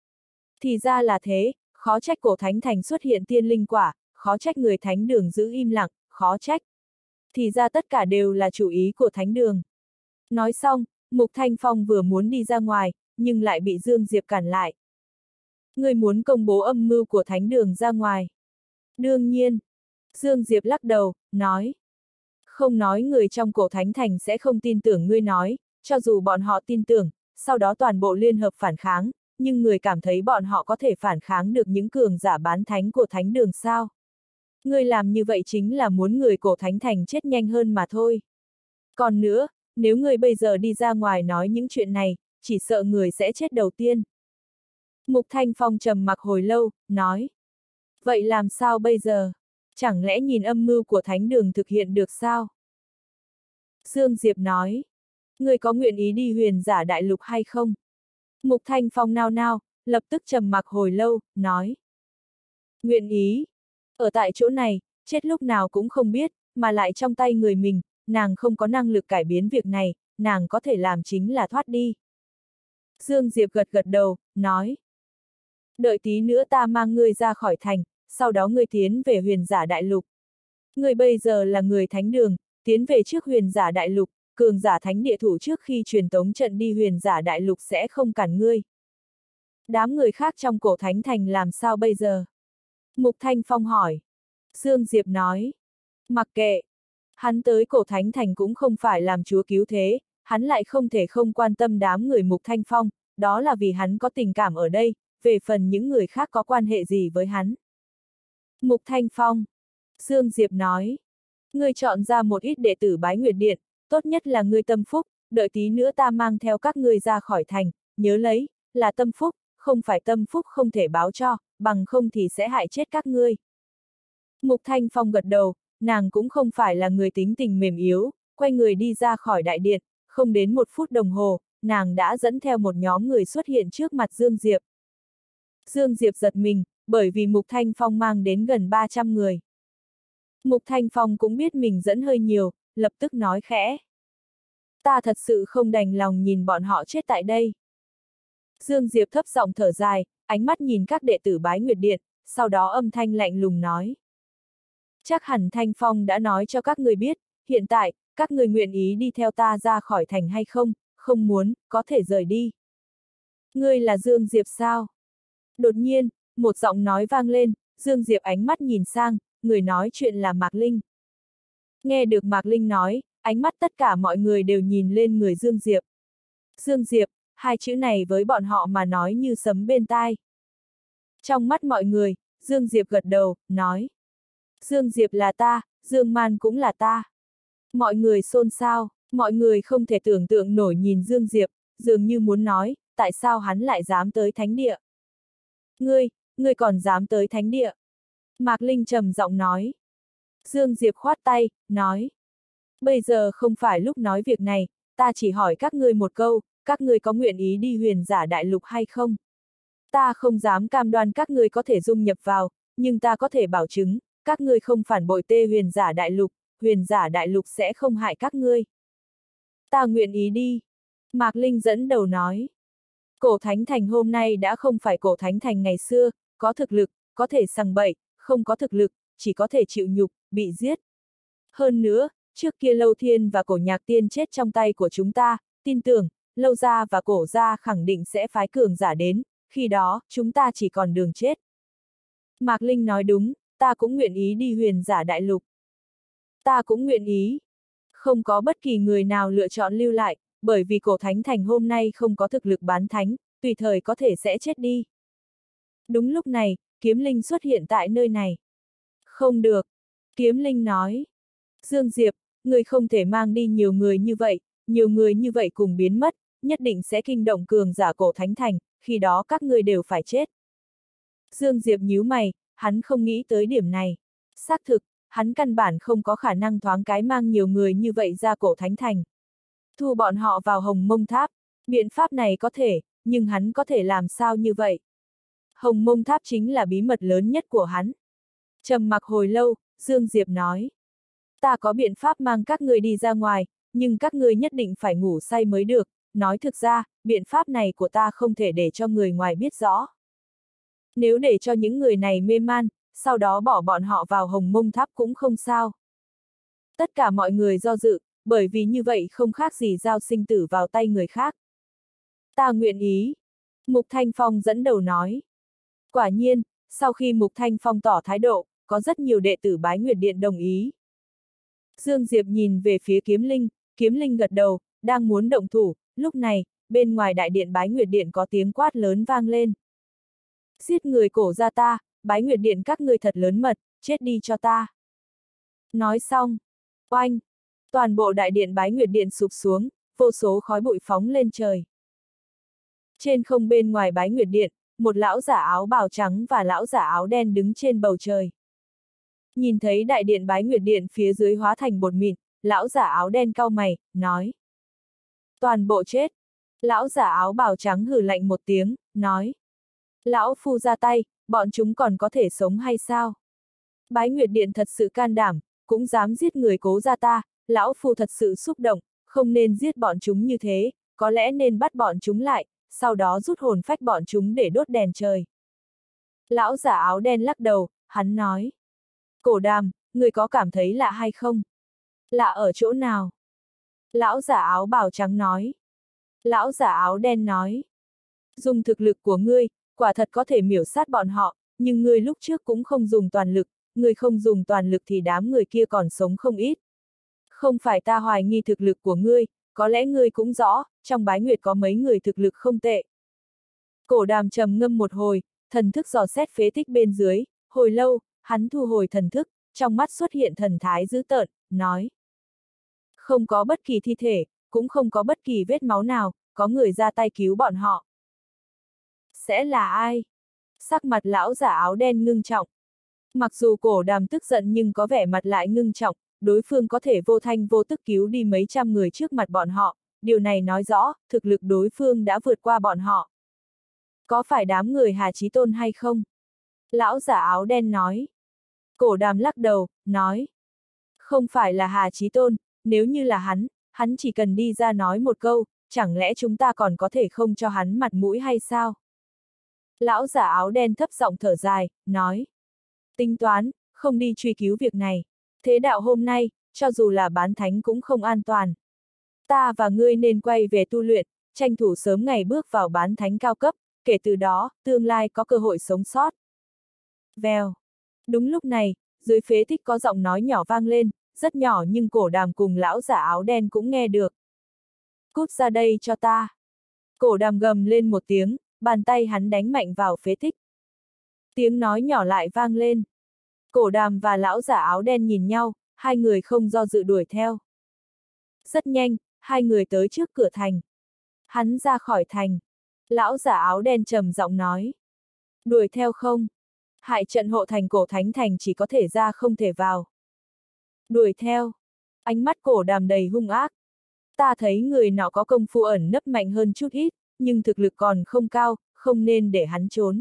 Thì ra là thế, khó trách cổ thánh thành xuất hiện tiên linh quả, khó trách người Thánh Đường giữ im lặng, khó trách. Thì ra tất cả đều là chủ ý của Thánh Đường. Nói xong, Mục Thanh Phong vừa muốn đi ra ngoài, nhưng lại bị Dương Diệp cản lại. Người muốn công bố âm mưu của Thánh Đường ra ngoài. Đương nhiên. Dương Diệp lắc đầu, nói. Không nói người trong cổ thánh thành sẽ không tin tưởng ngươi nói, cho dù bọn họ tin tưởng, sau đó toàn bộ liên hợp phản kháng, nhưng người cảm thấy bọn họ có thể phản kháng được những cường giả bán thánh của Thánh Đường sao? Ngươi làm như vậy chính là muốn người cổ thánh thành chết nhanh hơn mà thôi. Còn nữa, nếu người bây giờ đi ra ngoài nói những chuyện này, chỉ sợ người sẽ chết đầu tiên. Mục Thanh Phong trầm mặc hồi lâu, nói. Vậy làm sao bây giờ? Chẳng lẽ nhìn âm mưu của Thánh Đường thực hiện được sao? Dương Diệp nói. Người có nguyện ý đi Huyền Giả Đại Lục hay không? Mục Thanh Phong nao nao, lập tức trầm mặc hồi lâu, nói. Nguyện ý. Ở tại chỗ này, chết lúc nào cũng không biết, mà lại trong tay người mình, nàng không có năng lực cải biến việc này, nàng có thể làm chính là thoát đi. Dương Diệp gật gật đầu, nói. Đợi tí nữa ta mang ngươi ra khỏi thành, sau đó ngươi tiến về Huyền Giả Đại Lục. Ngươi bây giờ là người Thánh Đường, tiến về trước Huyền Giả Đại Lục, cường giả thánh địa thủ trước khi truyền tống trận đi Huyền Giả Đại Lục sẽ không cản ngươi. Đám người khác trong cổ thánh thành làm sao bây giờ? Mục Thanh Phong hỏi. Dương Diệp nói. Mặc kệ. Hắn tới cổ thánh thành cũng không phải làm chúa cứu thế, hắn lại không thể không quan tâm đám người Mục Thanh Phong, đó là vì hắn có tình cảm ở đây, về phần những người khác có quan hệ gì với hắn. Mục Thanh Phong. Dương Diệp nói. Ngươi chọn ra một ít đệ tử Bái Nguyệt Điện, tốt nhất là ngươi tâm phúc, đợi tí nữa ta mang theo các ngươi ra khỏi thành, nhớ lấy, là tâm phúc, không phải tâm phúc không thể báo cho, bằng không thì sẽ hại chết các ngươi. Mục Thanh Phong gật đầu, nàng cũng không phải là người tính tình mềm yếu, quay người đi ra khỏi đại điện, không đến 1 phút đồng hồ, nàng đã dẫn theo một nhóm người xuất hiện trước mặt Dương Diệp. Dương Diệp giật mình, bởi vì Mục Thanh Phong mang đến gần 300 người. Mục Thanh Phong cũng biết mình dẫn hơi nhiều, lập tức nói khẽ. Ta thật sự không đành lòng nhìn bọn họ chết tại đây. Dương Diệp thấp giọng thở dài, ánh mắt nhìn các đệ tử Bái Nguyệt Điện, sau đó âm thanh lạnh lùng nói. Chắc hẳn Thanh Phong đã nói cho các người biết, hiện tại, các người nguyện ý đi theo ta ra khỏi thành hay không, không muốn, có thể rời đi. Ngươi là Dương Diệp sao? Đột nhiên, một giọng nói vang lên, Dương Diệp ánh mắt nhìn sang, người nói chuyện là Mạc Linh. Nghe được Mạc Linh nói, ánh mắt tất cả mọi người đều nhìn lên người Dương Diệp. Dương Diệp, hai chữ này với bọn họ mà nói như sấm bên tai. Trong mắt mọi người, Dương Diệp gật đầu, nói. Dương Diệp là ta, Dương Man cũng là ta. Mọi người xôn xao, mọi người không thể tưởng tượng nổi nhìn Dương Diệp, dường như muốn nói, tại sao hắn lại dám tới thánh địa. Ngươi còn dám tới thánh địa. Mạc Linh trầm giọng nói. Dương Diệp khoát tay, nói. Bây giờ không phải lúc nói việc này, ta chỉ hỏi các ngươi một câu, các ngươi có nguyện ý đi Huyền Giả Đại Lục hay không? Ta không dám cam đoan các ngươi có thể dung nhập vào, nhưng ta có thể bảo chứng, các ngươi không phản bội Huyền Giả Đại Lục, Huyền Giả Đại Lục sẽ không hại các ngươi. Ta nguyện ý đi. Mạc Linh dẫn đầu nói. Cổ Thánh Thành hôm nay đã không phải Cổ Thánh Thành ngày xưa, có thực lực, có thể sằng bậy, không có thực lực, chỉ có thể chịu nhục, bị giết. Hơn nữa, trước kia Lâu Thiên và Cổ Nhạc Tiên chết trong tay của chúng ta, tin tưởng, Lâu Gia và Cổ Gia khẳng định sẽ phái cường giả đến, khi đó, chúng ta chỉ còn đường chết. Mạc Linh nói đúng, ta cũng nguyện ý đi Huyền Giả Đại Lục. Ta cũng nguyện ý. Không có bất kỳ người nào lựa chọn lưu lại, bởi vì Cổ Thánh Thành hôm nay không có thực lực bán thánh, tùy thời có thể sẽ chết đi. Đúng lúc này, Kiếm Linh xuất hiện tại nơi này. Không được. Kiếm Linh nói. Dương Diệp, người không thể mang đi nhiều người như vậy cùng biến mất, nhất định sẽ kinh động cường giả Cổ Thánh Thành, khi đó các ngươi đều phải chết. Dương Diệp nhíu mày, hắn không nghĩ tới điểm này. Xác thực, hắn căn bản không có khả năng thoáng cái mang nhiều người như vậy ra Cổ Thánh Thành. Thu bọn họ vào Hồng Mông Tháp, biện pháp này có thể, nhưng hắn có thể làm sao như vậy? Hồng Mông Tháp chính là bí mật lớn nhất của hắn. Trầm mặc hồi lâu, Dương Diệp nói. Ta có biện pháp mang các người đi ra ngoài, nhưng các ngươi nhất định phải ngủ say mới được, nói thực ra, biện pháp này của ta không thể để cho người ngoài biết rõ. Nếu để cho những người này mê man, sau đó bỏ bọn họ vào Hồng Mông Tháp cũng không sao. Tất cả mọi người do dự, bởi vì như vậy không khác gì giao sinh tử vào tay người khác. Ta nguyện ý. Mục Thanh Phong dẫn đầu nói. Quả nhiên, sau khi Mục Thanh Phong tỏ thái độ, có rất nhiều đệ tử Bái Nguyệt Điện đồng ý. Dương Diệp nhìn về phía Kiếm Linh gật đầu, đang muốn động thủ, lúc này, bên ngoài đại điện Bái Nguyệt Điện có tiếng quát lớn vang lên. Giết người Cổ gia ta, Bái Nguyệt Điện các ngươi thật lớn mật, chết đi cho ta. Nói xong, oanh, toàn bộ đại điện Bái Nguyệt Điện sụp xuống, vô số khói bụi phóng lên trời. Trên không bên ngoài Bái Nguyệt Điện, một lão giả áo bào trắng và lão giả áo đen đứng trên bầu trời. Nhìn thấy đại điện Bái Nguyệt Điện phía dưới hóa thành bột mịn, lão giả áo đen cau mày, nói. Toàn bộ chết. Lão giả áo bào trắng hừ lạnh một tiếng, nói. Lão phu ra tay, bọn chúng còn có thể sống hay sao? Bái Nguyệt Điện thật sự can đảm, cũng dám giết người Cố gia ta, lão phu thật sự xúc động, không nên giết bọn chúng như thế, có lẽ nên bắt bọn chúng lại, sau đó rút hồn phách bọn chúng để đốt đèn trời. Lão giả áo đen lắc đầu, hắn nói. Cổ Đàm, người có cảm thấy lạ hay không? Lạ ở chỗ nào? Lão giả áo bào trắng nói. Lão giả áo đen nói. Dùng thực lực của ngươi, quả thật có thể miểu sát bọn họ, nhưng ngươi lúc trước cũng không dùng toàn lực, ngươi không dùng toàn lực thì đám người kia còn sống không ít. Không phải ta hoài nghi thực lực của ngươi, có lẽ ngươi cũng rõ, trong Bái Nguyệt có mấy người thực lực không tệ. Cổ Đàm trầm ngâm một hồi, thần thức dò xét phế tích bên dưới, hồi lâu, hắn thu hồi thần thức, trong mắt xuất hiện thần thái dữ tợn, nói. Không có bất kỳ thi thể, cũng không có bất kỳ vết máu nào, có người ra tay cứu bọn họ. Sẽ là ai? Sắc mặt lão giả áo đen ngưng trọng. Mặc dù Cổ Đàm tức giận nhưng có vẻ mặt lại ngưng trọng, đối phương có thể vô thanh vô tức cứu đi mấy trăm người trước mặt bọn họ, điều này nói rõ, thực lực đối phương đã vượt qua bọn họ. Có phải đám người Hà Chí Tôn hay không? Lão giả áo đen nói. Cổ Đàm lắc đầu, nói. Không phải là Hà Chí Tôn, nếu như là hắn chỉ cần đi ra nói một câu, chẳng lẽ chúng ta còn có thể không cho hắn mặt mũi hay sao? Lão giả áo đen thấp giọng thở dài, nói. Tính toán, không đi truy cứu việc này. Thế đạo hôm nay, cho dù là bán thánh cũng không an toàn. Ta và ngươi nên quay về tu luyện, tranh thủ sớm ngày bước vào bán thánh cao cấp, kể từ đó, tương lai có cơ hội sống sót. Vèo. Đúng lúc này, dưới phế tích có giọng nói nhỏ vang lên, rất nhỏ nhưng Cổ Đàm cùng lão giả áo đen cũng nghe được. Cút ra đây cho ta. Cổ Đàm gầm lên một tiếng, bàn tay hắn đánh mạnh vào phế tích. Tiếng nói nhỏ lại vang lên. Cổ Đàm và lão giả áo đen nhìn nhau, hai người không do dự đuổi theo. Rất nhanh, hai người tới trước cửa thành. Hắn ra khỏi thành. Lão giả áo đen trầm giọng nói. Đuổi theo không? Hại trận hộ thành Cổ Thánh Thành chỉ có thể ra không thể vào. Đuổi theo. Ánh mắt Cổ Đàm đầy hung ác. Ta thấy người nọ có công phu ẩn nấp mạnh hơn chút ít, nhưng thực lực còn không cao, không nên để hắn trốn.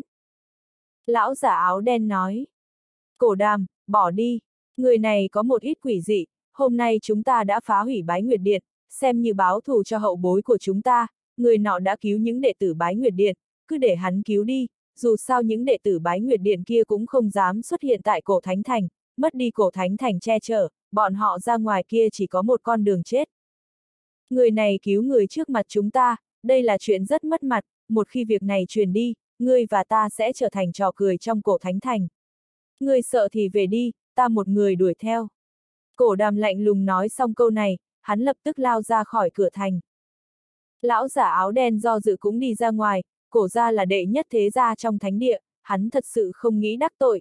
Lão giả áo đen nói. Cổ Đàm, bỏ đi. Người này có một ít quỷ dị, hôm nay chúng ta đã phá hủy Bái Nguyệt Điện, xem như báo thù cho hậu bối của chúng ta, người nọ đã cứu những đệ tử Bái Nguyệt Điện, cứ để hắn cứu đi, dù sao những đệ tử Bái Nguyệt Điện kia cũng không dám xuất hiện tại Cổ Thánh Thành, mất đi Cổ Thánh Thành che chở, bọn họ ra ngoài kia chỉ có một con đường chết. Người này cứu người trước mặt chúng ta, đây là chuyện rất mất mặt, một khi việc này truyền đi, ngươi và ta sẽ trở thành trò cười trong Cổ Thánh Thành. Ngươi sợ thì về đi, ta một người đuổi theo. Cổ Đàm lạnh lùng nói xong câu này, hắn lập tức lao ra khỏi cửa thành. Lão giả áo đen do dự cũng đi ra ngoài, Cổ gia là đệ nhất thế gia trong thánh địa, hắn thật sự không nghĩ đắc tội.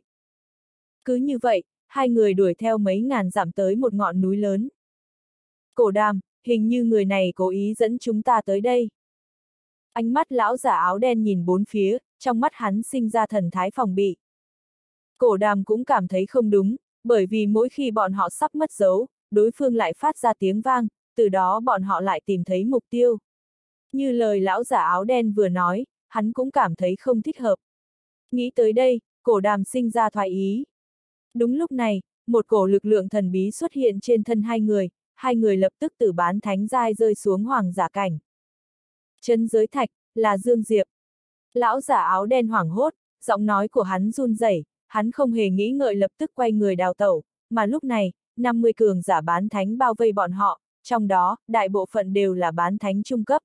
Cứ như vậy, hai người đuổi theo mấy ngàn dặm tới một ngọn núi lớn. Cổ Đàm, hình như người này cố ý dẫn chúng ta tới đây. Ánh mắt lão giả áo đen nhìn bốn phía, trong mắt hắn sinh ra thần thái phòng bị. Cổ Đàm cũng cảm thấy không đúng, bởi vì mỗi khi bọn họ sắp mất dấu, đối phương lại phát ra tiếng vang, từ đó bọn họ lại tìm thấy mục tiêu. Như lời lão giả áo đen vừa nói, hắn cũng cảm thấy không thích hợp. Nghĩ tới đây, Cổ Đàm sinh ra thoái ý. Đúng lúc này, một cổ lực lượng thần bí xuất hiện trên thân hai người lập tức từ bán thánh giai rơi xuống hoàng giả cảnh. Chân giới thạch, là Dương Diệp. Lão giả áo đen hoảng hốt, giọng nói của hắn run rẩy, hắn không hề nghĩ ngợi lập tức quay người đào tẩu, mà lúc này, 50 cường giả bán thánh bao vây bọn họ, trong đó, đại bộ phận đều là bán thánh trung cấp.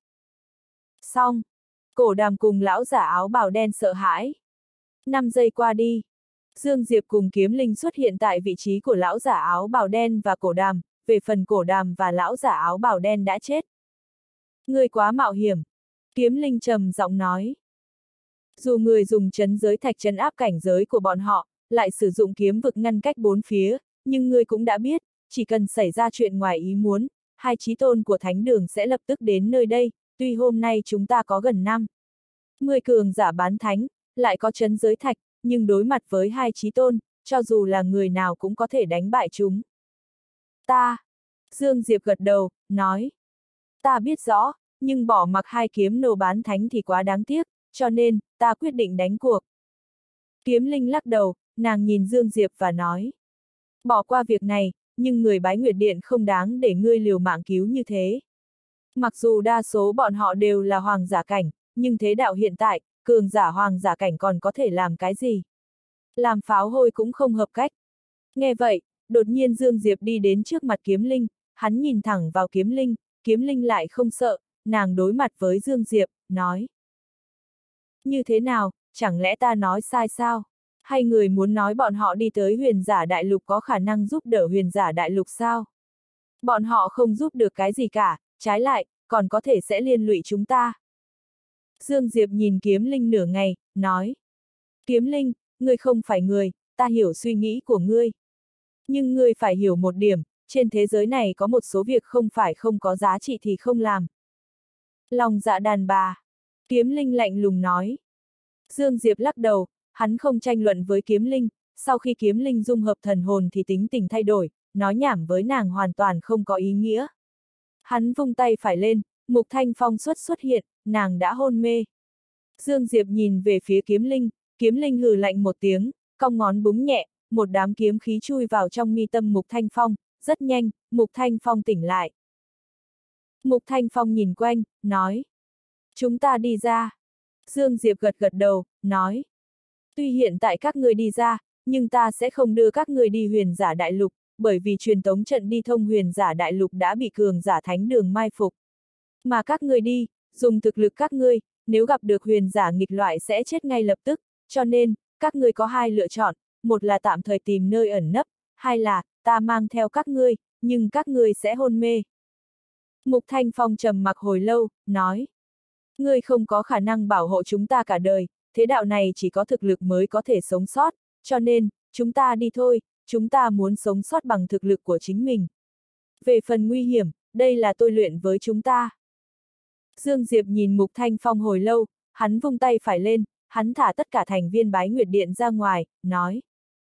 Xong, Cổ Đàm cùng lão giả áo bào đen sợ hãi. 5 giây qua đi, Dương Diệp cùng Kiếm Linh xuất hiện tại vị trí của lão giả áo bào đen và Cổ Đàm, về phần Cổ Đàm và lão giả áo bào đen đã chết. Ngươi quá mạo hiểm, Kiếm Linh trầm giọng nói. Dù người dùng trấn giới thạch trấn áp cảnh giới của bọn họ, lại sử dụng kiếm vực ngăn cách bốn phía, nhưng ngươi cũng đã biết, chỉ cần xảy ra chuyện ngoài ý muốn, hai chí tôn của thánh đường sẽ lập tức đến nơi đây, tuy hôm nay chúng ta có gần 10 cường giả bán thánh, lại có trấn giới thạch, nhưng đối mặt với hai chí tôn, cho dù là người nào cũng có thể đánh bại chúng. Dương Diệp gật đầu, nói. Ta biết rõ, nhưng bỏ mặc hai kiếm nô bán thánh thì quá đáng tiếc, cho nên, ta quyết định đánh cuộc. Kiếm Linh lắc đầu, nàng nhìn Dương Diệp và nói. Bỏ qua việc này, nhưng người Bái Nguyệt Điện không đáng để ngươi liều mạng cứu như thế. Mặc dù đa số bọn họ đều là hoàng giả cảnh, nhưng thế đạo hiện tại, cường giả hoàng giả cảnh còn có thể làm cái gì? Làm pháo hôi cũng không hợp cách. Nghe vậy, đột nhiên Dương Diệp đi đến trước mặt Kiếm Linh, hắn nhìn thẳng vào Kiếm Linh lại không sợ, nàng đối mặt với Dương Diệp, nói. Như thế nào, chẳng lẽ ta nói sai sao? Hay người muốn nói bọn họ đi tới huyền giả đại lục có khả năng giúp đỡ huyền giả đại lục sao? Bọn họ không giúp được cái gì cả, trái lại, còn có thể sẽ liên lụy chúng ta. Dương Diệp nhìn Kiếm Linh nửa ngày, nói. Kiếm Linh, ngươi không phải người, ta hiểu suy nghĩ của ngươi. Nhưng ngươi phải hiểu một điểm, trên thế giới này có một số việc không phải không có giá trị thì không làm. Lòng dạ đàn bà. Kiếm Linh lạnh lùng nói. Dương Diệp lắc đầu, hắn không tranh luận với Kiếm Linh, sau khi Kiếm Linh dung hợp thần hồn thì tính tình thay đổi, nói nhảm với nàng hoàn toàn không có ý nghĩa. Hắn vung tay phải lên, Mục Thanh Phong xuất hiện, nàng đã hôn mê. Dương Diệp nhìn về phía kiếm linh hừ lạnh một tiếng, cong ngón búng nhẹ, một đám kiếm khí chui vào trong mi tâm Mục Thanh Phong, rất nhanh, Mục Thanh Phong tỉnh lại. Mục Thanh Phong nhìn quanh, nói. Chúng ta đi ra. Dương Diệp gật gật đầu, nói. Tuy hiện tại các ngươi đi ra, nhưng ta sẽ không đưa các ngươi đi huyền giả đại lục, bởi vì truyền tống trận đi thông huyền giả đại lục đã bị cường giả thánh đường mai phục. Mà các ngươi đi, dùng thực lực các ngươi, nếu gặp được huyền giả nghịch loại sẽ chết ngay lập tức, cho nên, các ngươi có hai lựa chọn, một là tạm thời tìm nơi ẩn nấp, hai là, ta mang theo các ngươi, nhưng các ngươi sẽ hôn mê. Mục Thanh Phong trầm mặc hồi lâu, nói. Ngươi không có khả năng bảo hộ chúng ta cả đời, thế đạo này chỉ có thực lực mới có thể sống sót, cho nên, chúng ta đi thôi, chúng ta muốn sống sót bằng thực lực của chính mình. Về phần nguy hiểm, đây là tôi luyện với chúng ta. Dương Diệp nhìn Mục Thanh Phong hồi lâu, hắn vung tay phải lên, hắn thả tất cả thành viên Bái Nguyệt Điện ra ngoài, nói.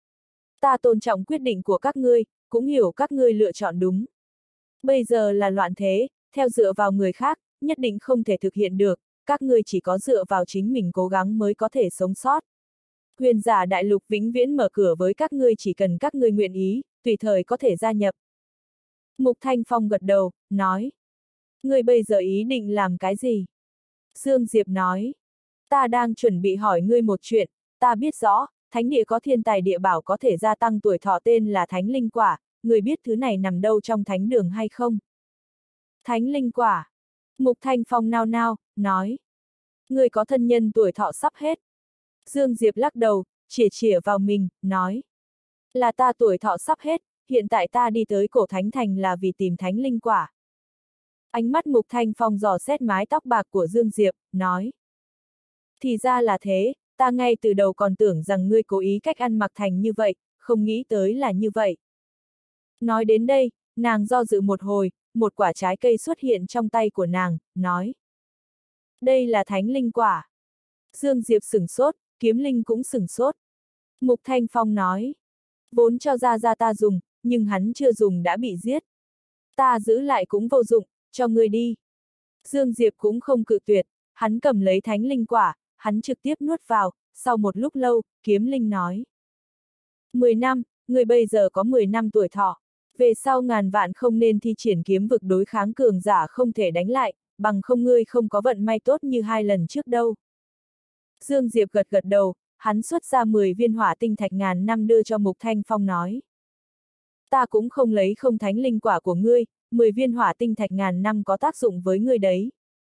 Ta tôn trọng quyết định của các ngươi, cũng hiểu các ngươi lựa chọn đúng. Bây giờ là loạn thế, theo dựa vào người khác, nhất định không thể thực hiện được, các ngươi chỉ có dựa vào chính mình cố gắng mới có thể sống sót. Huyền giả đại lục vĩnh viễn mở cửa với các ngươi, chỉ cần các ngươi nguyện ý, tùy thời có thể gia nhập. Mục Thanh Phong gật đầu, nói. Ngươi bây giờ ý định làm cái gì? Dương Diệp nói. Ta đang chuẩn bị hỏi ngươi một chuyện, ta biết rõ, thánh địa có thiên tài địa bảo có thể gia tăng tuổi thọ tên là thánh linh quả, ngươi biết thứ này nằm đâu trong thánh đường hay không? Thánh linh quả. Mục Thanh Phong nao nao, nói. Ngươi có thân nhân tuổi thọ sắp hết. Dương Diệp lắc đầu, chĩa vào mình, nói. Là ta tuổi thọ sắp hết, hiện tại ta đi tới cổ thánh thành là vì tìm thánh linh quả. Ánh mắt Mục Thanh Phong dò xét mái tóc bạc của Dương Diệp, nói. Thì ra là thế, ta ngay từ đầu còn tưởng rằng ngươi cố ý cách ăn mặc thành như vậy, không nghĩ tới là như vậy. Nói đến đây, nàng do dự một hồi, một quả trái cây xuất hiện trong tay của nàng, nói. Đây là thánh linh quả. Dương Diệp sửng sốt, kiếm linh cũng sửng sốt. Mục Thanh Phong nói. Vốn cho ra ta dùng, nhưng hắn chưa dùng đã bị giết. Ta giữ lại cũng vô dụng, cho ngươi đi. Dương Diệp cũng không cự tuyệt, hắn cầm lấy thánh linh quả, hắn trực tiếp nuốt vào, sau một lúc lâu, kiếm linh nói. 10 năm, ngươi bây giờ có 10 năm tuổi thọ. Về sau ngàn vạn không nên thi triển kiếm vực đối kháng cường giả không thể đánh lại, bằng không ngươi không có vận may tốt như 2 lần trước đâu. Dương Diệp gật gật đầu, hắn xuất ra 10 viên hỏa tinh thạch ngàn năm đưa cho Mục Thanh Phong nói. Ta cũng không lấy không thánh linh quả của ngươi, 10 viên hỏa tinh thạch ngàn năm có tác dụng với ngươi đấy.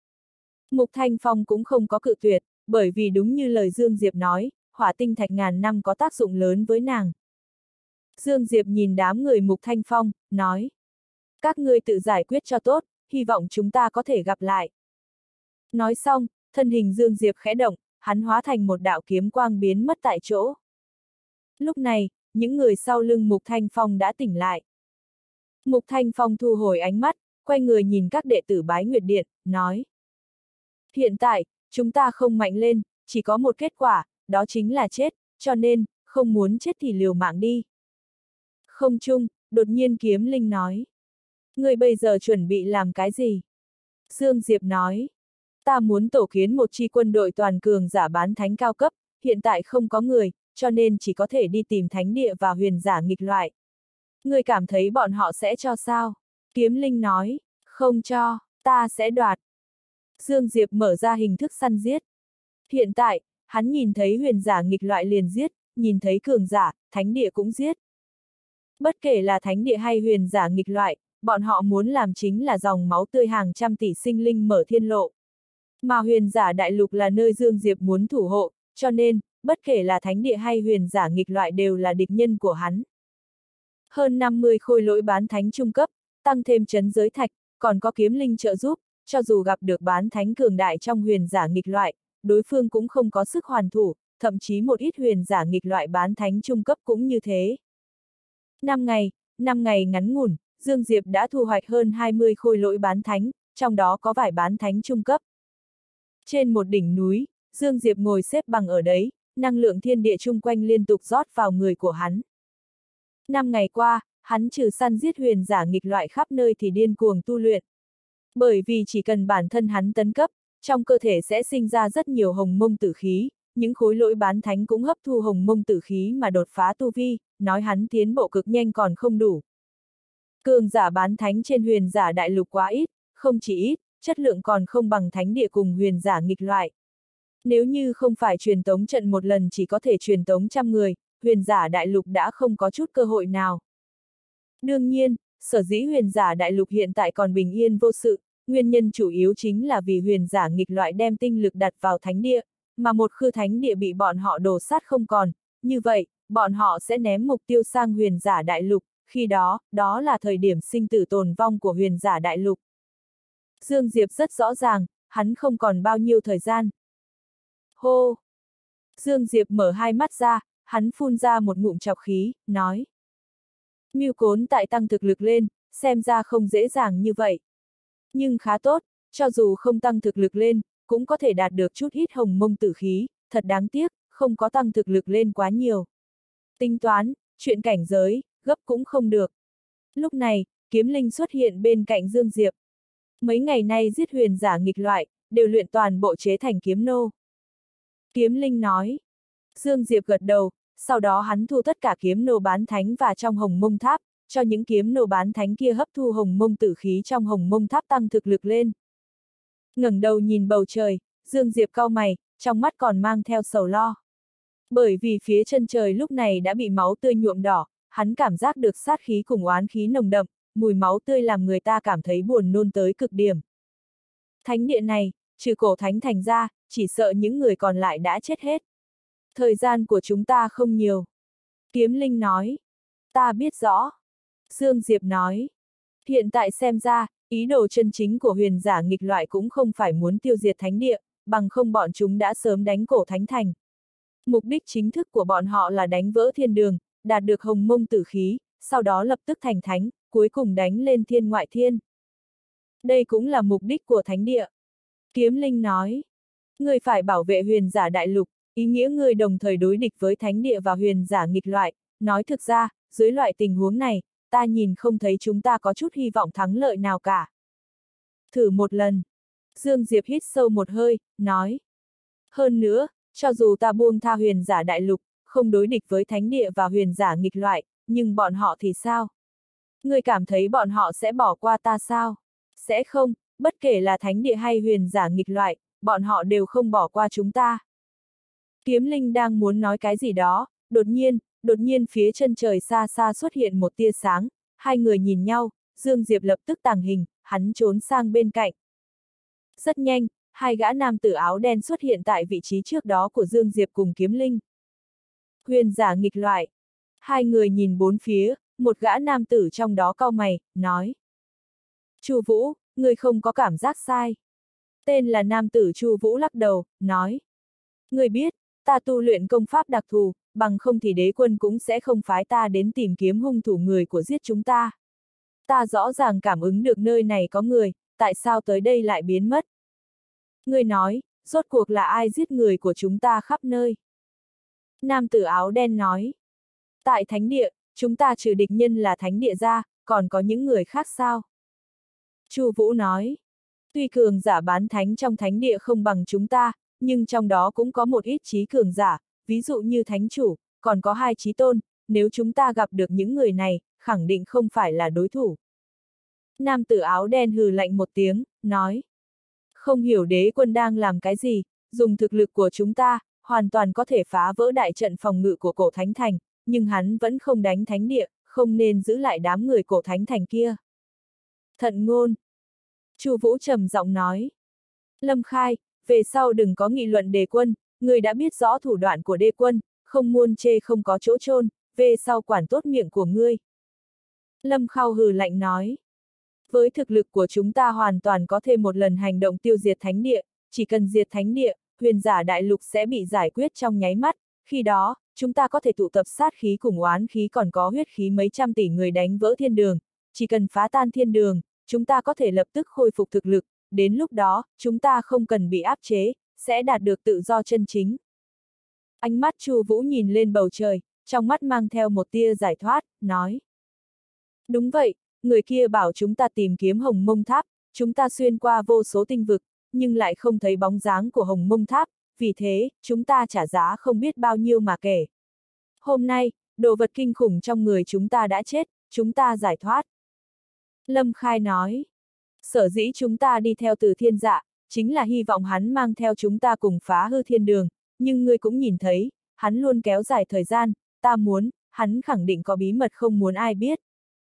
Mục Thanh Phong cũng không có cự tuyệt, bởi vì đúng như lời Dương Diệp nói, hỏa tinh thạch ngàn năm có tác dụng lớn với nàng. Dương Diệp nhìn đám người Mục Thanh Phong, nói. Các ngươi tự giải quyết cho tốt, hy vọng chúng ta có thể gặp lại. Nói xong, thân hình Dương Diệp khẽ động, hắn hóa thành một đạo kiếm quang biến mất tại chỗ. Lúc này, những người sau lưng Mục Thanh Phong đã tỉnh lại. Mục Thanh Phong thu hồi ánh mắt, quay người nhìn các đệ tử Bái Nguyệt Điện, nói. Hiện tại, chúng ta không mạnh lên, chỉ có một kết quả, đó chính là chết, cho nên, không muốn chết thì liều mạng đi. Không chung, đột nhiên kiếm linh nói. Người bây giờ chuẩn bị làm cái gì? Dương Diệp nói. Ta muốn tổ kiến một chi quân đội toàn cường giả bán thánh cao cấp, hiện tại không có người, cho nên chỉ có thể đi tìm thánh địa và huyền giả nghịch loại. Người cảm thấy bọn họ sẽ cho sao? Kiếm linh nói. Không cho, ta sẽ đoạt. Dương Diệp mở ra hình thức săn giết. Hiện tại, hắn nhìn thấy huyền giả nghịch loại liền giết, nhìn thấy cường giả, thánh địa cũng giết. Bất kể là thánh địa hay huyền giả nghịch loại, bọn họ muốn làm chính là dòng máu tươi hàng trăm tỷ sinh linh mở thiên lộ. Mà huyền giả đại lục là nơi Dương Diệp muốn thủ hộ, cho nên, bất kể là thánh địa hay huyền giả nghịch loại đều là địch nhân của hắn. Hơn 50 khôi lỗi bán thánh trung cấp, tăng thêm trấn giới thạch, còn có kiếm linh trợ giúp, cho dù gặp được bán thánh cường đại trong huyền giả nghịch loại, đối phương cũng không có sức hoàn thủ, thậm chí một ít huyền giả nghịch loại bán thánh trung cấp cũng như thế. 5 ngày ngắn ngủn, Dương Diệp đã thu hoạch hơn 20 khôi lỗi bán thánh, trong đó có vài bán thánh trung cấp. Trên một đỉnh núi, Dương Diệp ngồi xếp bằng ở đấy, năng lượng thiên địa chung quanh liên tục rót vào người của hắn. 5 ngày qua, hắn trừ săn giết huyền giả nghịch loại khắp nơi thì điên cuồng tu luyện. Bởi vì chỉ cần bản thân hắn tấn cấp, trong cơ thể sẽ sinh ra rất nhiều hồng mông tử khí, những khối lỗi bán thánh cũng hấp thu hồng mông tử khí mà đột phá tu vi, nói hắn tiến bộ cực nhanh còn không đủ. Cường giả bán thánh trên huyền giả đại lục quá ít, không chỉ ít, chất lượng còn không bằng thánh địa cùng huyền giả nghịch loại. Nếu như không phải truyền tống trận một lần chỉ có thể truyền tống 100 người, huyền giả đại lục đã không có chút cơ hội nào. Đương nhiên, sở dĩ huyền giả đại lục hiện tại còn bình yên vô sự, nguyên nhân chủ yếu chính là vì huyền giả nghịch loại đem tinh lực đặt vào thánh địa, mà một khư thánh địa bị bọn họ đổ sát không còn, như vậy, bọn họ sẽ ném mục tiêu sang huyền giả đại lục, khi đó, đó là thời điểm sinh tử tồn vong của huyền giả đại lục. Dương Diệp rất rõ ràng, hắn không còn bao nhiêu thời gian. Hô! Dương Diệp mở hai mắt ra, hắn phun ra một ngụm trọc khí, nói. Mưu Cốn tại tăng thực lực lên, xem ra không dễ dàng như vậy. Nhưng khá tốt, cho dù không tăng thực lực lên, cũng có thể đạt được chút ít hồng mông tử khí, thật đáng tiếc, không có tăng thực lực lên quá nhiều. Tính toán, chuyện cảnh giới, gấp cũng không được. Lúc này, Kiếm Linh xuất hiện bên cạnh Dương Diệp. Mấy ngày nay giết huyền giả nghịch loại, đều luyện toàn bộ chế thành kiếm nô. Kiếm Linh nói. Dương Diệp gật đầu, sau đó hắn thu tất cả kiếm nô bán thánh và trong hồng mông tháp, cho những kiếm nô bán thánh kia hấp thu hồng mông tử khí trong hồng mông tháp tăng thực lực lên. Ngẩng đầu nhìn bầu trời, Dương Diệp cau mày, trong mắt còn mang theo sầu lo. Bởi vì phía chân trời lúc này đã bị máu tươi nhuộm đỏ, hắn cảm giác được sát khí cùng oán khí nồng đậm, mùi máu tươi làm người ta cảm thấy buồn nôn tới cực điểm. Thánh địa này, trừ cổ thánh thành ra, chỉ sợ những người còn lại đã chết hết. Thời gian của chúng ta không nhiều. Kiếm Linh nói. Ta biết rõ. Dương Diệp nói. Hiện tại xem ra, ý đồ chân chính của huyền giả nghịch loại cũng không phải muốn tiêu diệt thánh địa, bằng không bọn chúng đã sớm đánh cổ thánh thành. Mục đích chính thức của bọn họ là đánh vỡ thiên đường, đạt được hồng mông tử khí, sau đó lập tức thành thánh, cuối cùng đánh lên thiên ngoại thiên. Đây cũng là mục đích của thánh địa. Kiếm Linh nói. Người phải bảo vệ huyền giả đại lục, ý nghĩa người đồng thời đối địch với thánh địa và huyền giả nghịch loại, nói thực ra, dưới loại tình huống này, ta nhìn không thấy chúng ta có chút hy vọng thắng lợi nào cả. Thử một lần. Dương Diệp hít sâu một hơi, nói. Hơn nữa, cho dù ta buông tha huyền giả đại lục, không đối địch với thánh địa và huyền giả nghịch loại, nhưng bọn họ thì sao? Ngươi cảm thấy bọn họ sẽ bỏ qua ta sao? Sẽ không, bất kể là thánh địa hay huyền giả nghịch loại, bọn họ đều không bỏ qua chúng ta. Kiếm Linh đang muốn nói cái gì đó, đột nhiên phía chân trời xa xa xuất hiện một tia sáng, hai người nhìn nhau, Dương Diệp lập tức tàng hình, hắn trốn sang bên cạnh. Rất nhanh, hai gã nam tử áo đen xuất hiện tại vị trí trước đó của Dương Diệp cùng Kiếm Linh. Huyền giả nghịch loại. Hai người nhìn bốn phía, một gã nam tử trong đó cau mày, nói. Chu Vũ, ngươi không có cảm giác sai. Tên là nam tử Chu Vũ lắc đầu, nói. Ngươi biết, ta tu luyện công pháp đặc thù, bằng không thì đế quân cũng sẽ không phái ta đến tìm kiếm hung thủ người của giết chúng ta. Ta rõ ràng cảm ứng được nơi này có người, tại sao tới đây lại biến mất? Ngươi nói, rốt cuộc là ai giết người của chúng ta khắp nơi? Nam tử áo đen nói. Tại thánh địa, chúng ta trừ địch nhân là thánh địa ra, còn có những người khác sao? Chu Vũ nói. Tuy cường giả bán thánh trong thánh địa không bằng chúng ta, nhưng trong đó cũng có một ít chí cường giả, ví dụ như thánh chủ, còn có hai chí tôn, nếu chúng ta gặp được những người này, khẳng định không phải là đối thủ. Nam tử áo đen hừ lạnh một tiếng, nói. Không hiểu đế quân đang làm cái gì, dùng thực lực của chúng ta, hoàn toàn có thể phá vỡ đại trận phòng ngự của cổ thánh thành, nhưng hắn vẫn không đánh thánh địa, không nên giữ lại đám người cổ thánh thành kia. Thận ngôn. Chu Vũ trầm giọng nói. Lâm Khai, về sau đừng có nghị luận đế quân, người đã biết rõ thủ đoạn của đế quân, không muôn chê không có chỗ chôn, về sau quản tốt miệng của ngươi. Lâm Khao hừ lạnh nói. Với thực lực của chúng ta hoàn toàn có thêm một lần hành động tiêu diệt thánh địa, chỉ cần diệt thánh địa, huyền giả đại lục sẽ bị giải quyết trong nháy mắt, khi đó, chúng ta có thể tụ tập sát khí cùng oán khí còn có huyết khí mấy trăm tỷ người đánh vỡ thiên đường, chỉ cần phá tan thiên đường, chúng ta có thể lập tức khôi phục thực lực, đến lúc đó, chúng ta không cần bị áp chế, sẽ đạt được tự do chân chính. Ánh mắt Chu Vũ nhìn lên bầu trời, trong mắt mang theo một tia giải thoát, nói. Đúng vậy, người kia bảo chúng ta tìm kiếm hồng mông tháp, chúng ta xuyên qua vô số tinh vực, nhưng lại không thấy bóng dáng của Hồng Mông Tháp, vì thế, chúng ta trả giá không biết bao nhiêu mà kể. Hôm nay, đồ vật kinh khủng trong người chúng ta đã chết, chúng ta giải thoát. Lâm Khai nói, sở dĩ chúng ta đi theo Từ Thiên Dạ, chính là hy vọng hắn mang theo chúng ta cùng phá hư thiên đường, nhưng ngươi cũng nhìn thấy, hắn luôn kéo dài thời gian, ta muốn, hắn khẳng định có bí mật không muốn ai biết.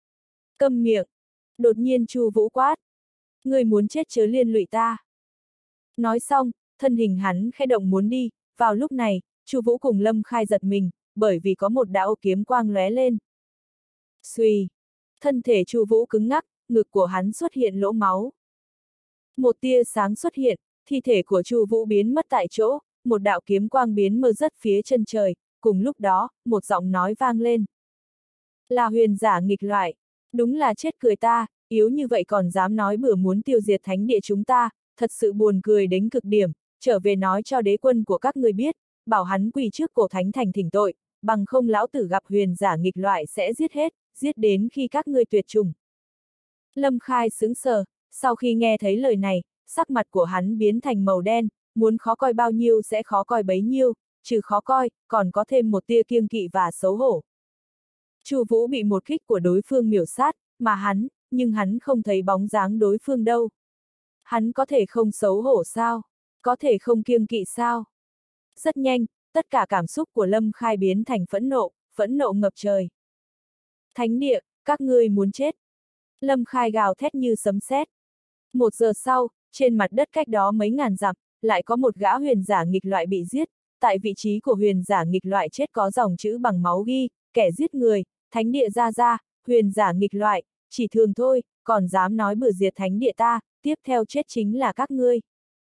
Câm miệng! Đột nhiên Chu Vũ quát. Ngươi muốn chết chớ liên lụy ta. Nói xong, thân hình hắn khẽ động muốn đi, vào lúc này, Chu Vũ cùng Lâm Khai giật mình, bởi vì có một đạo kiếm quang lóe lên. Xuy! Thân thể Chu Vũ cứng ngắc, ngực của hắn xuất hiện lỗ máu. Một tia sáng xuất hiện, thi thể của Chu Vũ biến mất tại chỗ, một đạo kiếm quang biến mờ rất phía chân trời, cùng lúc đó, một giọng nói vang lên. Là huyền giả nghịch loại, đúng là chết cười ta, yếu như vậy còn dám nói bừa muốn tiêu diệt thánh địa chúng ta, thật sự buồn cười đến cực điểm, trở về nói cho đế quân của các ngươi biết, bảo hắn quỳ trước cổ thánh thành thỉnh tội, bằng không lão tử gặp huyền giả nghịch loại sẽ giết hết, giết đến khi các ngươi tuyệt chủng. Lâm Khai sững sờ, sau khi nghe thấy lời này, sắc mặt của hắn biến thành màu đen, muốn khó coi bao nhiêu sẽ khó coi bấy nhiêu, trừ khó coi, còn có thêm một tia kiêng kỵ và xấu hổ. Chu Vũ bị một kích của đối phương miểu sát, mà nhưng hắn không thấy bóng dáng đối phương đâu. Hắn có thể không xấu hổ sao? Có thể không kiêng kỵ sao? Rất nhanh, tất cả cảm xúc của Lâm Khai biến thành phẫn nộ ngập trời. Thánh địa, các ngươi muốn chết. Lâm Khai gào thét như sấm sét. 1 giờ sau, trên mặt đất cách đó mấy ngàn dặm, lại có một gã huyền giả nghịch loại bị giết, tại vị trí của huyền giả nghịch loại chết có dòng chữ bằng máu ghi, kẻ giết người, thánh địa ra, huyền giả nghịch loại, chỉ thường thôi, còn dám nói bừa diệt thánh địa ta, tiếp theo chết chính là các ngươi.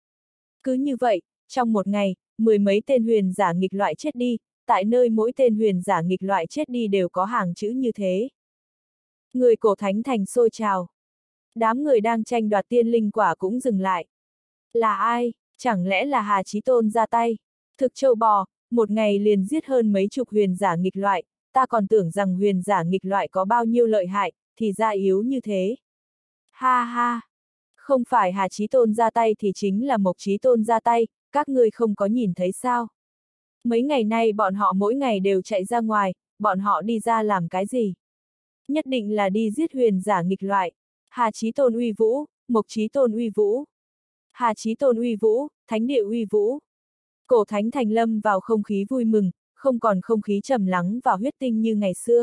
Cứ như vậy, trong một ngày, 10 mấy tên huyền giả nghịch loại chết đi, tại nơi mỗi tên huyền giả nghịch loại chết đi đều có hàng chữ như thế. Người cổ thánh thành sôi trào. Đám người đang tranh đoạt tiên linh quả cũng dừng lại. Là ai? Chẳng lẽ là Hà Chí Tôn ra tay? Thực trâu bò, một ngày liền giết hơn mấy chục huyền giả nghịch loại, ta còn tưởng rằng huyền giả nghịch loại có bao nhiêu lợi hại, thì ra yếu như thế. Ha ha! Không phải Hà Chí Tôn ra tay thì chính là Mộc Chí Tôn ra tay, các ngươi không có nhìn thấy sao? Mấy ngày nay bọn họ mỗi ngày đều chạy ra ngoài, bọn họ đi ra làm cái gì? Nhất định là đi giết huyền giả nghịch loại. Hà Chí Tôn uy vũ, Mộc Chí Tôn uy vũ. Hà Chí Tôn uy vũ, thánh địa uy vũ. Cổ thánh thành lâm vào không khí vui mừng, không còn không khí trầm lắng và huyết tinh như ngày xưa.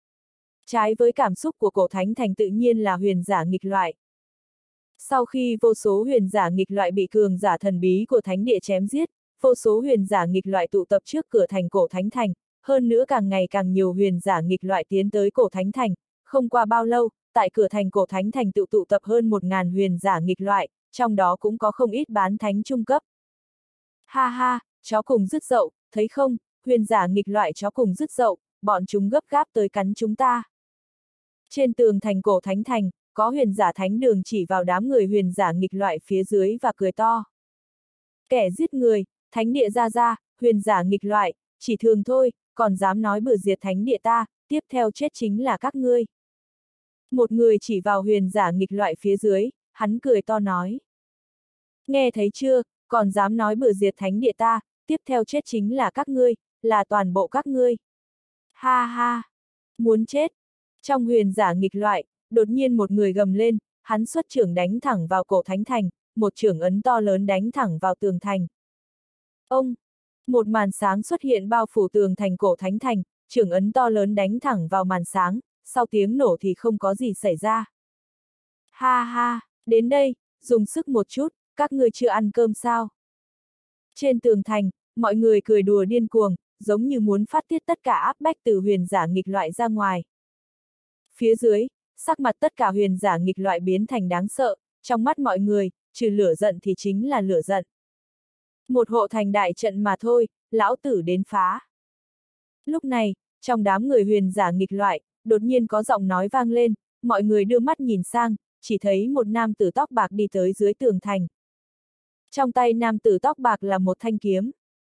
Trái với cảm xúc của cổ thánh thành tự nhiên là huyền giả nghịch loại. Sau khi vô số huyền giả nghịch loại bị cường giả thần bí của thánh địa chém giết, vô số huyền giả nghịch loại tụ tập trước cửa thành cổ thánh thành, hơn nữa càng ngày càng nhiều huyền giả nghịch loại tiến tới cổ thánh thành, không qua bao lâu, tại cửa thành cổ thánh thành tụ tập hơn 1000 huyền giả nghịch loại, trong đó cũng có không ít bán thánh trung cấp. Ha ha, chó cùng rứt dậu, thấy không, huyền giả nghịch loại chó cùng rứt dậu, bọn chúng gấp gáp tới cắn chúng ta. Trên tường thành cổ thánh thành, có huyền giả thánh đường chỉ vào đám người huyền giả nghịch loại phía dưới và cười to. Kẻ giết người, thánh địa ra, huyền giả nghịch loại, chỉ thường thôi, còn dám nói bừa diệt thánh địa ta, tiếp theo chết chính là các ngươi. Một người chỉ vào huyền giả nghịch loại phía dưới, hắn cười to nói. Nghe thấy chưa, còn dám nói bừa diệt thánh địa ta, tiếp theo chết chính là các ngươi, là toàn bộ các ngươi. Ha ha! Muốn chết! Trong huyền giả nghịch loại, đột nhiên một người gầm lên, hắn xuất chưởng đánh thẳng vào cổ thánh thành, một chưởng ấn to lớn đánh thẳng vào tường thành. Ông! Một màn sáng xuất hiện bao phủ tường thành cổ thánh thành, chưởng ấn to lớn đánh thẳng vào màn sáng, sau tiếng nổ thì không có gì xảy ra. Ha ha! Đến đây, dùng sức một chút, các ngươi chưa ăn cơm sao? Trên tường thành, mọi người cười đùa điên cuồng, giống như muốn phát tiết tất cả áp bách từ huyền giả nghịch loại ra ngoài. Phía dưới, sắc mặt tất cả huyền giả nghịch loại biến thành đáng sợ, trong mắt mọi người, trừ lửa giận thì chính là lửa giận. Một hộ thành đại trận mà thôi, lão tử đến phá. Lúc này, trong đám người huyền giả nghịch loại, đột nhiên có giọng nói vang lên, mọi người đưa mắt nhìn sang, chỉ thấy một nam tử tóc bạc đi tới dưới tường thành. Trong tay nam tử tóc bạc là một thanh kiếm.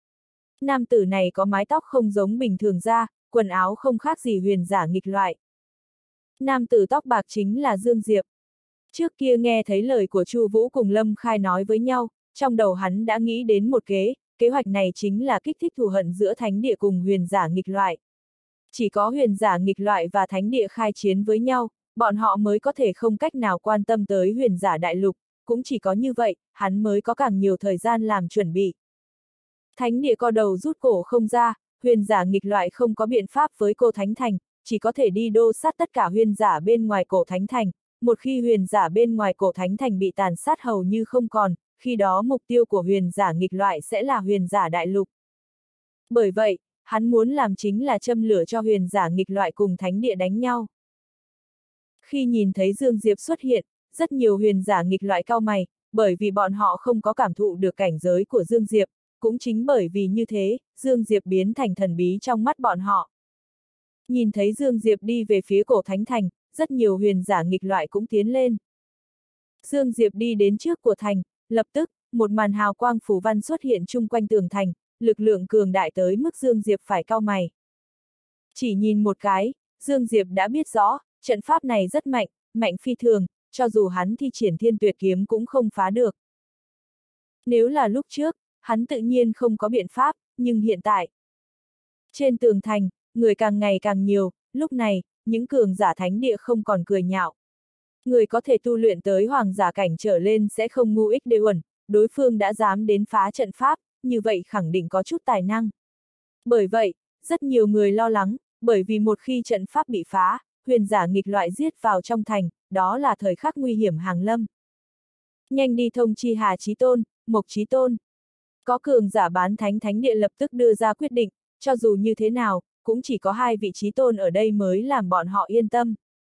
Nam tử này có mái tóc không giống bình thường ra, quần áo không khác gì huyền giả nghịch loại. Nam tử tóc bạc chính là Dương Diệp. Trước kia nghe thấy lời của Chu Vũ cùng Lâm Khai nói với nhau, trong đầu hắn đã nghĩ đến một kế hoạch này chính là kích thích thù hận giữa thánh địa cùng huyền giả nghịch loại. Chỉ có huyền giả nghịch loại và thánh địa khai chiến với nhau, bọn họ mới có thể không cách nào quan tâm tới huyền giả đại lục, cũng chỉ có như vậy, hắn mới có càng nhiều thời gian làm chuẩn bị. Thánh địa co đầu rút cổ không ra, huyền giả nghịch loại không có biện pháp với Cổ Thánh Thành, chỉ có thể đi đô sát tất cả huyền giả bên ngoài Cổ Thánh Thành. Một khi huyền giả bên ngoài Cổ Thánh Thành bị tàn sát hầu như không còn, khi đó mục tiêu của huyền giả nghịch loại sẽ là huyền giả đại lục. Bởi vậy, hắn muốn làm chính là châm lửa cho huyền giả nghịch loại cùng thánh địa đánh nhau. Khi nhìn thấy Dương Diệp xuất hiện, rất nhiều huyền giả nghịch loại cau mày, bởi vì bọn họ không có cảm thụ được cảnh giới của Dương Diệp, cũng chính bởi vì như thế, Dương Diệp biến thành thần bí trong mắt bọn họ. Nhìn thấy Dương Diệp đi về phía Cổ Thánh Thành, rất nhiều huyền giả nghịch loại cũng tiến lên. Dương Diệp đi đến trước của thành, lập tức, một màn hào quang phù văn xuất hiện chung quanh tường thành, lực lượng cường đại tới mức Dương Diệp phải cau mày. Chỉ nhìn một cái, Dương Diệp đã biết rõ, trận pháp này rất mạnh, mạnh phi thường, cho dù hắn thi triển Thiên Tuyệt Kiếm cũng không phá được. Nếu là lúc trước, hắn tự nhiên không có biện pháp, nhưng hiện tại. Trên tường thành, người càng ngày càng nhiều, lúc này, những cường giả thánh địa không còn cười nhạo. Người có thể tu luyện tới hoàng giả cảnh trở lên sẽ không ngu ích đê uẩn, đối phương đã dám đến phá trận pháp, như vậy khẳng định có chút tài năng. Bởi vậy, rất nhiều người lo lắng, bởi vì một khi trận pháp bị phá, huyền giả nghịch loại giết vào trong thành, đó là thời khắc nguy hiểm hàng lâm. Nhanh đi thông chi Hà Chí Tôn, Mộc Chí Tôn. Có cường giả bán thánh thánh địa lập tức đưa ra quyết định, cho dù như thế nào, cũng chỉ có 2 vị Chí Tôn ở đây mới làm bọn họ yên tâm.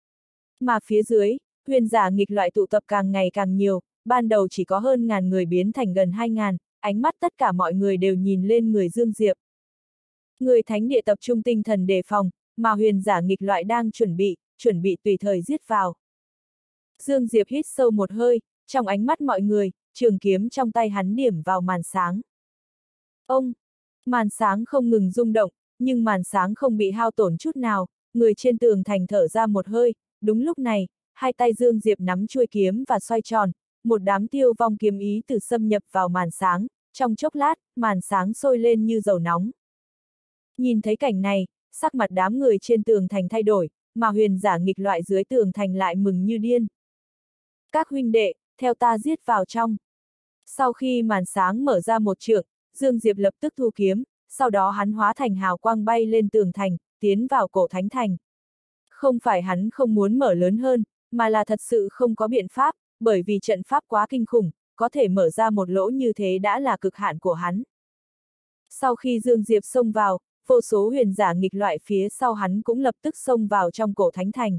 Mà phía dưới, huyền giả nghịch loại tụ tập càng ngày càng nhiều, ban đầu chỉ có hơn 1000 người biến thành gần 2000, ánh mắt tất cả mọi người đều nhìn lên người Dương Diệp. Người thánh địa tập trung tinh thần đề phòng, mà huyền giả nghịch loại đang chuẩn bị tùy thời giết vào. Dương Diệp hít sâu một hơi, trong ánh mắt mọi người, trường kiếm trong tay hắn điểm vào màn sáng. Ông! Màn sáng không ngừng rung động, nhưng màn sáng không bị hao tổn chút nào, người trên tường thành thở ra một hơi, đúng lúc này, hai tay Dương Diệp nắm chuôi kiếm và xoay tròn, một đám tiêu vong kiếm ý từ xâm nhập vào màn sáng, trong chốc lát, màn sáng sôi lên như dầu nóng. Nhìn thấy cảnh này, sắc mặt đám người trên tường thành thay đổi, mà huyền giả nghịch loại dưới tường thành lại mừng như điên. Các huynh đệ, theo ta giết vào trong. Sau khi màn sáng mở ra một trượng, Dương Diệp lập tức thu kiếm, sau đó hắn hóa thành hào quang bay lên tường thành, tiến vào Cổ Thánh Thành. Không phải hắn không muốn mở lớn hơn, mà là thật sự không có biện pháp, bởi vì trận pháp quá kinh khủng, có thể mở ra một lỗ như thế đã là cực hạn của hắn. Sau khi Dương Diệp xông vào, vô số huyền giả nghịch loại phía sau hắn cũng lập tức xông vào trong Cổ Thánh Thành.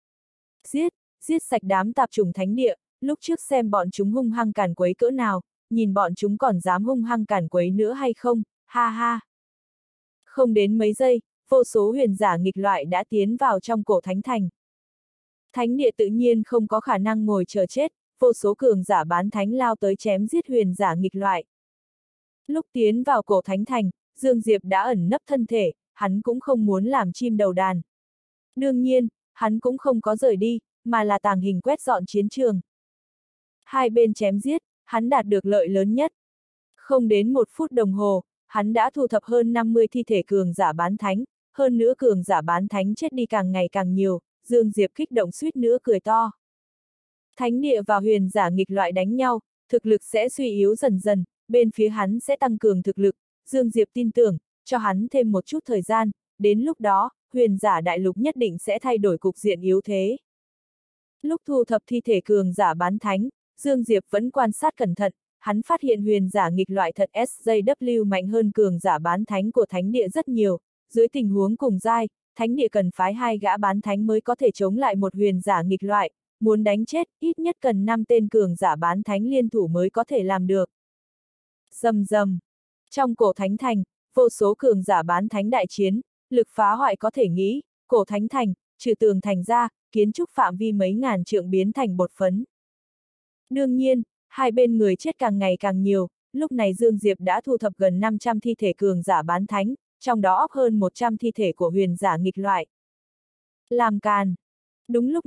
Giết sạch đám tạp chủng thánh địa, lúc trước xem bọn chúng hung hăng càn quấy cỡ nào, nhìn bọn chúng còn dám hung hăng càn quấy nữa hay không, ha ha. Không đến mấy giây, vô số huyền giả nghịch loại đã tiến vào trong Cổ Thánh Thành. Thánh địa tự nhiên không có khả năng ngồi chờ chết, vô số cường giả bán thánh lao tới chém giết huyền giả nghịch loại. Lúc tiến vào Cổ Thánh Thành, Dương Diệp đã ẩn nấp thân thể, hắn cũng không muốn làm chim đầu đàn. Đương nhiên, hắn cũng không có rời đi, mà là tàng hình quét dọn chiến trường. Hai bên chém giết, hắn đạt được lợi lớn nhất. Không đến 1 phút đồng hồ, hắn đã thu thập hơn 50 thi thể cường giả bán thánh, hơn nữa cường giả bán thánh chết đi càng ngày càng nhiều, Dương Diệp kích động suýt nữa cười to. Thánh địa và huyền giả nghịch loại đánh nhau, thực lực sẽ suy yếu dần dần, bên phía hắn sẽ tăng cường thực lực, Dương Diệp tin tưởng, cho hắn thêm một chút thời gian, đến lúc đó, huyền giả đại lục nhất định sẽ thay đổi cục diện yếu thế. Lúc thu thập thi thể cường giả bán thánh, Dương Diệp vẫn quan sát cẩn thận, hắn phát hiện huyền giả nghịch loại thật SJW mạnh hơn cường giả bán thánh của thánh địa rất nhiều, dưới tình huống cùng giai, thánh địa cần phái 2 gã bán thánh mới có thể chống lại một huyền giả nghịch loại, muốn đánh chết, ít nhất cần 5 tên cường giả bán thánh liên thủ mới có thể làm được. Rầm rầm. Trong Cổ Thánh Thành, vô số cường giả bán thánh đại chiến, lực phá hoại có thể nghĩ, Cổ Thánh Thành, trừ tường thành ra, kiến trúc phạm vi mấy ngàn trượng biến thành bột phấn. Đương nhiên, hai bên người chết càng ngày càng nhiều, lúc này Dương Diệp đã thu thập gần 500 thi thể cường giả bán thánh, trong đó hơn 100 thi thể của huyền giả nghịch loại. Làm càn. Đúng lúc này,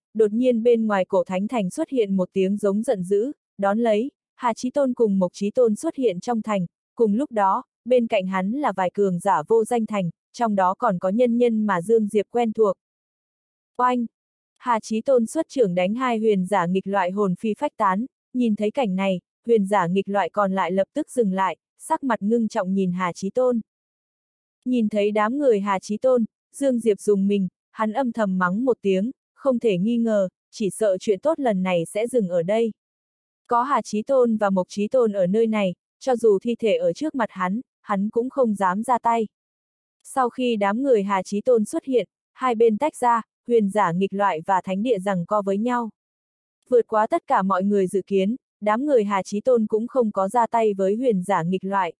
đột nhiên bên ngoài cổ thánh thành xuất hiện một tiếng giống giận dữ, đón lấy, Hà Chí Tôn cùng Mộc Chí Tôn xuất hiện trong thành, cùng lúc đó, bên cạnh hắn là vài cường giả vô danh thành, trong đó còn có nhân nhân mà Dương Diệp quen thuộc. Oanh! Hà Chí Tôn xuất trưởng đánh hai huyền giả nghịch loại hồn phi phách tán, nhìn thấy cảnh này, huyền giả nghịch loại còn lại lập tức dừng lại, sắc mặt ngưng trọng nhìn Hà Chí Tôn. Nhìn thấy đám người Hà Chí Tôn, Dương Diệp dùng mình, hắn âm thầm mắng một tiếng, không thể nghi ngờ, chỉ sợ chuyện tốt lần này sẽ dừng ở đây. Có Hà Chí Tôn và Mộc Chí Tôn ở nơi này, cho dù thi thể ở trước mặt hắn cũng không dám ra tay. Sau khi đám người Hà Chí Tôn xuất hiện, hai bên tách ra, huyền giả nghịch loại và thánh địa giằng co với nhau. Vượt quá tất cả mọi người dự kiến, đám người Hà Chí Tôn cũng không có ra tay với huyền giả nghịch loại.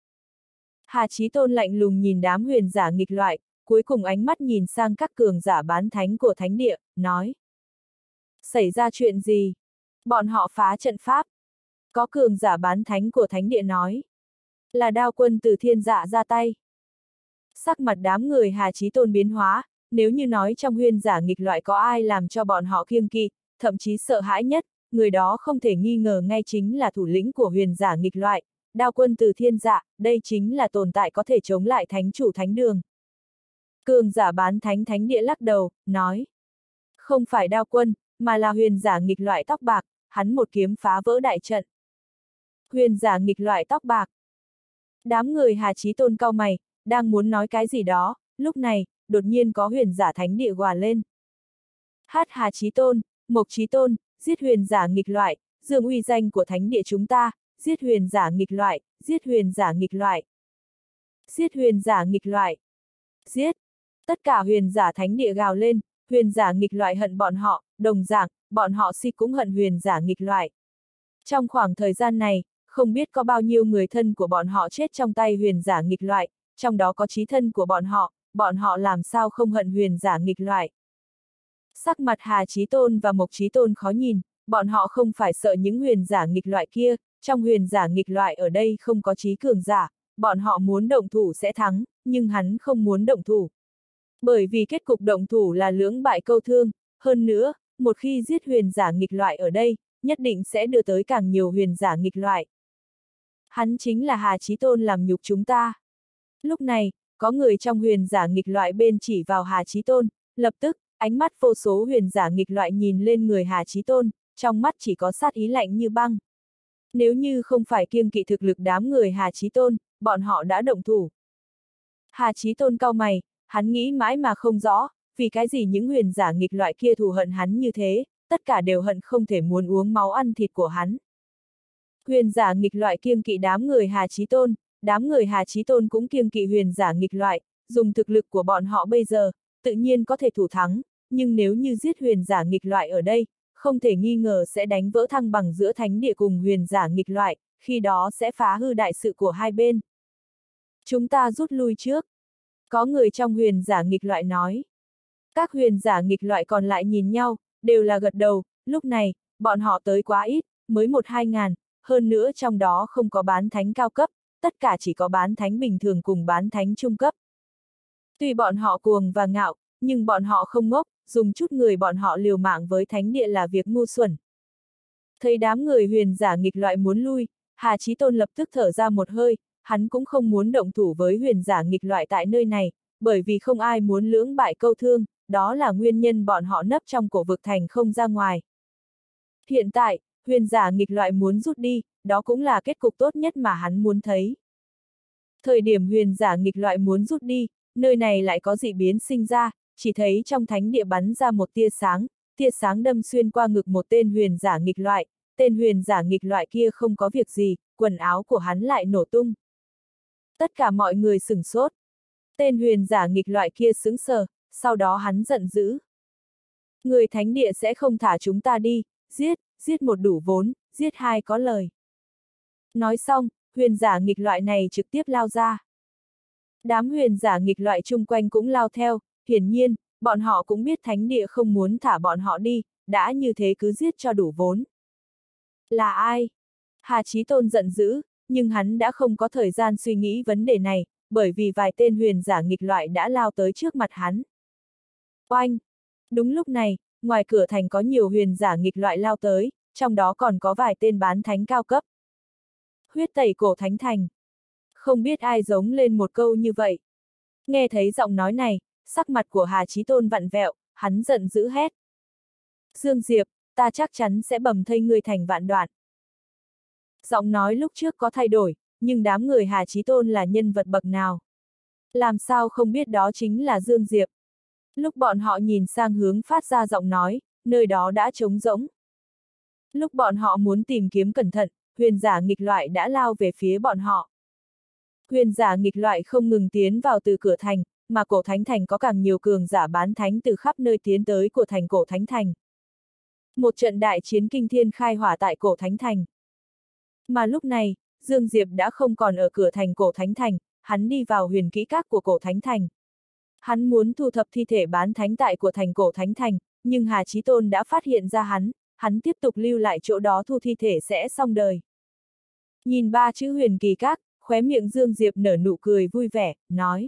Hà Chí Tôn lạnh lùng nhìn đám huyền giả nghịch loại, cuối cùng ánh mắt nhìn sang các cường giả bán thánh của thánh địa, nói. Xảy ra chuyện gì? Bọn họ phá trận pháp. Có cường giả bán thánh của thánh địa nói. Là Đao Quân từ Thiên Dạ ra tay. Sắc mặt đám người Hà Chí Tôn biến hóa, nếu như nói trong huyền giả nghịch loại có ai làm cho bọn họ kiêng kỵ, thậm chí sợ hãi nhất, người đó không thể nghi ngờ ngay chính là thủ lĩnh của huyền giả nghịch loại, Đao Quân từ Thiên Dạ, đây chính là tồn tại có thể chống lại thánh chủ thánh đường. Cường giả bán thánh thánh địa lắc đầu, nói. Không phải Đao Quân, mà là huyền giả nghịch loại tóc bạc, hắn một kiếm phá vỡ đại trận. Huyền giả nghịch loại tóc bạc. Đám người Hà Chí Tôn cau mày, đang muốn nói cái gì đó, lúc này, đột nhiên có huyền giả thánh địa gòa lên. Hát Hà Chí Tôn, Mộc Chí Tôn, giết huyền giả nghịch loại, dương uy danh của thánh địa chúng ta, giết huyền giả nghịch loại, giết huyền giả nghịch loại. Giết huyền giả nghịch loại. Giết. Tất cả huyền giả thánh địa gào lên, huyền giả nghịch loại hận bọn họ, đồng dạng, bọn họ si cũng hận huyền giả nghịch loại. Trong khoảng thời gian này, không biết có bao nhiêu người thân của bọn họ chết trong tay huyền giả nghịch loại, trong đó có chí thân của bọn họ làm sao không hận huyền giả nghịch loại. Sắc mặt Hà Chí Tôn và Mộc Chí Tôn khó nhìn, bọn họ không phải sợ những huyền giả nghịch loại kia, trong huyền giả nghịch loại ở đây không có chí cường giả, bọn họ muốn động thủ sẽ thắng, nhưng hắn không muốn động thủ. Bởi vì kết cục động thủ là lưỡng bại câu thương, hơn nữa, một khi giết huyền giả nghịch loại ở đây, nhất định sẽ đưa tới càng nhiều huyền giả nghịch loại. Hắn chính là Hà Chí Tôn làm nhục chúng ta. Lúc này, có người trong huyền giả nghịch loại bên chỉ vào Hà Chí Tôn, lập tức, ánh mắt vô số huyền giả nghịch loại nhìn lên người Hà Chí Tôn, trong mắt chỉ có sát ý lạnh như băng. Nếu như không phải kiêng kỵ thực lực đám người Hà Chí Tôn, bọn họ đã động thủ. Hà Chí Tôn cau mày, hắn nghĩ mãi mà không rõ, vì cái gì những huyền giả nghịch loại kia thù hận hắn như thế, tất cả đều hận không thể muốn uống máu ăn thịt của hắn. Huyền giả nghịch loại kiêng kỵ đám người Hà Chí Tôn, đám người Hà Chí Tôn cũng kiêng kỵ huyền giả nghịch loại, dùng thực lực của bọn họ bây giờ, tự nhiên có thể thủ thắng, nhưng nếu như giết huyền giả nghịch loại ở đây, không thể nghi ngờ sẽ đánh vỡ thăng bằng giữa thánh địa cùng huyền giả nghịch loại, khi đó sẽ phá hư đại sự của hai bên. Chúng ta rút lui trước. Có người trong huyền giả nghịch loại nói. Các huyền giả nghịch loại còn lại nhìn nhau, đều là gật đầu, lúc này, bọn họ tới quá ít, mới 1-2 ngàn, hơn nữa trong đó không có bán thánh cao cấp, tất cả chỉ có bán thánh bình thường cùng bán thánh trung cấp. Tuy bọn họ cuồng và ngạo, nhưng bọn họ không ngốc, dùng chút người bọn họ liều mạng với thánh địa là việc ngu xuẩn. Thấy đám người huyền giả nghịch loại muốn lui, Hà Chí Tôn lập tức thở ra một hơi, hắn cũng không muốn động thủ với huyền giả nghịch loại tại nơi này, bởi vì không ai muốn lưỡng bại câu thương, đó là nguyên nhân bọn họ nấp trong cổ vực thành không ra ngoài. Hiện tại, huyền giả nghịch loại muốn rút đi, đó cũng là kết cục tốt nhất mà hắn muốn thấy. Thời điểm huyền giả nghịch loại muốn rút đi, nơi này lại có dị biến sinh ra, chỉ thấy trong thánh địa bắn ra một tia sáng đâm xuyên qua ngực một tên huyền giả nghịch loại, tên huyền giả nghịch loại kia không có việc gì, quần áo của hắn lại nổ tung. Tất cả mọi người sửng sốt. Tên huyền giả nghịch loại kia sững sờ, sau đó hắn giận dữ. Người thánh địa sẽ không thả chúng ta đi, giết một đủ vốn, giết hai có lời. Nói xong, huyền giả nghịch loại này trực tiếp lao ra. Đám huyền giả nghịch loại chung quanh cũng lao theo, hiển nhiên, bọn họ cũng biết thánh địa không muốn thả bọn họ đi, đã như thế cứ giết cho đủ vốn. Là ai? Hà Chí Tôn giận dữ, nhưng hắn đã không có thời gian suy nghĩ vấn đề này, bởi vì vài tên huyền giả nghịch loại đã lao tới trước mặt hắn. Oanh! Đúng lúc này, ngoài cửa thành có nhiều huyền giả nghịch loại lao tới, trong đó còn có vài tên bán thánh cao cấp. Huyết tẩy cổ thánh thành. Không biết ai giống lên một câu như vậy. Nghe thấy giọng nói này, sắc mặt của Hà Chí Tôn vặn vẹo, hắn giận dữ hét. Dương Diệp, ta chắc chắn sẽ bầm thây ngươi thành vạn đoạn. Giọng nói lúc trước có thay đổi, nhưng đám người Hà Chí Tôn là nhân vật bậc nào? Làm sao không biết đó chính là Dương Diệp? Lúc bọn họ nhìn sang hướng phát ra giọng nói, nơi đó đã trống rỗng. Lúc bọn họ muốn tìm kiếm cẩn thận, huyền giả nghịch loại đã lao về phía bọn họ. Huyền giả nghịch loại không ngừng tiến vào từ cửa thành, mà cổ thánh thành có càng nhiều cường giả bán thánh từ khắp nơi tiến tới của thành cổ thánh thành. Một trận đại chiến kinh thiên khai hỏa tại cổ thánh thành. Mà lúc này, Dương Diệp đã không còn ở cửa thành cổ thánh thành, hắn đi vào huyền kỹ các của cổ thánh thành. Hắn muốn thu thập thi thể bán thánh tại của thành cổ thánh thành, nhưng Hà Chí Tôn đã phát hiện ra hắn tiếp tục lưu lại chỗ đó thu thi thể sẽ xong đời. Nhìn ba chữ huyền kỳ các, khóe miệng Dương Diệp nở nụ cười vui vẻ, nói.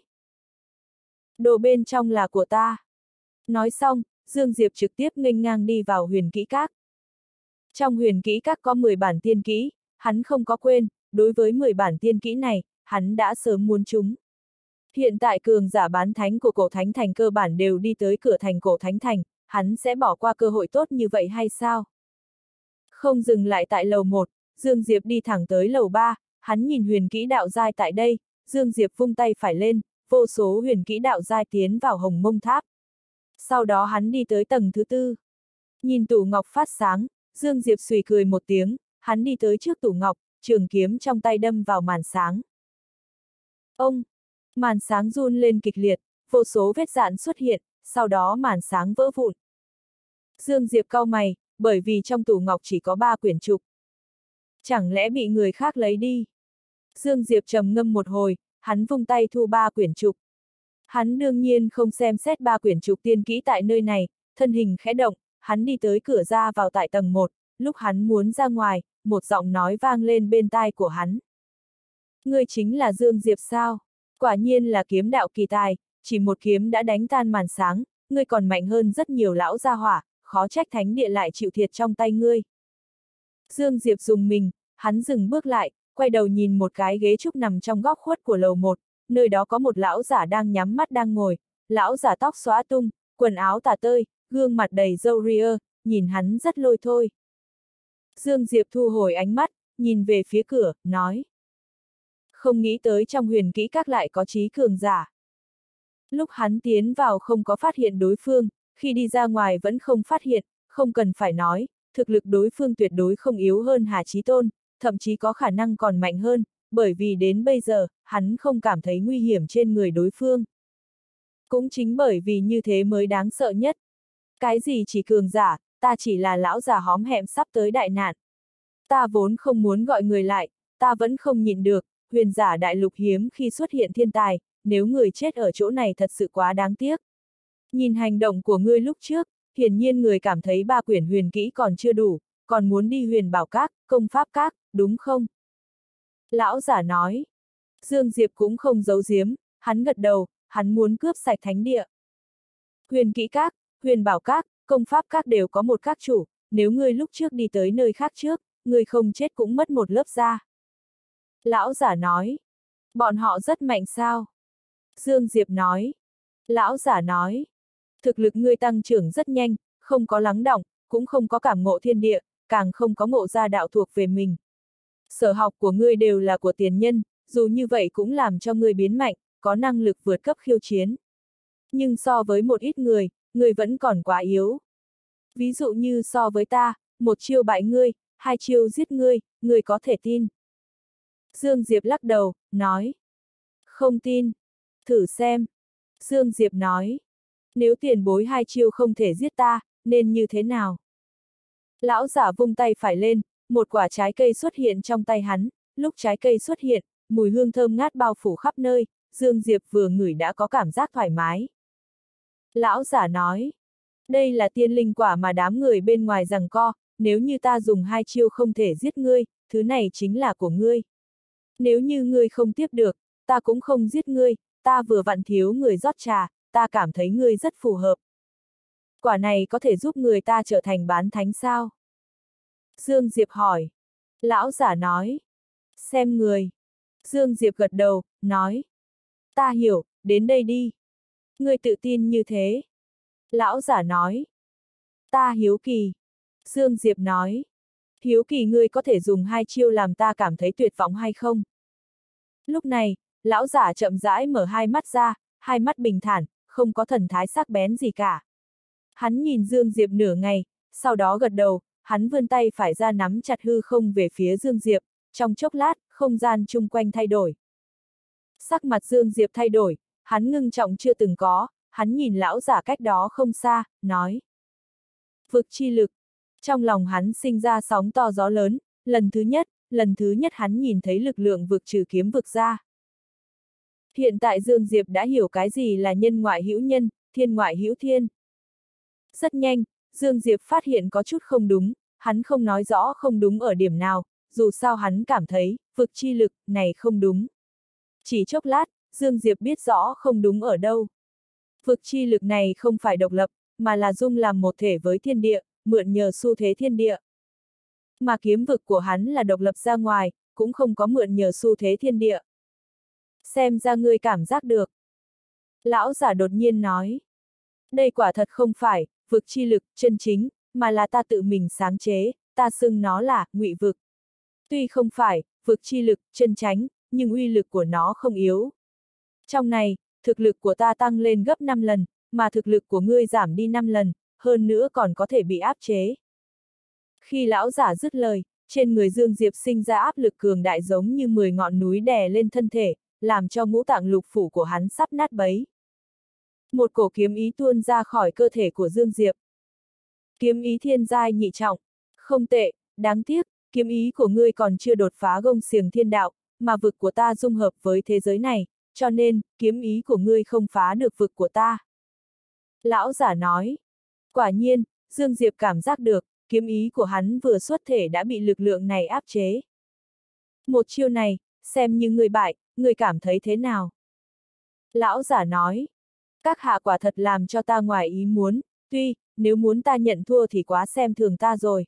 Đồ bên trong là của ta. Nói xong, Dương Diệp trực tiếp nghênh ngang đi vào huyền kỹ các. Trong huyền kỹ các có 10 bản tiên kỹ, hắn không có quên, đối với 10 bản tiên kỹ này, hắn đã sớm muốn chúng. Hiện tại cường giả bán thánh của cổ thánh thành cơ bản đều đi tới cửa thành cổ thánh thành, hắn sẽ bỏ qua cơ hội tốt như vậy hay sao? Không dừng lại tại lầu 1, Dương Diệp đi thẳng tới lầu 3, hắn nhìn huyền kỹ đạo giai tại đây, Dương Diệp vung tay phải lên, vô số huyền kỹ đạo giai tiến vào hồng mông tháp. Sau đó hắn đi tới tầng thứ 4. Nhìn tủ ngọc phát sáng, Dương Diệp xùy cười một tiếng, hắn đi tới trước tủ ngọc, trường kiếm trong tay đâm vào màn sáng. Ông! Màn sáng run lên kịch liệt, vô số vết rạn xuất hiện, sau đó màn sáng vỡ vụn. Dương Diệp cau mày, bởi vì trong tủ ngọc chỉ có 3 quyển trục. Chẳng lẽ bị người khác lấy đi? Dương Diệp trầm ngâm một hồi, hắn vung tay thu 3 quyển trục. Hắn đương nhiên không xem xét 3 quyển trục tiên kỹ tại nơi này, thân hình khẽ động, hắn đi tới cửa ra vào tại tầng 1, lúc hắn muốn ra ngoài, một giọng nói vang lên bên tai của hắn. Ngươi chính là Dương Diệp sao? Quả nhiên là kiếm đạo kỳ tài, chỉ một kiếm đã đánh tan màn sáng, ngươi còn mạnh hơn rất nhiều lão gia hỏa, khó trách thánh địa lại chịu thiệt trong tay ngươi. Dương Diệp dùng mình, hắn dừng bước lại, quay đầu nhìn một cái ghế trúc nằm trong góc khuất của lầu 1, nơi đó có một lão giả đang nhắm mắt đang ngồi, lão giả tóc xõa tung, quần áo tả tơi, gương mặt đầy râu ria, nhìn hắn rất lôi thôi. Dương Diệp thu hồi ánh mắt, nhìn về phía cửa, nói. Không nghĩ tới trong huyền kỹ các lại có trí cường giả. Lúc hắn tiến vào không có phát hiện đối phương, khi đi ra ngoài vẫn không phát hiện, không cần phải nói, thực lực đối phương tuyệt đối không yếu hơn Hà Chí Tôn, thậm chí có khả năng còn mạnh hơn, bởi vì đến bây giờ, hắn không cảm thấy nguy hiểm trên người đối phương. Cũng chính bởi vì như thế mới đáng sợ nhất. Cái gì chỉ cường giả, ta chỉ là lão già hóm hẹm sắp tới đại nạn. Ta vốn không muốn gọi người lại, ta vẫn không nhịn được, huyền giả đại lục hiếm khi xuất hiện thiên tài, nếu người chết ở chỗ này thật sự quá đáng tiếc. Nhìn hành động của ngươi lúc trước, hiển nhiên người cảm thấy 3 quyển huyền kỹ còn chưa đủ, còn muốn đi huyền bảo các, công pháp các, đúng không? Lão giả nói. Dương Diệp cũng không giấu giếm, hắn gật đầu, hắn muốn cướp sạch thánh địa. Huyền kỹ các, huyền bảo các, công pháp các đều có một các chủ, nếu ngươi lúc trước đi tới nơi khác trước, ngươi không chết cũng mất một lớp da. Lão giả nói. Bọn họ rất mạnh sao? Dương Diệp nói. Lão giả nói. Thực lực ngươi tăng trưởng rất nhanh, không có lắng đọng, cũng không có cảm ngộ thiên địa, càng không có ngộ ra đạo thuộc về mình. Sở học của ngươi đều là của tiền nhân, dù như vậy cũng làm cho ngươi biến mạnh, có năng lực vượt cấp khiêu chiến. Nhưng so với một ít người, ngươi vẫn còn quá yếu. Ví dụ như so với ta, 1 chiêu bại ngươi, 2 chiêu giết ngươi, ngươi có thể tin. Dương Diệp lắc đầu, nói. Không tin. Thử xem. Dương Diệp nói. Nếu tiền bối 2 chiêu không thể giết ta, nên như thế nào? Lão giả vung tay phải lên, một quả trái cây xuất hiện trong tay hắn, lúc trái cây xuất hiện, mùi hương thơm ngát bao phủ khắp nơi, Dương Diệp vừa ngửi đã có cảm giác thoải mái. Lão giả nói. Đây là tiên linh quả mà đám người bên ngoài giằng co, nếu như ta dùng 2 chiêu không thể giết ngươi, thứ này chính là của ngươi. Nếu như ngươi không tiếp được, ta cũng không giết ngươi, ta vừa vặn thiếu người rót trà, ta cảm thấy ngươi rất phù hợp. Quả này có thể giúp người ta trở thành bán thánh sao? Dương Diệp hỏi. Lão giả nói. Xem người. Dương Diệp gật đầu, nói. Ta hiểu, đến đây đi. Ngươi tự tin như thế. Lão giả nói. Ta hiếu kỳ. Dương Diệp nói. Hiếu kỳ ngươi có thể dùng 2 chiêu làm ta cảm thấy tuyệt vọng hay không? Lúc này, lão giả chậm rãi mở 2 mắt ra, 2 mắt bình thản, không có thần thái sắc bén gì cả. Hắn nhìn Dương Diệp nửa ngày, sau đó gật đầu, hắn vươn tay phải ra nắm chặt hư không về phía Dương Diệp, trong chốc lát, không gian chung quanh thay đổi. Sắc mặt Dương Diệp thay đổi, hắn ngưng trọng chưa từng có, hắn nhìn lão giả cách đó không xa, nói. Vực chi lực. Trong lòng hắn sinh ra sóng to gió lớn, lần thứ nhất hắn nhìn thấy lực lượng vực trừ kiếm vực ra. Hiện tại Dương Diệp đã hiểu cái gì là nhân ngoại hữu nhân, thiên ngoại hữu thiên. Rất nhanh, Dương Diệp phát hiện có chút không đúng, hắn không nói rõ không đúng ở điểm nào, dù sao hắn cảm thấy, vực chi lực này không đúng. Chỉ chốc lát, Dương Diệp biết rõ không đúng ở đâu. Vực chi lực này không phải độc lập, mà là dung làm một thể với thiên địa, mượn nhờ xu thế thiên địa. Mà kiếm vực của hắn là độc lập ra ngoài, cũng không có mượn nhờ xu thế thiên địa. Xem ra ngươi cảm giác được. Lão giả đột nhiên nói. Đây quả thật không phải, vực chi lực, chân chính, mà là ta tự mình sáng chế, ta xưng nó là, ngụy vực. Tuy không phải, vực chi lực, chân chánh, nhưng uy lực của nó không yếu. Trong này, thực lực của ta tăng lên gấp 5 lần, mà thực lực của ngươi giảm đi 5 lần, hơn nữa còn có thể bị áp chế. Khi lão giả dứt lời, trên người Dương Diệp sinh ra áp lực cường đại giống như 10 ngọn núi đè lên thân thể, làm cho ngũ tạng lục phủ của hắn sắp nát bấy. Một cổ kiếm ý tuôn ra khỏi cơ thể của Dương Diệp. Kiếm ý thiên giai nhị trọng. Không tệ, đáng tiếc, kiếm ý của ngươi còn chưa đột phá gông xiềng thiên đạo, mà vực của ta dung hợp với thế giới này, cho nên, kiếm ý của ngươi không phá được vực của ta. Lão giả nói. Quả nhiên, Dương Diệp cảm giác được, kiếm ý của hắn vừa xuất thể đã bị lực lượng này áp chế. Một chiêu này, xem như người bại, người cảm thấy thế nào? Lão giả nói. Các hạ quả thật làm cho ta ngoài ý muốn, tuy, nếu muốn ta nhận thua thì quá xem thường ta rồi.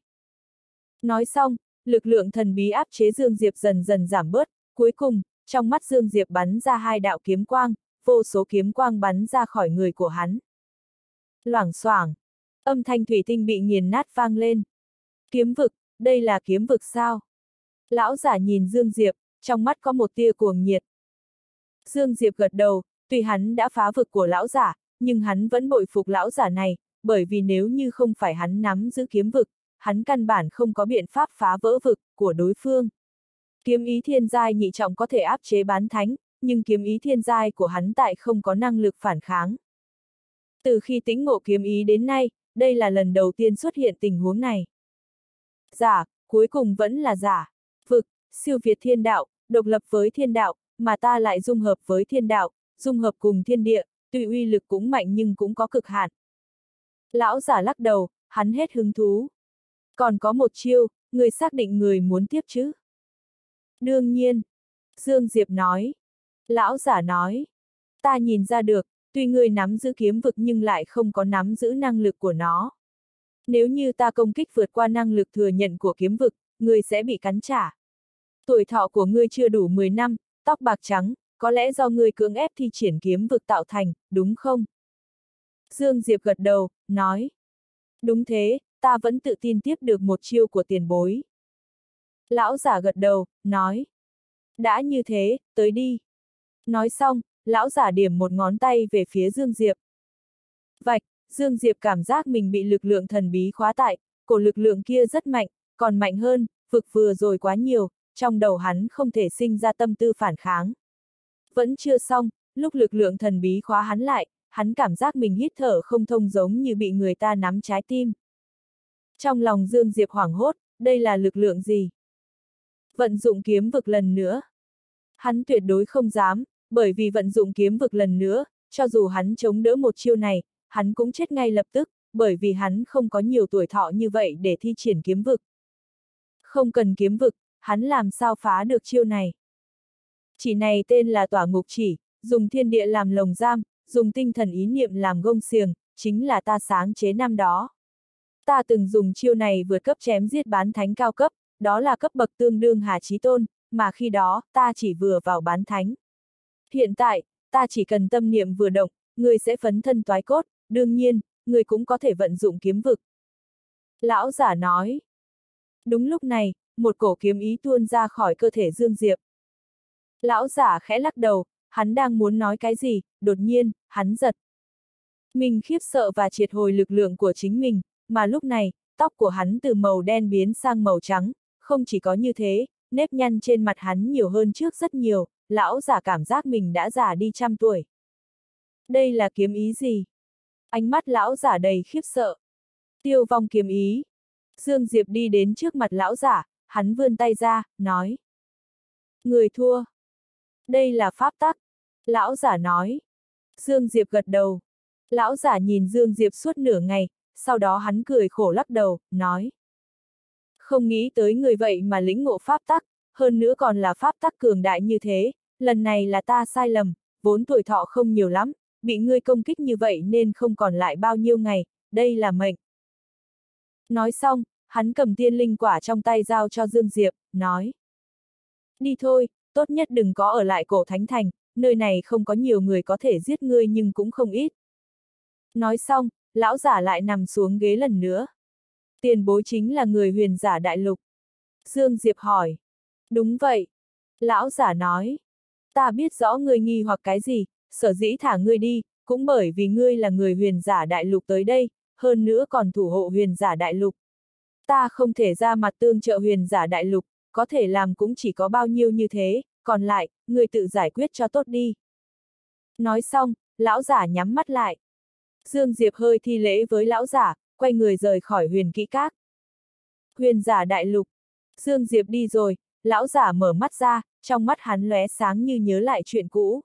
Nói xong, lực lượng thần bí áp chế Dương Diệp dần dần giảm bớt, cuối cùng, trong mắt Dương Diệp bắn ra 2 đạo kiếm quang, vô số kiếm quang bắn ra khỏi người của hắn. Loảng xoảng, âm thanh thủy tinh bị nghiền nát vang lên. Kiếm vực, đây là kiếm vực sao? Lão giả nhìn Dương Diệp, trong mắt có một tia cuồng nhiệt. Dương Diệp gật đầu, tuy hắn đã phá vực của lão giả, nhưng hắn vẫn bội phục lão giả này, bởi vì nếu như không phải hắn nắm giữ kiếm vực, hắn căn bản không có biện pháp phá vỡ vực của đối phương. Kiếm ý thiên giai nhị trọng có thể áp chế bán thánh, nhưng kiếm ý thiên giai của hắn tại không có năng lực phản kháng. Từ khi tĩnh ngộ kiếm ý đến nay, đây là lần đầu tiên xuất hiện tình huống này. Giả, cuối cùng vẫn là giả. Vực, siêu việt thiên đạo, độc lập với thiên đạo, mà ta lại dung hợp với thiên đạo, dung hợp cùng thiên địa, tuy uy lực cũng mạnh nhưng cũng có cực hạn. Lão giả lắc đầu, hắn hết hứng thú. Còn có một chiêu, người xác định người muốn tiếp chứ? Đương nhiên. Dương Diệp nói. Lão giả nói. Ta nhìn ra được, tuy người nắm giữ kiếm vực nhưng lại không có nắm giữ năng lực của nó. Nếu như ta công kích vượt qua năng lực thừa nhận của kiếm vực, người sẽ bị cắn trả. Tuổi thọ của ngươi chưa đủ 10 năm, tóc bạc trắng, có lẽ do ngươi cưỡng ép thi triển kiếm vực tạo thành, đúng không? Dương Diệp gật đầu, nói. Đúng thế, ta vẫn tự tin tiếp được một chiêu của tiền bối. Lão giả gật đầu, nói. Đã như thế, tới đi. Nói xong, lão giả điểm một ngón tay về phía Dương Diệp. Vạch, Dương Diệp cảm giác mình bị lực lượng thần bí khóa tại, cổ lực lượng kia rất mạnh, còn mạnh hơn, vực vừa rồi quá nhiều, trong đầu hắn không thể sinh ra tâm tư phản kháng. Vẫn chưa xong, lúc lực lượng thần bí khóa hắn lại, hắn cảm giác mình hít thở không thông giống như bị người ta nắm trái tim. Trong lòng Dương Diệp hoảng hốt, đây là lực lượng gì? Vận dụng kiếm vực lần nữa. Hắn tuyệt đối không dám, bởi vì vận dụng kiếm vực lần nữa, cho dù hắn chống đỡ một chiêu này, hắn cũng chết ngay lập tức, bởi vì hắn không có nhiều tuổi thọ như vậy để thi triển kiếm vực. Không cần kiếm vực, hắn làm sao phá được chiêu này? Chỉ này tên là tỏa ngục chỉ, dùng thiên địa làm lồng giam, dùng tinh thần ý niệm làm gông xiềng, chính là ta sáng chế năm đó. Ta từng dùng chiêu này vượt cấp chém giết bán thánh cao cấp, đó là cấp bậc tương đương Hà Chí Tôn, mà khi đó, ta chỉ vừa vào bán thánh. Hiện tại, ta chỉ cần tâm niệm vừa động, ngươi sẽ phấn thân toái cốt, đương nhiên, ngươi cũng có thể vận dụng kiếm vực. Lão giả nói. Đúng lúc này, một cổ kiếm ý tuôn ra khỏi cơ thể Dương Diệp. Lão giả khẽ lắc đầu, hắn đang muốn nói cái gì, đột nhiên, hắn giật. Mình khiếp sợ và triệt hồi lực lượng của chính mình, mà lúc này, tóc của hắn từ màu đen biến sang màu trắng, không chỉ có như thế, nếp nhăn trên mặt hắn nhiều hơn trước rất nhiều, lão giả cảm giác mình đã già đi 100 tuổi. Đây là kiếm ý gì? Ánh mắt lão giả đầy khiếp sợ. Tiêu vong kiếm ý. Dương Diệp đi đến trước mặt lão giả, hắn vươn tay ra, nói. Người thua. Đây là pháp tắc. Lão giả nói. Dương Diệp gật đầu. Lão giả nhìn Dương Diệp suốt nửa ngày, sau đó hắn cười khổ lắc đầu, nói. Không nghĩ tới người vậy mà lĩnh ngộ pháp tắc, hơn nữa còn là pháp tắc cường đại như thế, lần này là ta sai lầm, vốn tuổi thọ không nhiều lắm, bị ngươi công kích như vậy nên không còn lại bao nhiêu ngày, đây là mệnh. Nói xong, hắn cầm tiên linh quả trong tay giao cho Dương Diệp, nói. Đi thôi, tốt nhất đừng có ở lại Cổ Thánh Thành, nơi này không có nhiều người có thể giết ngươi nhưng cũng không ít. Nói xong, lão giả lại nằm xuống ghế lần nữa. Tiền bối chính là người huyền giả đại lục. Dương Diệp hỏi. Đúng vậy. Lão giả nói. Ta biết rõ ngươi nghi hoặc cái gì, sở dĩ thả ngươi đi, cũng bởi vì ngươi là người huyền giả đại lục tới đây, hơn nữa còn thủ hộ huyền giả đại lục. Ta không thể ra mặt tương trợ huyền giả đại lục, có thể làm cũng chỉ có bao nhiêu như thế, còn lại, ngươi tự giải quyết cho tốt đi. Nói xong, lão giả nhắm mắt lại. Dương Diệp hơi thi lễ với lão giả, quay người rời khỏi huyền kỹ các. Huyền giả đại lục. Dương Diệp đi rồi, lão giả mở mắt ra, trong mắt hắn lóe sáng như nhớ lại chuyện cũ.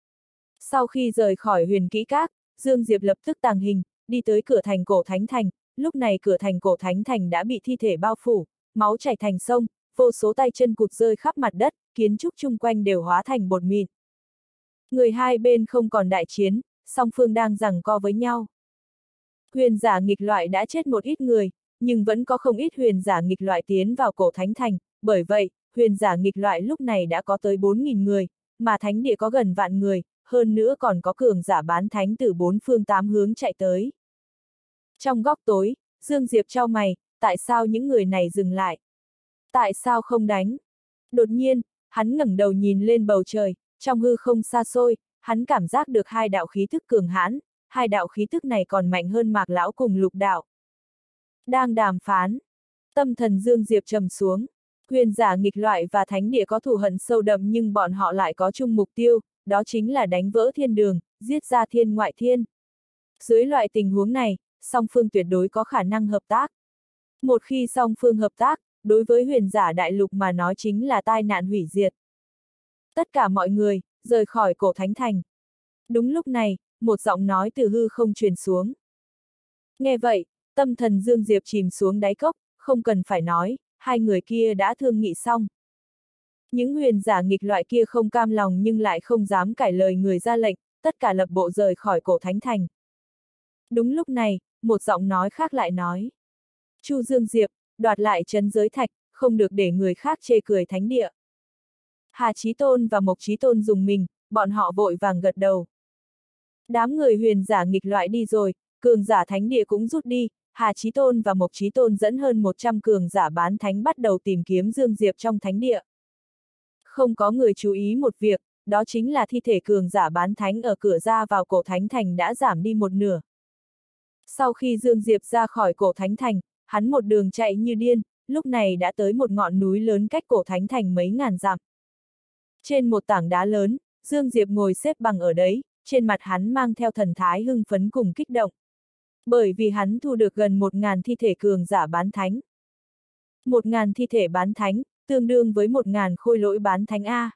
Sau khi rời khỏi huyền kỹ các, Dương Diệp lập tức tàng hình, đi tới cửa thành Cổ Thánh Thành, lúc này cửa thành Cổ Thánh Thành đã bị thi thể bao phủ, máu chảy thành sông, vô số tay chân cụt rơi khắp mặt đất, kiến trúc chung quanh đều hóa thành bột mịn. Người hai bên không còn đại chiến, song phương đang giằng co với nhau. Huyền giả nghịch loại đã chết một ít người, nhưng vẫn có không ít huyền giả nghịch loại tiến vào Cổ Thánh Thành, bởi vậy, huyền giả nghịch loại lúc này đã có tới 4.000 người, mà thánh địa có gần vạn người, hơn nữa còn có cường giả bán thánh từ 4 phương 8 hướng chạy tới. Trong góc tối, Dương Diệp chau mày, tại sao những người này dừng lại? Tại sao không đánh? Đột nhiên, hắn ngẩng đầu nhìn lên bầu trời, trong hư không xa xôi, hắn cảm giác được hai đạo khí thức cường hãn, hai đạo khí thức này còn mạnh hơn Mạc Lão cùng Lục đạo. Đang đàm phán. Tâm thần Dương Diệp trầm xuống. Huyền giả nghịch loại và thánh địa có thù hận sâu đậm nhưng bọn họ lại có chung mục tiêu, đó chính là đánh vỡ thiên đường, giết ra thiên ngoại thiên. Dưới loại tình huống này, song phương tuyệt đối có khả năng hợp tác. Một khi song phương hợp tác, đối với huyền giả đại lục mà nói chính là tai nạn hủy diệt. Tất cả mọi người, rời khỏi Cổ Thánh Thành. Đúng lúc này, một giọng nói từ hư không truyền xuống. Nghe vậy, tâm thần Dương Diệp chìm xuống đáy cốc, không cần phải nói, hai người kia đã thương nghị xong. Những huyền giả nghịch loại kia không cam lòng nhưng lại không dám cãi lời người ra lệnh, tất cả lập bộ rời khỏi Cổ Thánh Thành. Đúng lúc này, một giọng nói khác lại nói. Chu Dương Diệp, đoạt lại trấn giới thạch, không được để người khác chê cười thánh địa. Hà Chí Tôn và Mộc Chí Tôn dùng mình, bọn họ vội vàng gật đầu. Đám người huyền giả nghịch loại đi rồi, cường giả thánh địa cũng rút đi, Hà Chí Tôn và Mộc Chí Tôn dẫn hơn 100 cường giả bán thánh bắt đầu tìm kiếm Dương Diệp trong thánh địa. Không có người chú ý một việc, đó chính là thi thể cường giả bán thánh ở cửa ra vào Cổ Thánh Thành đã giảm đi một nửa. Sau khi Dương Diệp ra khỏi Cổ Thánh Thành, hắn một đường chạy như điên, lúc này đã tới một ngọn núi lớn cách Cổ Thánh Thành mấy ngàn dặm. Trên một tảng đá lớn, Dương Diệp ngồi xếp bằng ở đấy, trên mặt hắn mang theo thần thái hưng phấn cùng kích động. Bởi vì hắn thu được gần 1.000 thi thể cường giả bán thánh. 1.000 thi thể bán thánh, tương đương với 1.000 khôi lỗi bán thánh A.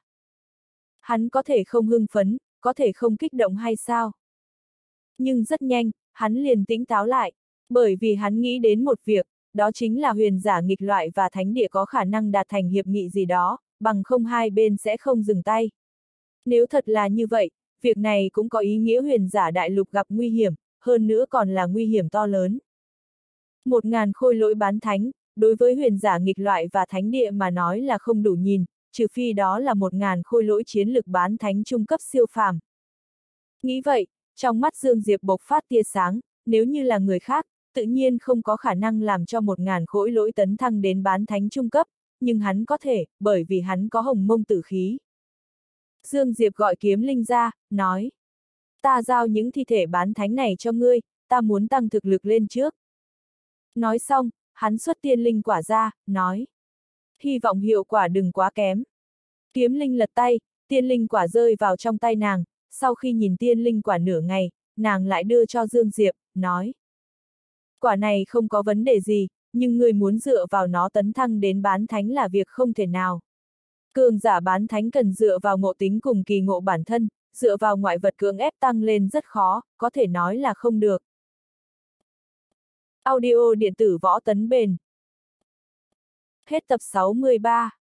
Hắn có thể không hưng phấn, có thể không kích động hay sao? Nhưng rất nhanh, hắn liền tỉnh táo lại, bởi vì hắn nghĩ đến một việc, đó chính là huyền giả nghịch loại và thánh địa có khả năng đạt thành hiệp nghị gì đó, bằng không hai bên sẽ không dừng tay. Nếu thật là như vậy, việc này cũng có ý nghĩa huyền giả đại lục gặp nguy hiểm, hơn nữa còn là nguy hiểm to lớn. 1000 khôi lỗi bán thánh, đối với huyền giả nghịch loại và thánh địa mà nói là không đủ nhìn, trừ phi đó là 1000 khôi lỗi chiến lực bán thánh trung cấp siêu phàm. Nghĩ vậy, trong mắt Dương Diệp bộc phát tia sáng, nếu như là người khác, tự nhiên không có khả năng làm cho 1000 khôi lỗi tấn thăng đến bán thánh trung cấp, nhưng hắn có thể, bởi vì hắn có hồng mông tử khí. Dương Diệp gọi kiếm linh ra, nói. Ta giao những thi thể bán thánh này cho ngươi, ta muốn tăng thực lực lên trước. Nói xong, hắn xuất tiên linh quả ra, nói. Hy vọng hiệu quả đừng quá kém. Kiếm linh lật tay, tiên linh quả rơi vào trong tay nàng, sau khi nhìn tiên linh quả nửa ngày, nàng lại đưa cho Dương Diệp, nói. Quả này không có vấn đề gì, nhưng người muốn dựa vào nó tấn thăng đến bán thánh là việc không thể nào. Cường giả bán thánh cần dựa vào ngộ tính cùng kỳ ngộ bản thân, dựa vào ngoại vật cưỡng ép tăng lên rất khó, có thể nói là không được. Audio điện tử Võ Tấn Bền. Hết tập 63.